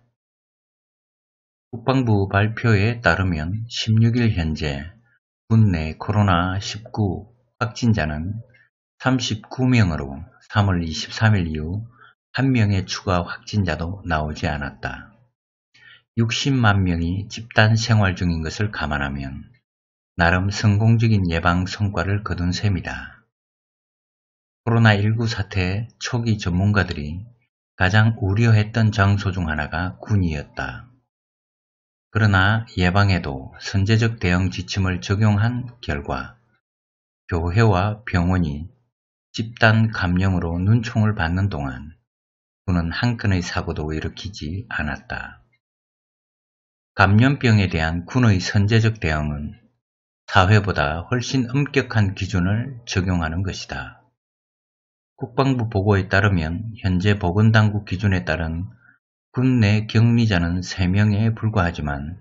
국방부 발표에 따르면 십육일 현재 군 내 코로나 십구 확진자는 삼십구 명으로 삼월 이십삼일 이후 한 명의 추가 확진자도 나오지 않았다. 육십만 명이 집단 생활 중인 것을 감안하면 나름 성공적인 예방 성과를 거둔 셈이다. 코로나십구 사태 초기 전문가들이 가장 우려했던 장소 중 하나가 군이었다. 그러나 예방에도 선제적 대응 지침을 적용한 결과 교회와 병원이 집단 감염으로 눈총을 받는 동안 군은 한 건의 사고도 일으키지 않았다. 감염병에 대한 군의 선제적 대응은 사회보다 훨씬 엄격한 기준을 적용하는 것이다. 국방부 보고에 따르면 현재 보건당국 기준에 따른 군 내 격리자는 세 명에 불과하지만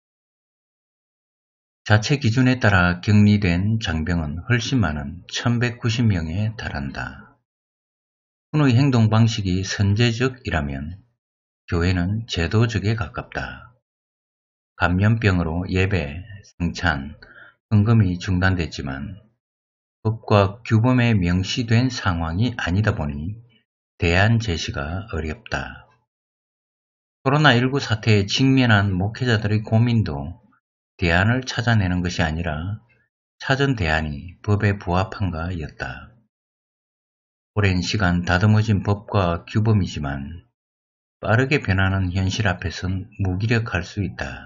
자체 기준에 따라 격리된 장병은 훨씬 많은 천백구십 명에 달한다. 군의 행동 방식이 선제적이라면 교회는 제도적에 가깝다. 감염병으로 예배, 성찬, 헌금이 중단됐지만 법과 규범에 명시된 상황이 아니다 보니 대안 제시가 어렵다. 코로나십구 사태에 직면한 목회자들의 고민도 대안을 찾아내는 것이 아니라 찾은 대안이 법에 부합한가 였다. 오랜 시간 다듬어진 법과 규범이지만 빠르게 변하는 현실 앞에선 무기력할 수 있다.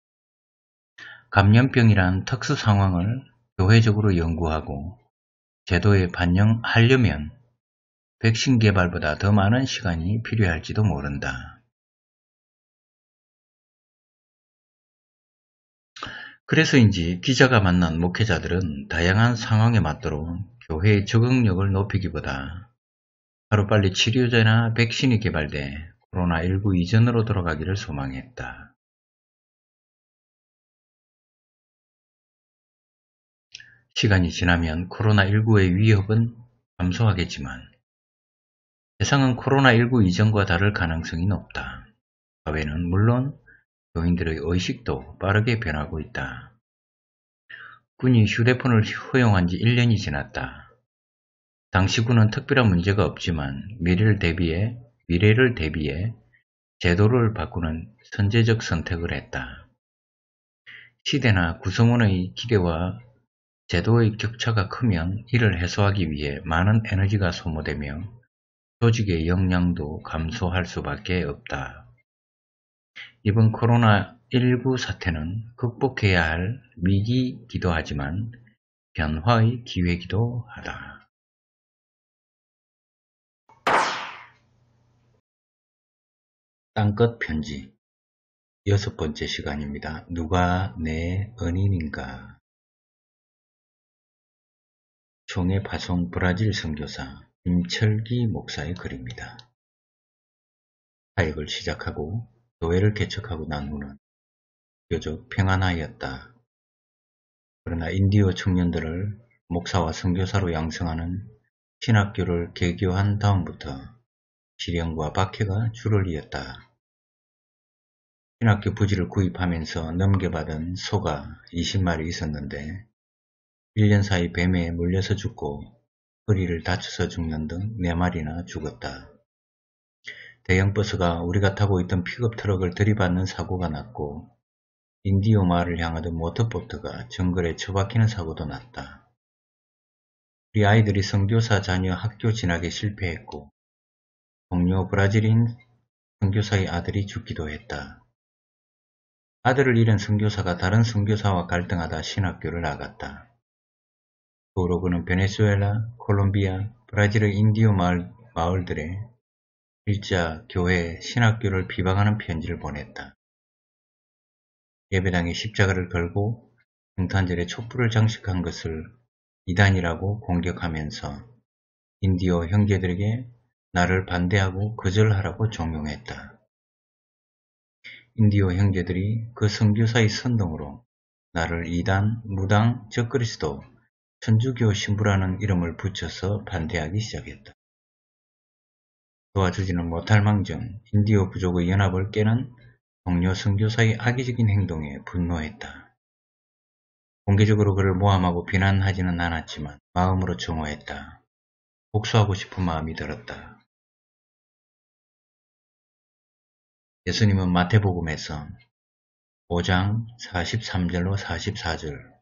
감염병이란 특수 상황을 교회적으로 연구하고 제도에 반영하려면 백신 개발보다 더 많은 시간이 필요할지도 모른다. 그래서인지 기자가 만난 목회자들은 다양한 상황에 맞도록 교회의 적응력을 높이기보다 하루빨리 치료제나 백신이 개발돼 코로나십구 이전으로 돌아가기를 소망했다. 시간이 지나면 코로나십구의 위협은 감소하겠지만 세상은 코로나십구 이전과 다를 가능성이 높다. 사회는 물론 교인들의 의식도 빠르게 변하고 있다. 군이 휴대폰을 허용한 지 일 년이 지났다. 당시 군은 특별한 문제가 없지만 미래를 대비해, 미래를 대비해 제도를 바꾸는 선제적 선택을 했다. 시대나 구성원의 기대와 제도의 격차가 크면 이를 해소하기 위해 많은 에너지가 소모되며 조직의 역량도 감소할 수밖에 없다. 이번 코로나십구 사태는 극복해야 할 위기이기도 하지만 변화의 기회이기도 하다. 땅끝 편지 여섯 번째 시간입니다. 누가 내 은인인가? 총회 파송 브라질 선교사 임철기 목사의 글입니다. 사역을 시작하고 교회를 개척하고 난 후는 비교적 평안하였다. 그러나 인디오 청년들을 목사와 선교사로 양성하는 신학교를 개교한 다음부터 시련과 박해가 줄을 이었다. 신학교 부지를 구입하면서 넘겨받은 소가 이십 마리 있었는데 일 년 사이 뱀에 물려서 죽고 허리를 다쳐서 죽는 등 네 마리나 죽었다. 대형 버스가 우리가 타고 있던 픽업 트럭을 들이받는 사고가 났고 인디오 마을을 향하던 모터보트가 정글에 처박히는 사고도 났다. 우리 아이들이 선교사 자녀 학교 진학에 실패했고 동료 브라질인 선교사의 아들이 죽기도 했다. 아들을 잃은 선교사가 다른 선교사와 갈등하다 신학교를 나갔다. 그 후로 그는 베네수엘라, 콜롬비아, 브라질의 인디오 마을, 마을들의 일자, 교회, 신학교를 비방하는 편지를 보냈다. 예배당에 십자가를 걸고 성탄절에 촛불을 장식한 것을 이단이라고 공격하면서 인디오 형제들에게 나를 반대하고 거절하라고 종용했다. 인디오 형제들이 그 선교사의 선동으로 나를 이단, 무당, 적그리스도, 천주교 신부라는 이름을 붙여서 반대하기 시작했다. 도와주지는 못할 망정 인디오 부족의 연합을 깨는 동료 선교사의 악의적인 행동에 분노했다. 공개적으로 그를 모함하고 비난하지는 않았지만 마음으로 정오했다. 복수하고 싶은 마음이 들었다. 예수님은 마태복음에서 오 장 사십삼 절로 사십사 절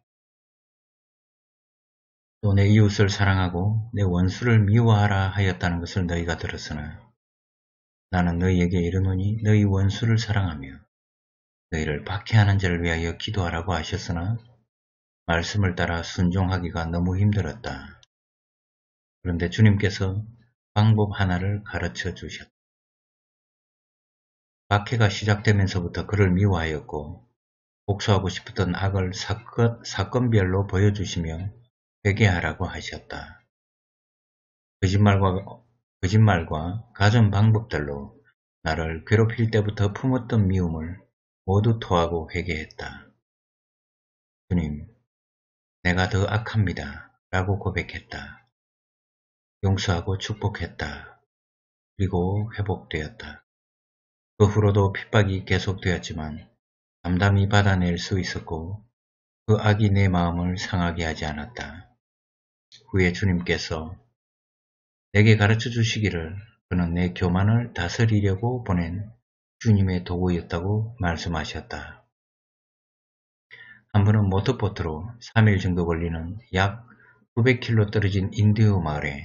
또 내 이웃을 사랑하고 내 원수를 미워하라 하였다는 것을 너희가 들었으나 나는 너희에게 이르노니 너희 원수를 사랑하며 너희를 박해하는 자를 위하여 기도하라고 하셨으나 말씀을 따라 순종하기가 너무 힘들었다. 그런데 주님께서 방법 하나를 가르쳐 주셨다. 박해가 시작되면서부터 그를 미워하였고 복수하고 싶었던 악을 사건, 사건별로 보여주시며 회개하라고 하셨다. 거짓말과, 거짓말과 가전 방법들로 나를 괴롭힐 때부터 품었던 미움을 모두 토하고 회개했다. 주님, 내가 더 악합니다. 라고 고백했다. 용서하고 축복했다. 그리고 회복되었다. 그 후로도 핍박이 계속되었지만 담담히 받아낼 수 있었고 그 악이 내 마음을 상하게 하지 않았다. 후에 주님께서 내게 가르쳐 주시기를 그는 내 교만을 다스리려고 보낸 주님의 도구였다고 말씀하셨다. 한 번은 모터보트로 삼 일 정도 걸리는 약 구백 킬로미터 떨어진 인디오 마을에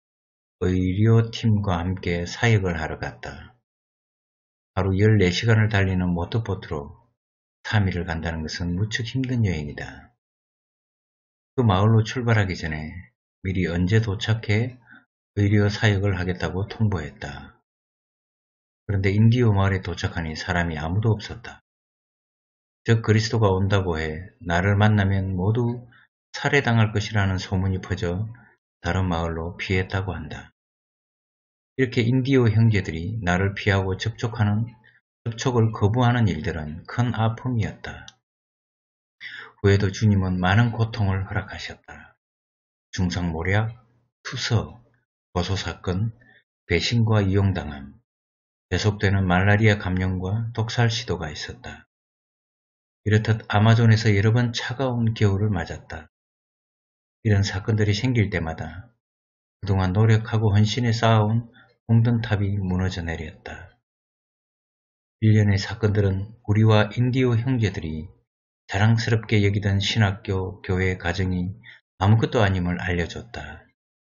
의료팀과 함께 사역을 하러 갔다. 하루 열네 시간을 달리는 모터보트로 삼 일을 간다는 것은 무척 힘든 여행이다. 그 마을로 출발하기 전에 미리 언제 도착해 의료 사역을 하겠다고 통보했다. 그런데 인디오 마을에 도착하니 사람이 아무도 없었다. 즉 그리스도가 온다고 해 나를 만나면 모두 살해당할 것이라는 소문이 퍼져 다른 마을로 피했다고 한다. 이렇게 인디오 형제들이 나를 피하고 접촉하는, 접촉을 거부하는 일들은 큰 아픔이었다. 후에도 주님은 많은 고통을 허락하셨다. 중상모략, 투서, 고소사건, 배신과 이용당함, 계속되는 말라리아 감염과 독살 시도가 있었다. 이렇듯 아마존에서 여러 번 차가운 겨울을 맞았다. 이런 사건들이 생길 때마다 그동안 노력하고 헌신해 쌓아온 공든탑이 무너져 내렸다. 일련의 사건들은 우리와 인디오 형제들이 자랑스럽게 여기던 신학교, 교회, 가정이 아무것도 아님을 알려줬다.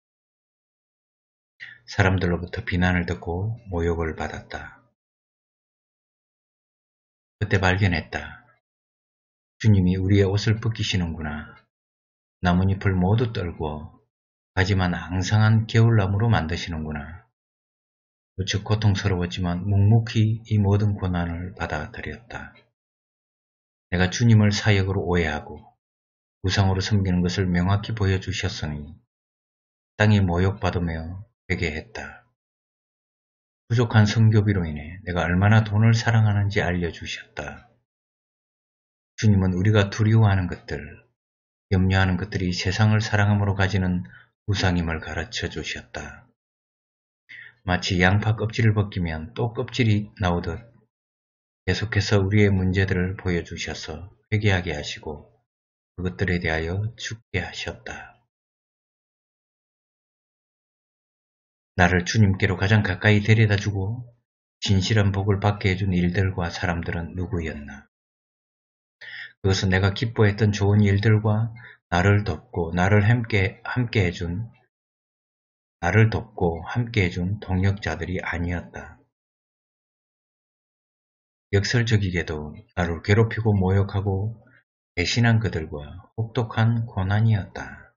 사람들로부터 비난을 듣고 모욕을 받았다. 그때 발견했다. 주님이 우리의 옷을 벗기시는구나. 나뭇잎을 모두 떨고 하지만 앙상한 겨울나무로 만드시는구나. 무척 고통스러웠지만 묵묵히 이 모든 고난을 받아들였다. 내가 주님을 사역으로 오해하고 우상으로 섬기는 것을 명확히 보여주셨으니 땅이 모욕받으며 회개했다. 부족한 성교비로 인해 내가 얼마나 돈을 사랑하는지 알려주셨다. 주님은 우리가 두려워하는 것들, 염려하는 것들이 세상을 사랑함으로 가지는 우상임을 가르쳐 주셨다. 마치 양파 껍질을 벗기면 또 껍질이 나오듯 계속해서 우리의 문제들을 보여주셔서 회개하게 하시고 그것들에 대하여 죽게 하셨다. 나를 주님께로 가장 가까이 데려다주고 진실한 복을 받게 해준 일들과 사람들은 누구였나? 그것은 내가 기뻐했던 좋은 일들과 나를 돕고 나를 함께, 함께 해준 나를 돕고 함께 해준 동역자들이 아니었다. 역설적이게도 나를 괴롭히고 모욕하고 배신한 그들과 혹독한 고난이었다.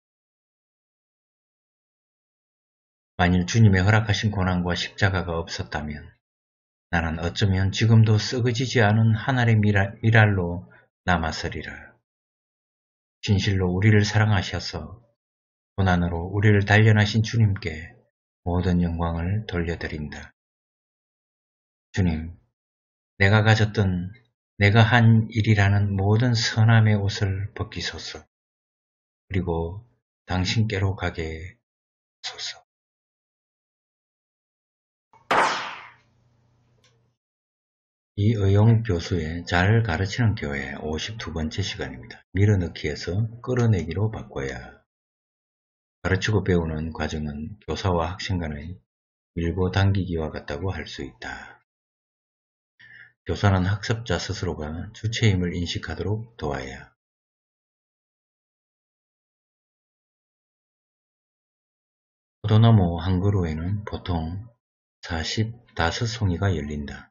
만일 주님의 허락하신 고난과 십자가가 없었다면 나는 어쩌면 지금도 썩어지지 않은 하늘의 미랄, 미랄로 남았으리라. 진실로 우리를 사랑하셔서 고난으로 우리를 단련하신 주님께 모든 영광을 돌려드린다. 주님, 내가 가졌던 내가 한 일이라는 모든 선함의 옷을 벗기소서. 그리고 당신께로 가게 하소서. 이의용 교수의 잘 가르치는 교회 오십이 번째 시간입니다. 밀어넣기에서 끌어내기로 바꿔야. 가르치고 배우는 과정은 교사와 학생 간의 밀고 당기기와 같다고 할 수 있다. 교사는 학습자 스스로가 주체임을 인식하도록 도와야. 포도나무 한 그루에는 보통 사십오 송이가 열린다.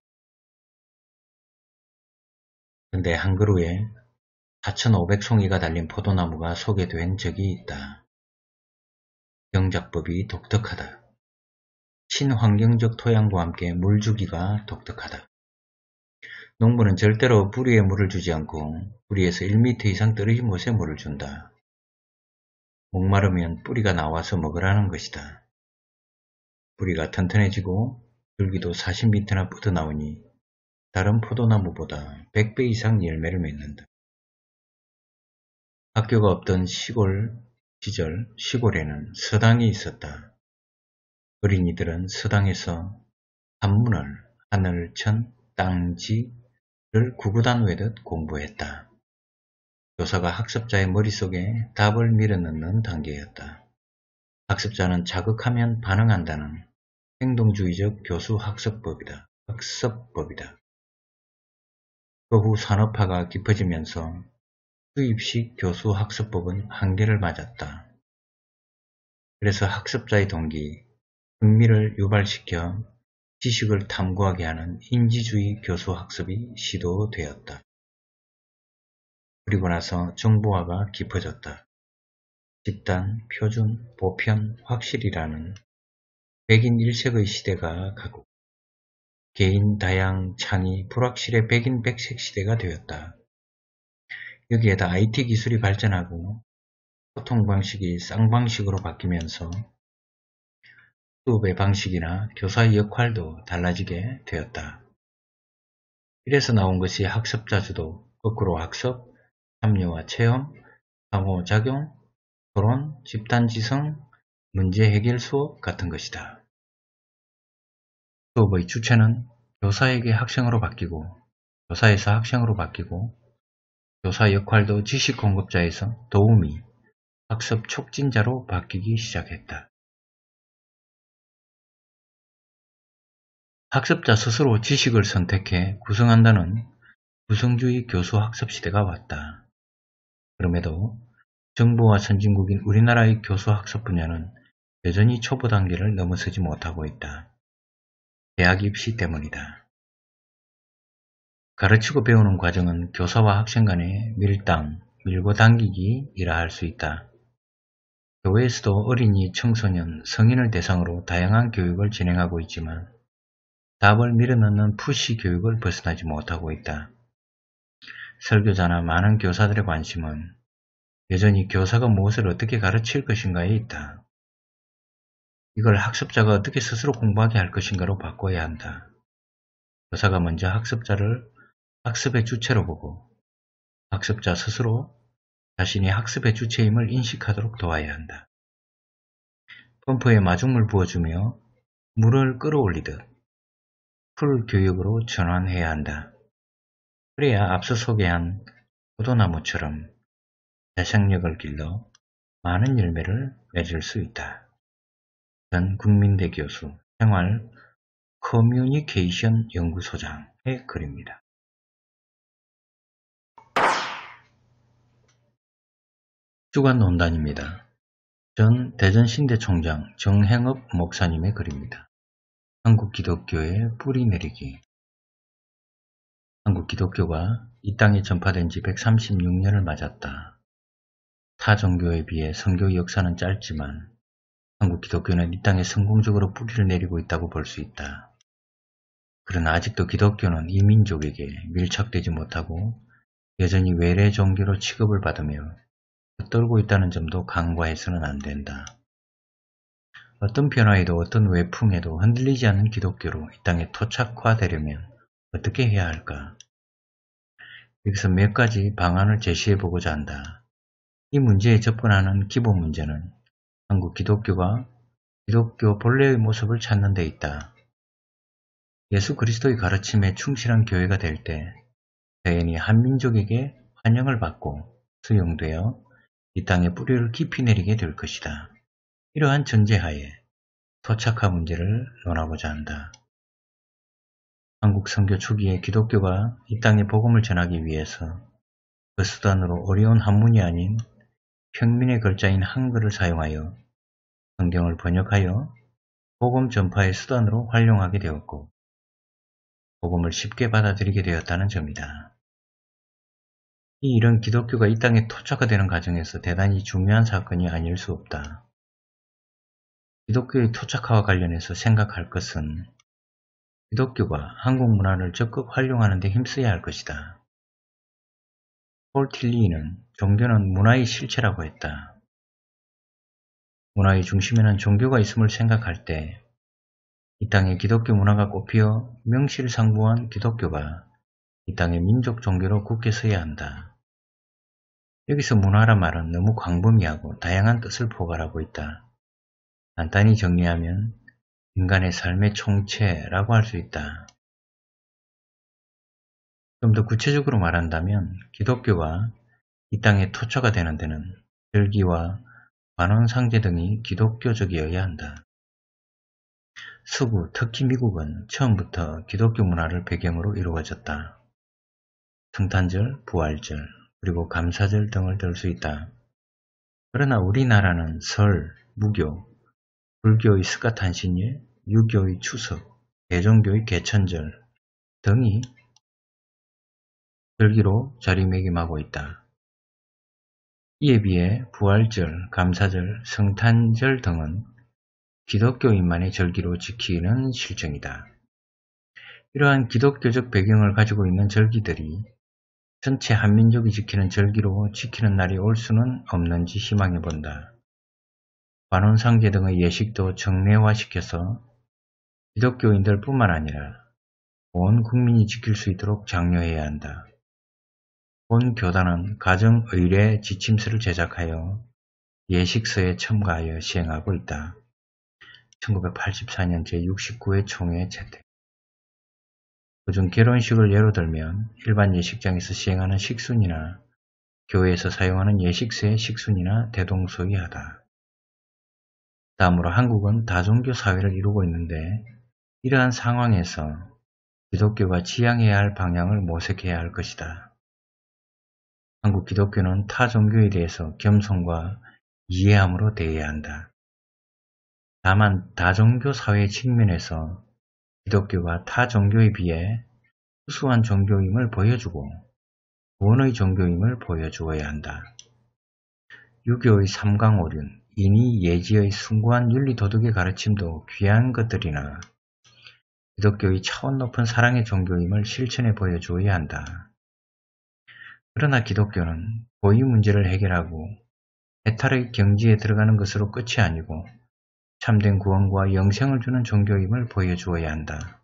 근데 한 그루에 사천오백 송이가 달린 포도나무가 소개된 적이 있다. 경작법이 독특하다. 친환경적 토양과 함께 물 주기가 독특하다. 농부는 절대로 뿌리에 물을 주지 않고 뿌리에서 일 미터 이상 떨어진 곳에 물을 준다. 목마르면 뿌리가 나와서 먹으라는 것이다. 뿌리가 튼튼해지고 줄기도 사십 미터나 뻗어나오니 다른 포도나무보다 백 배 이상 열매를 맺는다. 학교가 없던 시골 시절 시골에는 서당이 있었다. 어린이들은 서당에서 한문을 하늘, 천, 땅, 지를 구구단 외듯 공부했다. 교사가 학습자의 머릿속에 답을 밀어넣는 단계였다. 학습자는 자극하면 반응한다는 행동주의적 교수 학습법이다. 학습법이다. 그 후 산업화가 깊어지면서 수입식 교수 학습법은 한계를 맞았다. 그래서 학습자의 동기, 흥미를 유발시켜 지식을 탐구하게 하는 인지주의 교수 학습이 시도되었다. 그리고 나서 정보화가 깊어졌다. 집단, 표준, 보편, 확실이라는 백인 일색의 시대가 가고 개인, 다양, 창의, 불확실의 백인 백색 시대가 되었다. 여기에다 아이티 기술이 발전하고 소통 방식이 쌍방식으로 바뀌면서 수업의 방식이나 교사의 역할도 달라지게 되었다. 이래서 나온 것이 학습자 주도, 거꾸로 학습, 참여와 체험, 상호작용, 토론, 집단지성, 문제 해결 수업 같은 것이다. 수업의 주체는 교사에게 학생으로 바뀌고, 교사에서 학생으로 바뀌고, 교사 역할도 지식 공급자에서 도우미, 학습 촉진자로 바뀌기 시작했다. 학습자 스스로 지식을 선택해 구성한다는 구성주의 교수 학습 시대가 왔다. 그럼에도 정부와 선진국인 우리나라의 교수 학습 분야는 여전히 초보 단계를 넘어서지 못하고 있다. 대학 입시 때문이다. 가르치고 배우는 과정은 교사와 학생 간의 밀당, 밀고 당기기이라 할 수 있다. 교회에서도 어린이, 청소년, 성인을 대상으로 다양한 교육을 진행하고 있지만 답을 밀어넣는 푸시 교육을 벗어나지 못하고 있다. 설교자나 많은 교사들의 관심은 여전히 교사가 무엇을 어떻게 가르칠 것인가에 있다. 이걸 학습자가 어떻게 스스로 공부하게 할 것인가로 바꿔야 한다. 교사가 먼저 학습자를 학습의 주체로 보고 학습자 스스로 자신이 학습의 주체임을 인식하도록 도와야 한다. 펌프에 마중물 부어주며 물을 끌어올리듯 풀 교육으로 전환해야 한다. 그래야 앞서 소개한 포도나무처럼 자생력을 길러 많은 열매를 맺을 수 있다. 전 국민대 교수, 생활 커뮤니케이션 연구소장의 글입니다. 주간 논단입니다. 전 대전신대총장 정행업 목사님의 글입니다. 한국 기독교의 뿌리 내리기. 한국 기독교가 이 땅에 전파된 지 백삼십육 년을 맞았다. 타 종교에 비해 선교 역사는 짧지만 한국 기독교는 이 땅에 성공적으로 뿌리를 내리고 있다고 볼 수 있다. 그러나 아직도 기독교는 이 민족에게 밀착되지 못하고 여전히 외래 종교로 취급을 받으며 떨고 있다는 점도 간과해서는 안 된다. 어떤 변화에도 어떤 외풍에도 흔들리지 않는 기독교로 이 땅에 토착화되려면 어떻게 해야 할까? 여기서 몇 가지 방안을 제시해보고자 한다. 이 문제에 접근하는 기본 문제는 한국 기독교가 기독교 본래의 모습을 찾는 데 있다. 예수 그리스도의 가르침에 충실한 교회가 될 때 자연히 한민족에게 환영을 받고 수용되어 이 땅에 뿌리를 깊이 내리게 될 것이다. 이러한 전제하에 토착화 문제를 논하고자 한다. 한국 선교 초기에 기독교가 이 땅에 복음을 전하기 위해서 그 수단으로 어려운 한문이 아닌 평민의 글자인 한글을 사용하여 성경을 번역하여 복음 전파의 수단으로 활용하게 되었고 복음을 쉽게 받아들이게 되었다는 점이다. 이 일은 기독교가 이 땅에 토착화되는 과정에서 대단히 중요한 사건이 아닐 수 없다. 기독교의 토착화와 관련해서 생각할 것은 기독교가 한국 문화를 적극 활용하는 데 힘써야 할 것이다. 폴 틸리히는 종교는 문화의 실체라고 했다. 문화의 중심에는 종교가 있음을 생각할 때 이 땅에 기독교 문화가 꽃피어 명실상부한 기독교가 이 땅의 민족 종교로 굳게 서야 한다. 여기서 문화란 말은 너무 광범위하고 다양한 뜻을 포괄하고 있다. 간단히 정리하면 인간의 삶의 총체라고 할 수 있다. 좀 더 구체적으로 말한다면 기독교가 이 땅에 토착화 되는 데는 절기와 관원상제 등이 기독교적이어야 한다. 서구, 특히 미국은 처음부터 기독교 문화를 배경으로 이루어졌다. 성탄절, 부활절, 그리고 감사절 등을 들 수 있다. 그러나 우리나라는 설, 무교, 불교의 스가탄신일, 유교의 추석, 대종교의 개천절 등이 절기로 자리매김하고 있다. 이에 비해 부활절, 감사절, 성탄절 등은 기독교인만의 절기로 지키는 실정이다. 이러한 기독교적 배경을 가지고 있는 절기들이 전체 한민족이 지키는 절기로 지키는 날이 올 수는 없는지 희망해본다. 관원상제 등의 예식도 정례화시켜서 기독교인들 뿐만 아니라 온 국민이 지킬 수 있도록 장려해야 한다. 본 교단은 가정의례 지침서를 제작하여 예식서에 첨가하여 시행하고 있다. 천구백팔십사 년 제육십구 회 총회 채택. 그중 결혼식을 예로 들면 일반 예식장에서 시행하는 식순이나 교회에서 사용하는 예식서의 식순이나 대동소이하다. 다음으로 한국은 다종교 사회를 이루고 있는데 이러한 상황에서 기독교가 지향해야 할 방향을 모색해야 할 것이다. 한국 기독교는 타 종교에 대해서 겸손과 이해함으로 대해야 한다. 다만 다종교 사회 측면에서 기독교가 타 종교에 비해 수수한 종교임을 보여주고 구원의 종교임을 보여주어야 한다. 유교의 삼강오륜, 인의 예지의 숭고한 윤리도덕의 가르침도 귀한 것들이나 기독교의 차원 높은 사랑의 종교임을 실천해 보여주어야 한다. 그러나 기독교는 고의 문제를 해결하고 해탈의 경지에 들어가는 것으로 끝이 아니고 참된 구원과 영생을 주는 종교임을 보여주어야 한다.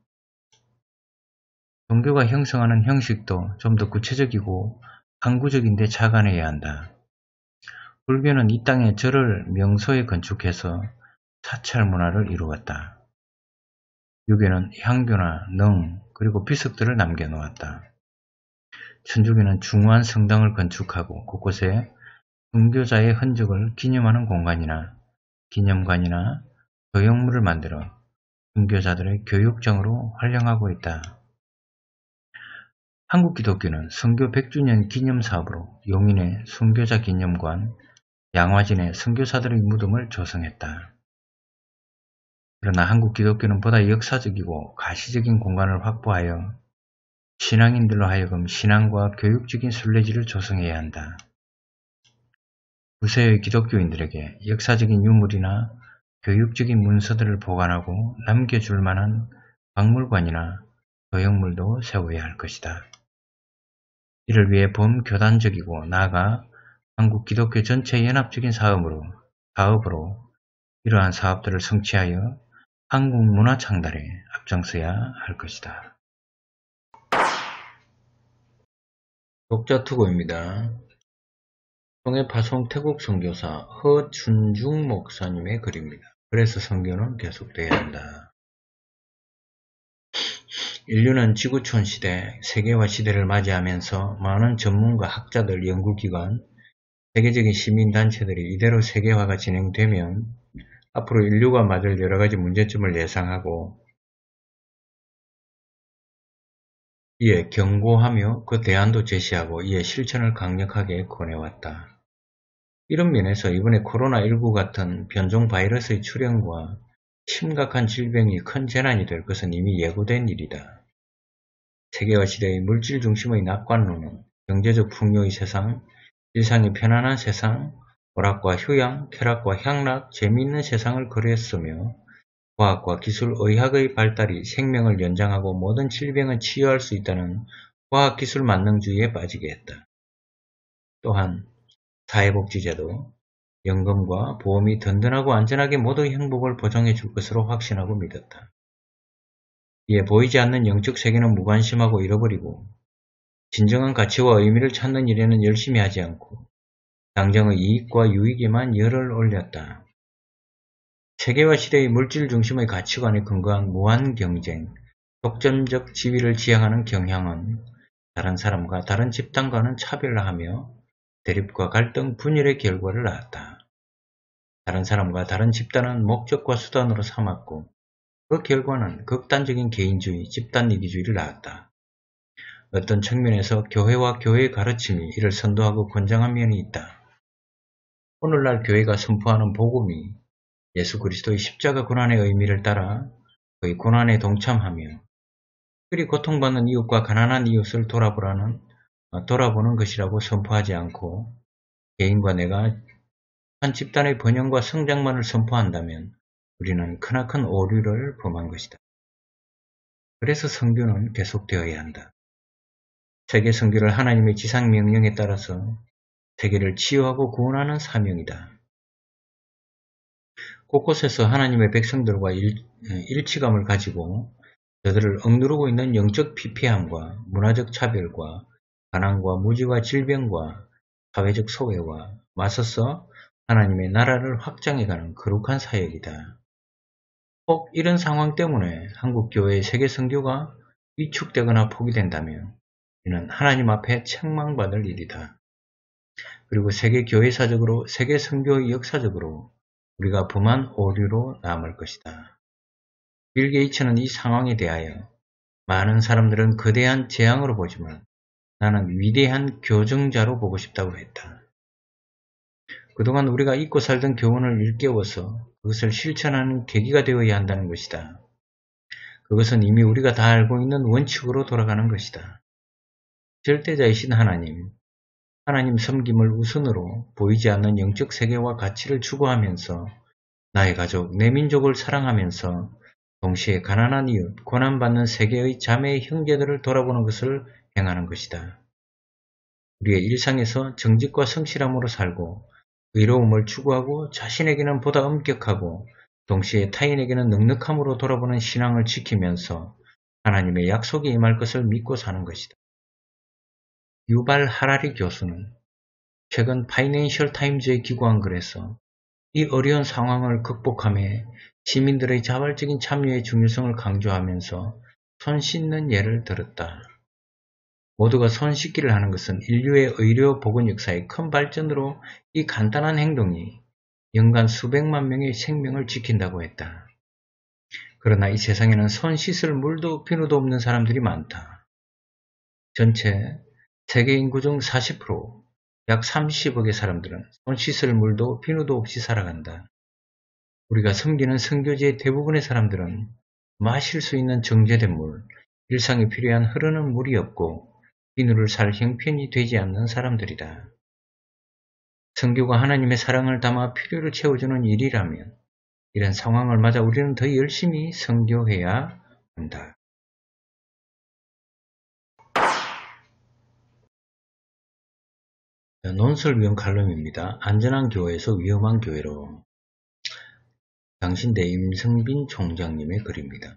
종교가 형성하는 형식도 좀 더 구체적이고 항구적인데 착안해야 한다. 불교는 이 땅에 절을 명소에 건축해서 사찰 문화를 이루었다. 유교는 향교나 능 그리고 비석들을 남겨놓았다. 천주교는 중후한 성당을 건축하고 곳곳에 순교자의 흔적을 기념하는 공간이나 기념관이나 도형물을 만들어 순교자들의 교육장으로 활용하고 있다. 한국 기독교는 선교 백 주년 기념사업으로 용인의 순교자 기념관, 양화진의 선교사들의 무덤을 조성했다. 그러나 한국 기독교는 보다 역사적이고 가시적인 공간을 확보하여 신앙인들로 하여금 신앙과 교육적인 순례지를 조성해야 한다. 구세의 기독교인들에게 역사적인 유물이나 교육적인 문서들을 보관하고 남겨줄 만한 박물관이나 도형물도 세워야 할 것이다. 이를 위해 범교단적이고 나아가 한국 기독교 전체 연합적인 사업으로, 사업으로 이러한 사업들을 성취하여 한국 문화 창달에 앞장서야 할 것이다. 독자 투고입니다. 통해 파송 태국 선교사 허춘중 목사님의 글입니다. 그래서 선교는 계속돼야 한다. 인류는 지구촌 시대, 세계화 시대를 맞이하면서 많은 전문가, 학자들, 연구기관, 세계적인 시민단체들이 이대로 세계화가 진행되면 앞으로 인류가 맞을 여러가지 문제점을 예상하고 이에 경고하며 그 대안도 제시하고 이에 실천을 강력하게 권해왔다. 이런 면에서 이번에 코로나 일구 같은 변종 바이러스의 출현과 심각한 질병이 큰 재난이 될 것은 이미 예고된 일이다. 세계화 시대의 물질 중심의 낙관론은 경제적 풍요의 세상, 일상이 편안한 세상, 오락과 휴양, 쾌락과 향락, 재미있는 세상을 그렸으며 과학과 기술, 의학의 발달이 생명을 연장하고 모든 질병을 치유할 수 있다는 과학기술 만능주의에 빠지게 했다. 또한 사회복지제도, 연금과 보험이 든든하고 안전하게 모두의 행복을 보장해 줄 것으로 확신하고 믿었다. 이에 보이지 않는 영적 세계는 무관심하고 잃어버리고 진정한 가치와 의미를 찾는 일에는 열심히 하지 않고 당장의 이익과 유익에만 열을 올렸다. 세계화 시대의 물질 중심의 가치관에 근거한 무한 경쟁, 독점적 지위를 지향하는 경향은 다른 사람과 다른 집단과는 차별화하며 대립과 갈등, 분열의 결과를 낳았다. 다른 사람과 다른 집단은 목적과 수단으로 삼았고 그 결과는 극단적인 개인주의, 집단이기주의를 낳았다. 어떤 측면에서 교회와 교회의 가르침이 이를 선도하고 권장한 면이 있다. 오늘날 교회가 선포하는 복음이 예수 그리스도의 십자가 고난의 의미를 따라 그의 고난에 동참하며 특별히 고통받는 이웃과 가난한 이웃을 돌아보라는, 돌아보는 것이라고 선포하지 않고 개인과 내가 한 집단의 번영과 성장만을 선포한다면 우리는 크나큰 오류를 범한 것이다. 그래서 선교는 계속되어야 한다. 세계 선교를 하나님의 지상 명령에 따라서 세계를 치유하고 구원하는 사명이다. 곳곳에서 하나님의 백성들과 일, 일치감을 가지고 저들을 억누르고 있는 영적 피폐함과 문화적 차별과 가난과 무지와 질병과 사회적 소외와 맞서서 하나님의 나라를 확장해가는 거룩한 사역이다. 혹 이런 상황 때문에 한국교회의 세계 선교가 위축되거나 포기된다면 이는 하나님 앞에 책망받을 일이다. 그리고 세계 교회사적으로, 세계 선교 역사적으로 우리가 범한 오류로 남을 것이다. 빌 게이츠는 이 상황에 대하여 많은 사람들은 거대한 재앙으로 보지만 나는 위대한 교정자로 보고 싶다고 했다. 그동안 우리가 잊고 살던 교훈을 일깨워서 그것을 실천하는 계기가 되어야 한다는 것이다. 그것은 이미 우리가 다 알고 있는 원칙으로 돌아가는 것이다. 절대자이신 하나님, 하나님 섬김을 우선으로 보이지 않는 영적 세계와 가치를 추구하면서 나의 가족, 내 민족을 사랑하면서 동시에 가난한 이웃, 고난받는 세계의 자매 형제들을 돌아보는 것을 행하는 것이다. 우리의 일상에서 정직과 성실함으로 살고 의로움을 추구하고 자신에게는 보다 엄격하고 동시에 타인에게는 넉넉함으로 돌아보는 신앙을 지키면서 하나님의 약속에 임할 것을 믿고 사는 것이다. 유발 하라리 교수는 최근 파이낸셜 타임즈에 기고한 글에서 이 어려운 상황을 극복함에 시민들의 자발적인 참여의 중요성을 강조하면서 손 씻는 예를 들었다. 모두가 손 씻기를 하는 것은 인류의 의료 보건 역사의 큰 발전으로 이 간단한 행동이 연간 수백만 명의 생명을 지킨다고 했다. 그러나 이 세상에는 손 씻을 물도 비누도 없는 사람들이 많다. 전체 세계 인구 중 사십 퍼센트, 약 삼십억의 사람들은 손 씻을 물도 비누도 없이 살아간다. 우리가 섬기는 선교지의 대부분의 사람들은 마실 수 있는 정제된 물, 일상에 필요한 흐르는 물이 없고 비누를 살 형편이 되지 않는 사람들이다. 선교가 하나님의 사랑을 담아 필요를 채워주는 일이라면 이런 상황을 맞아 우리는 더 열심히 선교해야 한다. 논설위원 칼럼입니다. 안전한 교회에서 위험한 교회로. 당신대 임성빈 총장님의 글입니다.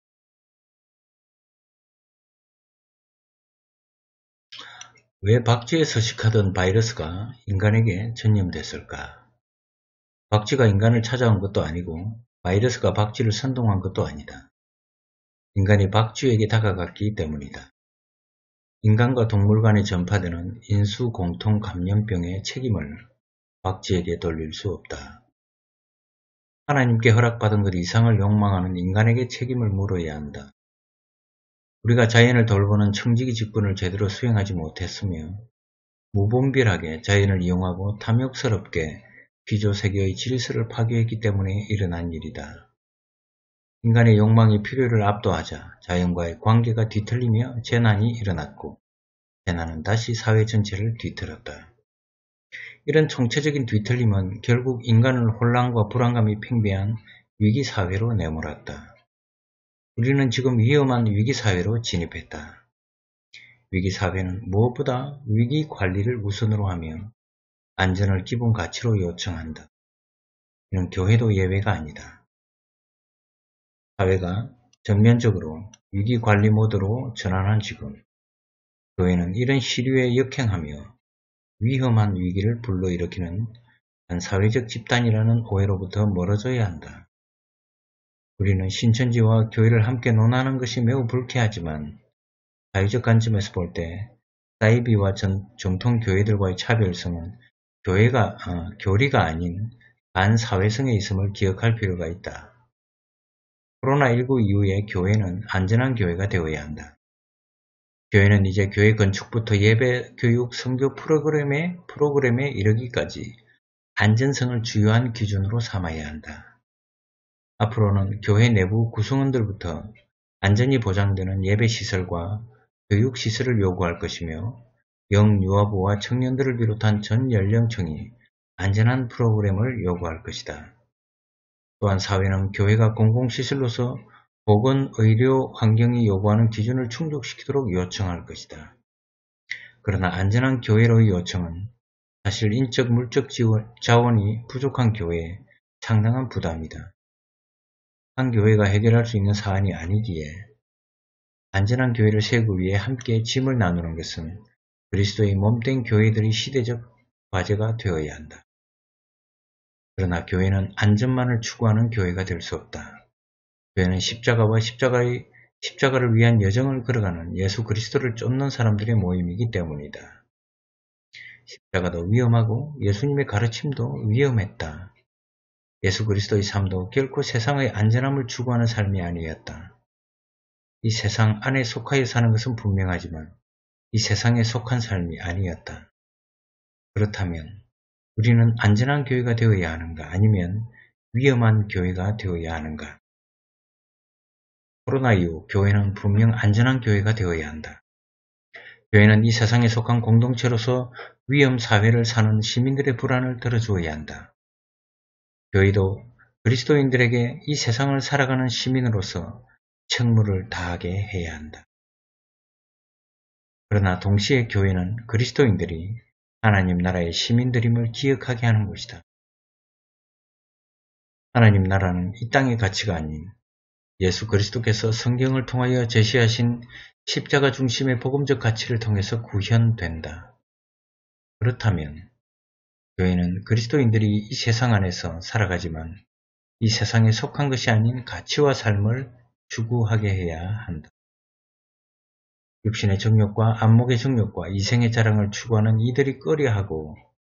왜 박쥐에 서식하던 바이러스가 인간에게 전염됐을까? 박쥐가 인간을 찾아온 것도 아니고 바이러스가 박쥐를 선동한 것도 아니다. 인간이 박쥐에게 다가갔기 때문이다. 인간과 동물 간에 전파되는 인수 공통 감염병의 책임을 박쥐에게 돌릴 수 없다. 하나님께 허락받은 것 이상을 욕망하는 인간에게 책임을 물어야 한다. 우리가 자연을 돌보는 청지기 직분을 제대로 수행하지 못했으며 무분별하게 자연을 이용하고 탐욕스럽게 피조세계의 질서를 파괴했기 때문에 일어난 일이다. 인간의 욕망이 필요를 압도하자 자연과의 관계가 뒤틀리며 재난이 일어났고 재난은 다시 사회 전체를 뒤틀었다. 이런 총체적인 뒤틀림은 결국 인간을 혼란과 불안감이 팽배한 위기사회로 내몰았다. 우리는 지금 위험한 위기사회로 진입했다. 위기사회는 무엇보다 위기관리를 우선으로 하며 안전을 기본 가치로 요청한다. 이는 교회도 예외가 아니다. 사회가 전면적으로 위기관리 모드로 전환한 지금 교회는 이런 시류에 역행하며 위험한 위기를 불러일으키는 한 사회적 집단이라는 오해로부터 멀어져야 한다. 우리는 신천지와 교회를 함께 논하는 것이 매우 불쾌하지만 사회적 관점에서 볼 때 사이비와 전, 정통 교회들과의 차별성은 교회가, 어, 교리가 아닌 반사회성에 있음을 기억할 필요가 있다. 코로나십구 이후에 교회는 안전한 교회가 되어야 한다. 교회는 이제 교회 건축부터 예배, 교육, 선교 프로그램에, 프로그램에 이르기까지 안전성을 주요한 기준으로 삼아야 한다. 앞으로는 교회 내부 구성원들부터 안전이 보장되는 예배시설과 교육시설을 요구할 것이며 영유아부와 청년들을 비롯한 전 연령층이 안전한 프로그램을 요구할 것이다. 또한 사회는 교회가 공공시설로서 보건, 의료, 환경이 요구하는 기준을 충족시키도록 요청할 것이다. 그러나 안전한 교회로의 요청은 사실 인적, 물적 지원, 자원이 부족한 교회에 상당한 부담이다. 한 교회가 해결할 수 있는 사안이 아니기에 안전한 교회를 세우기 위해 함께 짐을 나누는 것은 그리스도의 몸된 교회들이 시대적 과제가 되어야 한다. 그러나 교회는 안전만을 추구하는 교회가 될 수 없다. 교회는 십자가와 십자가의, 십자가를 위한 여정을 걸어가는 예수 그리스도를 쫓는 사람들의 모임이기 때문이다. 십자가도 위험하고 예수님의 가르침도 위험했다. 예수 그리스도의 삶도 결코 세상의 안전함을 추구하는 삶이 아니었다. 이 세상 안에 속하여 사는 것은 분명하지만 이 세상에 속한 삶이 아니었다. 그렇다면 우리는 안전한 교회가 되어야 하는가 아니면 위험한 교회가 되어야 하는가? 코로나 이후 교회는 분명 안전한 교회가 되어야 한다. 교회는 이 세상에 속한 공동체로서 위험 사회를 사는 시민들의 불안을 들어주어야 한다. 교회도 그리스도인들에게 이 세상을 살아가는 시민으로서 책무를 다하게 해야 한다. 그러나 동시에 교회는 그리스도인들이 하나님 나라의 시민들임을 기억하게 하는 것이다. 하나님 나라는 이 땅의 가치가 아닌 예수 그리스도께서 성경을 통하여 제시하신 십자가 중심의 복음적 가치를 통해서 구현된다. 그렇다면 교회는 그리스도인들이 이 세상 안에서 살아가지만 이 세상에 속한 것이 아닌 가치와 삶을 추구하게 해야 한다. 육신의 정욕과 안목의 정욕과 이생의 자랑을 추구하는 이들이 꺼려하고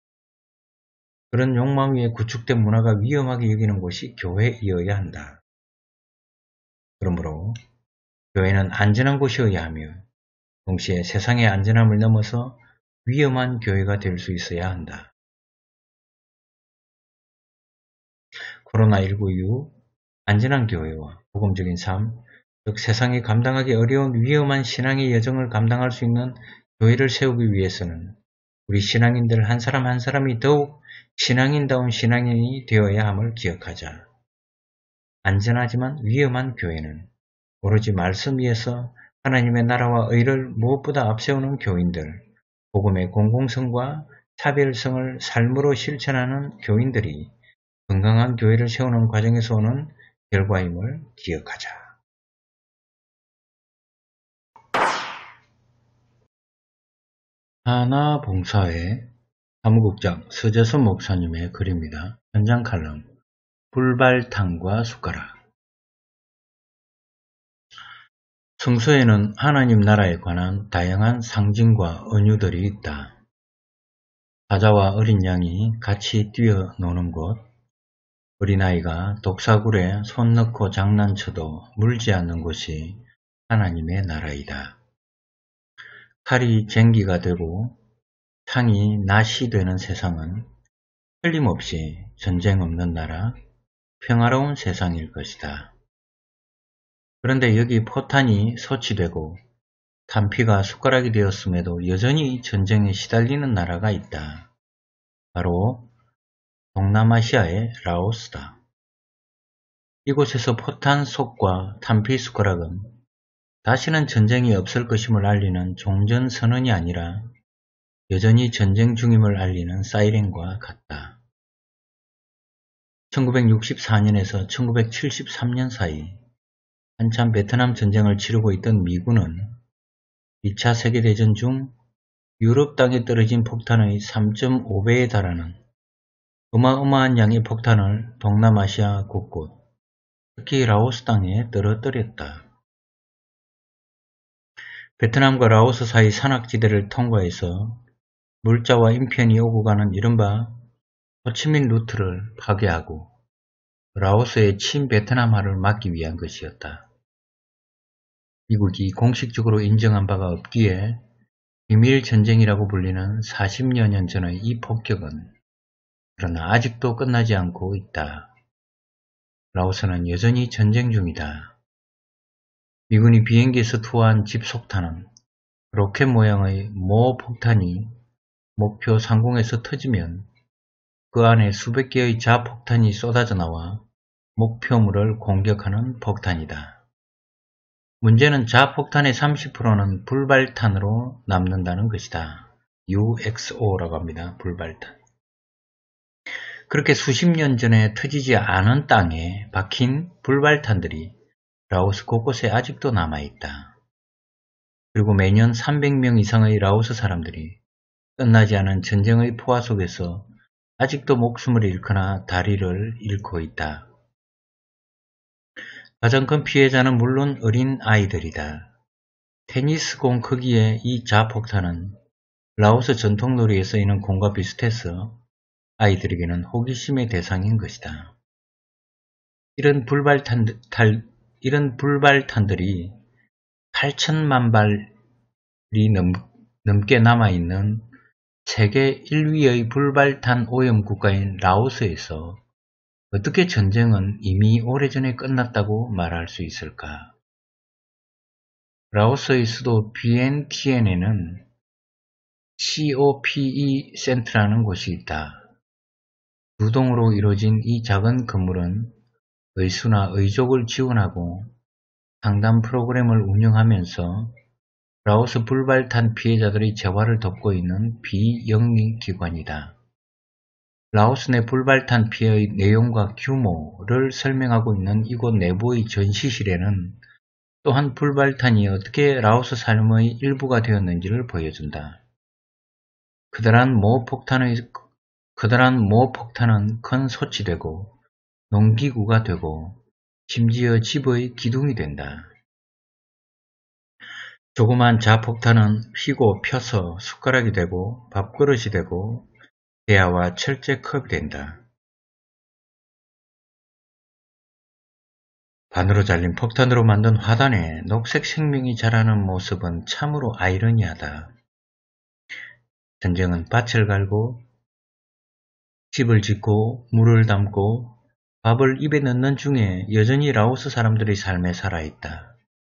그런 욕망 위에 구축된 문화가 위험하게 여기는 곳이 교회이어야 한다. 그러므로 교회는 안전한 곳이어야 하며 동시에 세상의 안전함을 넘어서 위험한 교회가 될 수 있어야 한다. 코로나 일구 이후 안전한 교회와 복음적인 삶, 즉 세상이 감당하기 어려운 위험한 신앙의 여정을 감당할 수 있는 교회를 세우기 위해서는 우리 신앙인들 한 사람 한 사람이 더욱 신앙인다운 신앙인이 되어야 함을 기억하자. 안전하지만 위험한 교회는 오로지 말씀 위에서 하나님의 나라와 의를 무엇보다 앞세우는 교인들, 복음의 공공성과 차별성을 삶으로 실천하는 교인들이 건강한 교회를 세우는 과정에서 오는 결과임을 기억하자. 하나봉사회 사무국장 서재선 목사님의 글입니다. 현장 칼럼 불발탕과 숟가락. 성서에는 하나님 나라에 관한 다양한 상징과 은유들이 있다. 사자와 어린 양이 같이 뛰어노는 곳, 어린아이가 독사굴에 손 넣고 장난쳐도 물지 않는 곳이 하나님의 나라이다. 칼이 쟁기가 되고 창이 낫이 되는 세상은 틀림없이 전쟁 없는 나라, 평화로운 세상일 것이다. 그런데 여기 포탄이 소치되고 탄피가 숟가락이 되었음에도 여전히 전쟁에 시달리는 나라가 있다. 바로 동남아시아의 라오스다. 이곳에서 포탄 속과 탄피 숟가락은 다시는 전쟁이 없을 것임을 알리는 종전선언이 아니라 여전히 전쟁 중임을 알리는 사이렌과 같다. 천구백육십사 년에서 천구백칠십삼 년 사이 한참 베트남 전쟁을 치르고 있던 미군은 이 차 세계대전 중 유럽 땅에 떨어진 폭탄의 삼 점 오 배에 달하는 어마어마한 양의 폭탄을 동남아시아 곳곳, 특히 라오스 땅에 떨어뜨렸다. 베트남과 라오스 사이 산악지대를 통과해서 물자와 인편이 오고 가는 이른바 호치민 루트를 파괴하고 라오스의 친베트남화를 막기 위한 것이었다. 미국이 공식적으로 인정한 바가 없기에 비밀전쟁이라고 불리는 사십여 년 전의 이 폭격은 그러나 아직도 끝나지 않고 있다. 라오스는 여전히 전쟁 중이다. 미군이 비행기에서 투하한 집속탄은 로켓 모양의 모 폭탄이 목표 상공에서 터지면 그 안에 수백 개의 자폭탄이 쏟아져 나와 목표물을 공격하는 폭탄이다. 문제는 자폭탄의 삼십 퍼센트는 불발탄으로 남는다는 것이다. 유 엑스 오라고 합니다. 불발탄. 그렇게 수십 년 전에 터지지 않은 땅에 박힌 불발탄들이 라오스 곳곳에 아직도 남아있다. 그리고 매년 삼백 명 이상의 라오스 사람들이 끝나지 않은 전쟁의 포화 속에서 아직도 목숨을 잃거나 다리를 잃고 있다. 가장 큰 피해자는 물론 어린 아이들이다. 테니스공 크기의 이 자폭탄은 라오스 전통놀이에 쓰이는 공과 비슷해서 아이들에게는 호기심의 대상인 것이다. 이런 불발탄, 탈, 이런 불발탄들이 팔천만 발이 넘, 넘게 남아있는 세계 일 위의 불발탄 오염 국가인 라오스에서 어떻게 전쟁은 이미 오래전에 끝났다고 말할 수 있을까? 라오스의 수도 비엔티엔에는 코페 센터라는 곳이 있다. 두 동으로 이루어진 이 작은 건물은 의수나 의족을 지원하고 상담 프로그램을 운영하면서 라오스 불발탄 피해자들의 재활을 돕고 있는 비영리기관이다. 라오스 내 불발탄 피해의 내용과 규모를 설명하고 있는 이곳 내부의 전시실에는 또한 불발탄이 어떻게 라오스 삶의 일부가 되었는지를 보여준다. 커다란 모폭탄의, 커다란 모폭탄은 큰 솥이 되고 농기구가 되고 심지어 집의 기둥이 된다. 조그만 자폭탄은 휘고 펴서 숟가락이 되고 밥그릇이 되고 대야와 철제컵이 된다. 반으로 잘린 폭탄으로 만든 화단에 녹색 생명이 자라는 모습은 참으로 아이러니하다. 전쟁은 밭을 갈고 집을 짓고 물을 담고 밥을 입에 넣는 중에 여전히 라오스 사람들의 삶에 살아있다.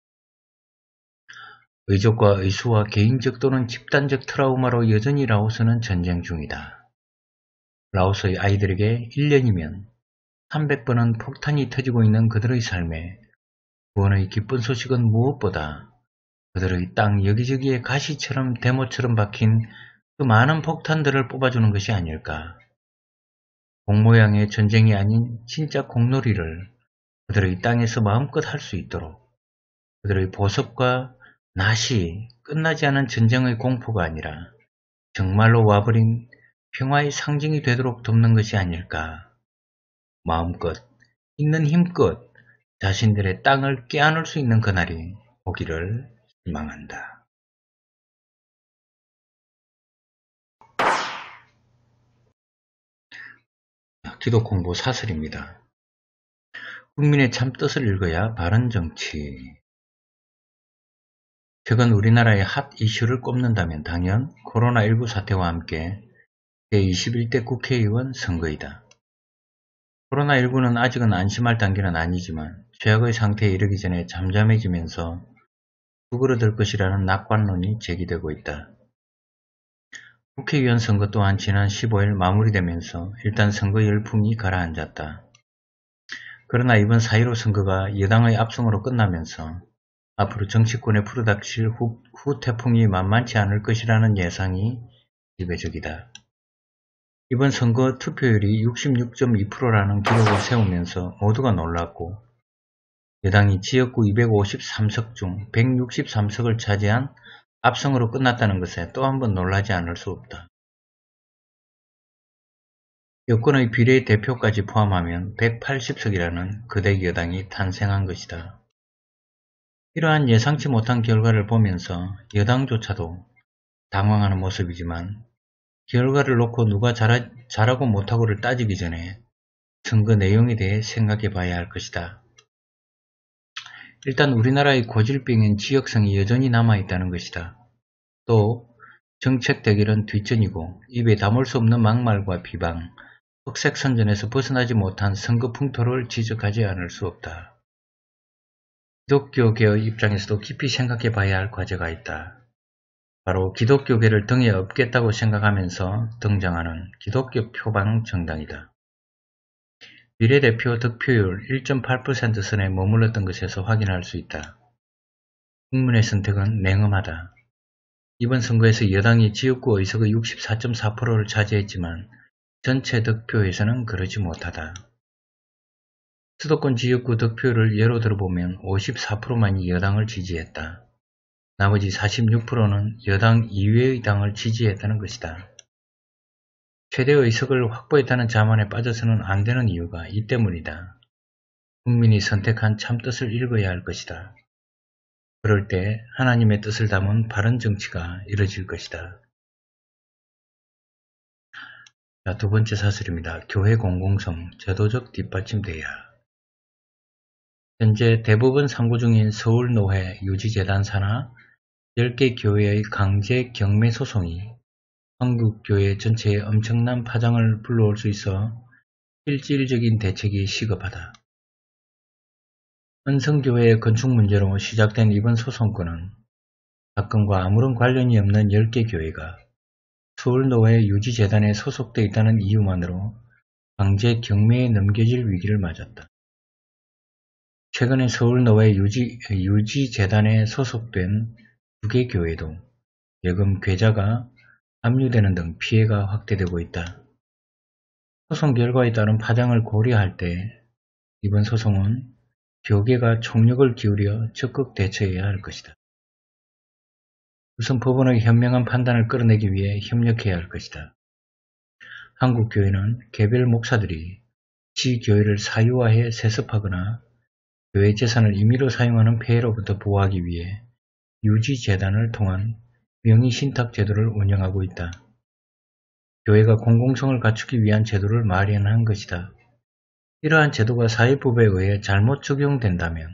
의족과 의수와 개인적 또는 집단적 트라우마로 여전히 라오스는 전쟁 중이다. 라오스의 아이들에게 일 년이면 삼백 번은 폭탄이 터지고 있는 그들의 삶에 구원의 기쁜 소식은 무엇보다 그들의 땅 여기저기에 가시처럼 대모처럼 박힌 그 많은 폭탄들을 뽑아주는 것이 아닐까. 공 모양의 전쟁이 아닌 진짜 공놀이를 그들의 땅에서 마음껏 할 수 있도록 그들의 보석과 낫이 끝나지 않은 전쟁의 공포가 아니라 정말로 와버린 평화의 상징이 되도록 돕는 것이 아닐까. 마음껏, 있는 힘껏 자신들의 땅을 깨안을 수 있는 그날이 오기를 희망한다. 기독 공부 사설입니다. 국민의 참뜻을 읽어야 바른 정치. 최근 우리나라의 핫 이슈를 꼽는다면 당연 코로나 일구 사태와 함께 제이십일 대 국회의원 선거이다. 코로나 일구는 아직은 안심할 단계는 아니지만 최악의 상태에 이르기 전에 잠잠해지면서 두그러들 것이라는 낙관론이 제기되고 있다. 국회의원 선거 또한 지난 십오일 마무리되면서 일단 선거 열풍이 가라앉았다. 그러나 이번 사 일오 선거가 여당의 압승으로 끝나면서 앞으로 정치권에 불어닥칠 후, 후 태풍이 만만치 않을 것이라는 예상이 지배적이다. 이번 선거 투표율이 육십육 점 이 퍼센트라는 기록을 세우면서 모두가 놀랐고 여당이 지역구 이백오십삼 석 중 백육십삼 석을 차지한 압승으로 끝났다는 것에 또 한 번 놀라지 않을 수 없다. 여권의 비례대표까지 포함하면 백팔십 석이라는 거대 여당이 탄생한 것이다. 이러한 예상치 못한 결과를 보면서 여당조차도 당황하는 모습이지만 결과를 놓고 누가 잘하, 잘하고 못하고를 따지기 전에 선거 내용에 대해 생각해 봐야 할 것이다. 일단 우리나라의 고질병인 지역성이 여전히 남아있다는 것이다. 또 정책 대결은 뒷전이고 입에 담을 수 없는 막말과 비방, 흑색선전에서 벗어나지 못한 선거 풍토를 지적하지 않을 수 없다. 기독교계의 입장에서도 깊이 생각해 봐야 할 과제가 있다. 바로 기독교계를 등에 업겠다고 생각하면서 등장하는 기독교 표방 정당이다. 비례대표 득표율 일 점 팔 퍼센트 선에 머물렀던 것에서 확인할 수 있다. 국민의 선택은 냉엄하다. 이번 선거에서 여당이 지역구 의석의 육십사 점 사 퍼센트를 차지했지만 전체 득표에서는 그러지 못하다. 수도권 지역구 득표율을 예로 들어보면 오십사 퍼센트만이 여당을 지지했다. 나머지 사십육 퍼센트는 여당 이외의 당을 지지했다는 것이다. 최대 의석을 확보했다는 자만에 빠져서는 안 되는 이유가 이 때문이다. 국민이 선택한 참뜻을 읽어야 할 것이다. 그럴 때 하나님의 뜻을 담은 바른 정치가 이루어질 것이다. 자, 두 번째 사설입니다. 교회 공공성, 제도적 뒷받침돼야. 현재 대법원 상고 중인 서울노회 유지재단 산하 열 개 교회의 강제 경매 소송이 한국교회 전체에 엄청난 파장을 불러올 수 있어 실질적인 대책이 시급하다. 은성교회의 건축 문제로 시작된 이번 소송건은 사건과 아무런 관련이 없는 열 개 교회가 서울노회 유지재단에 소속되어 있다는 이유만으로 강제 경매에 넘겨질 위기를 맞았다. 최근에 서울노회 유지, 유지재단에 소속된 두 개 교회도 예금 계좌가 압류되는 등 피해가 확대되고 있다. 소송 결과에 따른 파장을 고려할 때 이번 소송은 교계가 총력을 기울여 적극 대처해야 할 것이다. 우선 법원의 현명한 판단을 끌어내기 위해 협력해야 할 것이다. 한국교회는 개별 목사들이 지교회를 사유화해 세습하거나 교회 재산을 임의로 사용하는 폐해로부터 보호하기 위해 유지재단을 통한 명의신탁 제도를 운영하고 있다. 교회가 공공성을 갖추기 위한 제도를 마련한 것이다. 이러한 제도가 사회법에 의해 잘못 적용된다면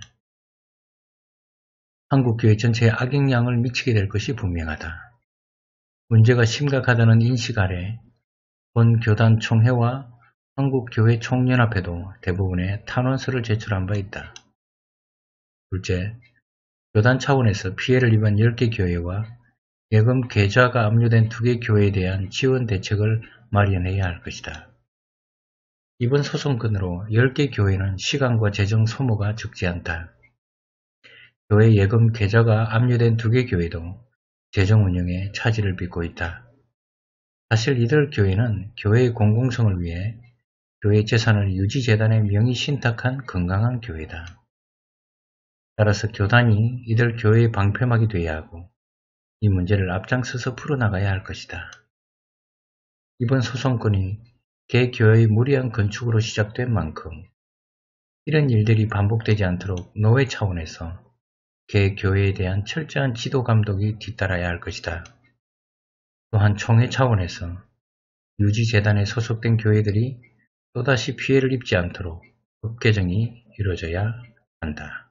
한국교회 전체에 악영향을 미치게 될 것이 분명하다. 문제가 심각하다는 인식 아래 본 교단 총회와 한국교회 총연합회도 대부분의 탄원서를 제출한 바 있다. 둘째, 교단 차원에서 피해를 입은 열 개 교회와 예금 계좌가 압류된 두 개 교회에 대한 지원 대책을 마련해야 할 것이다. 이번 소송건으로 열 개 교회는 시간과 재정 소모가 적지 않다. 교회 예금 계좌가 압류된 두 개 교회도 재정 운영에 차질을 빚고 있다. 사실 이들 교회는 교회의 공공성을 위해 교회 재산을 유지재단에 명의 신탁한 건강한 교회다. 따라서 교단이 이들 교회의 방패막이 되어야 하고 이 문제를 앞장서서 풀어나가야 할 것이다. 이번 소송건이 개교회의 무리한 건축으로 시작된 만큼 이런 일들이 반복되지 않도록 노회 차원에서 개교회에 대한 철저한 지도 감독이 뒤따라야 할 것이다. 또한 총회 차원에서 유지재단에 소속된 교회들이 또다시 피해를 입지 않도록 법 개정이 이루어져야 한다.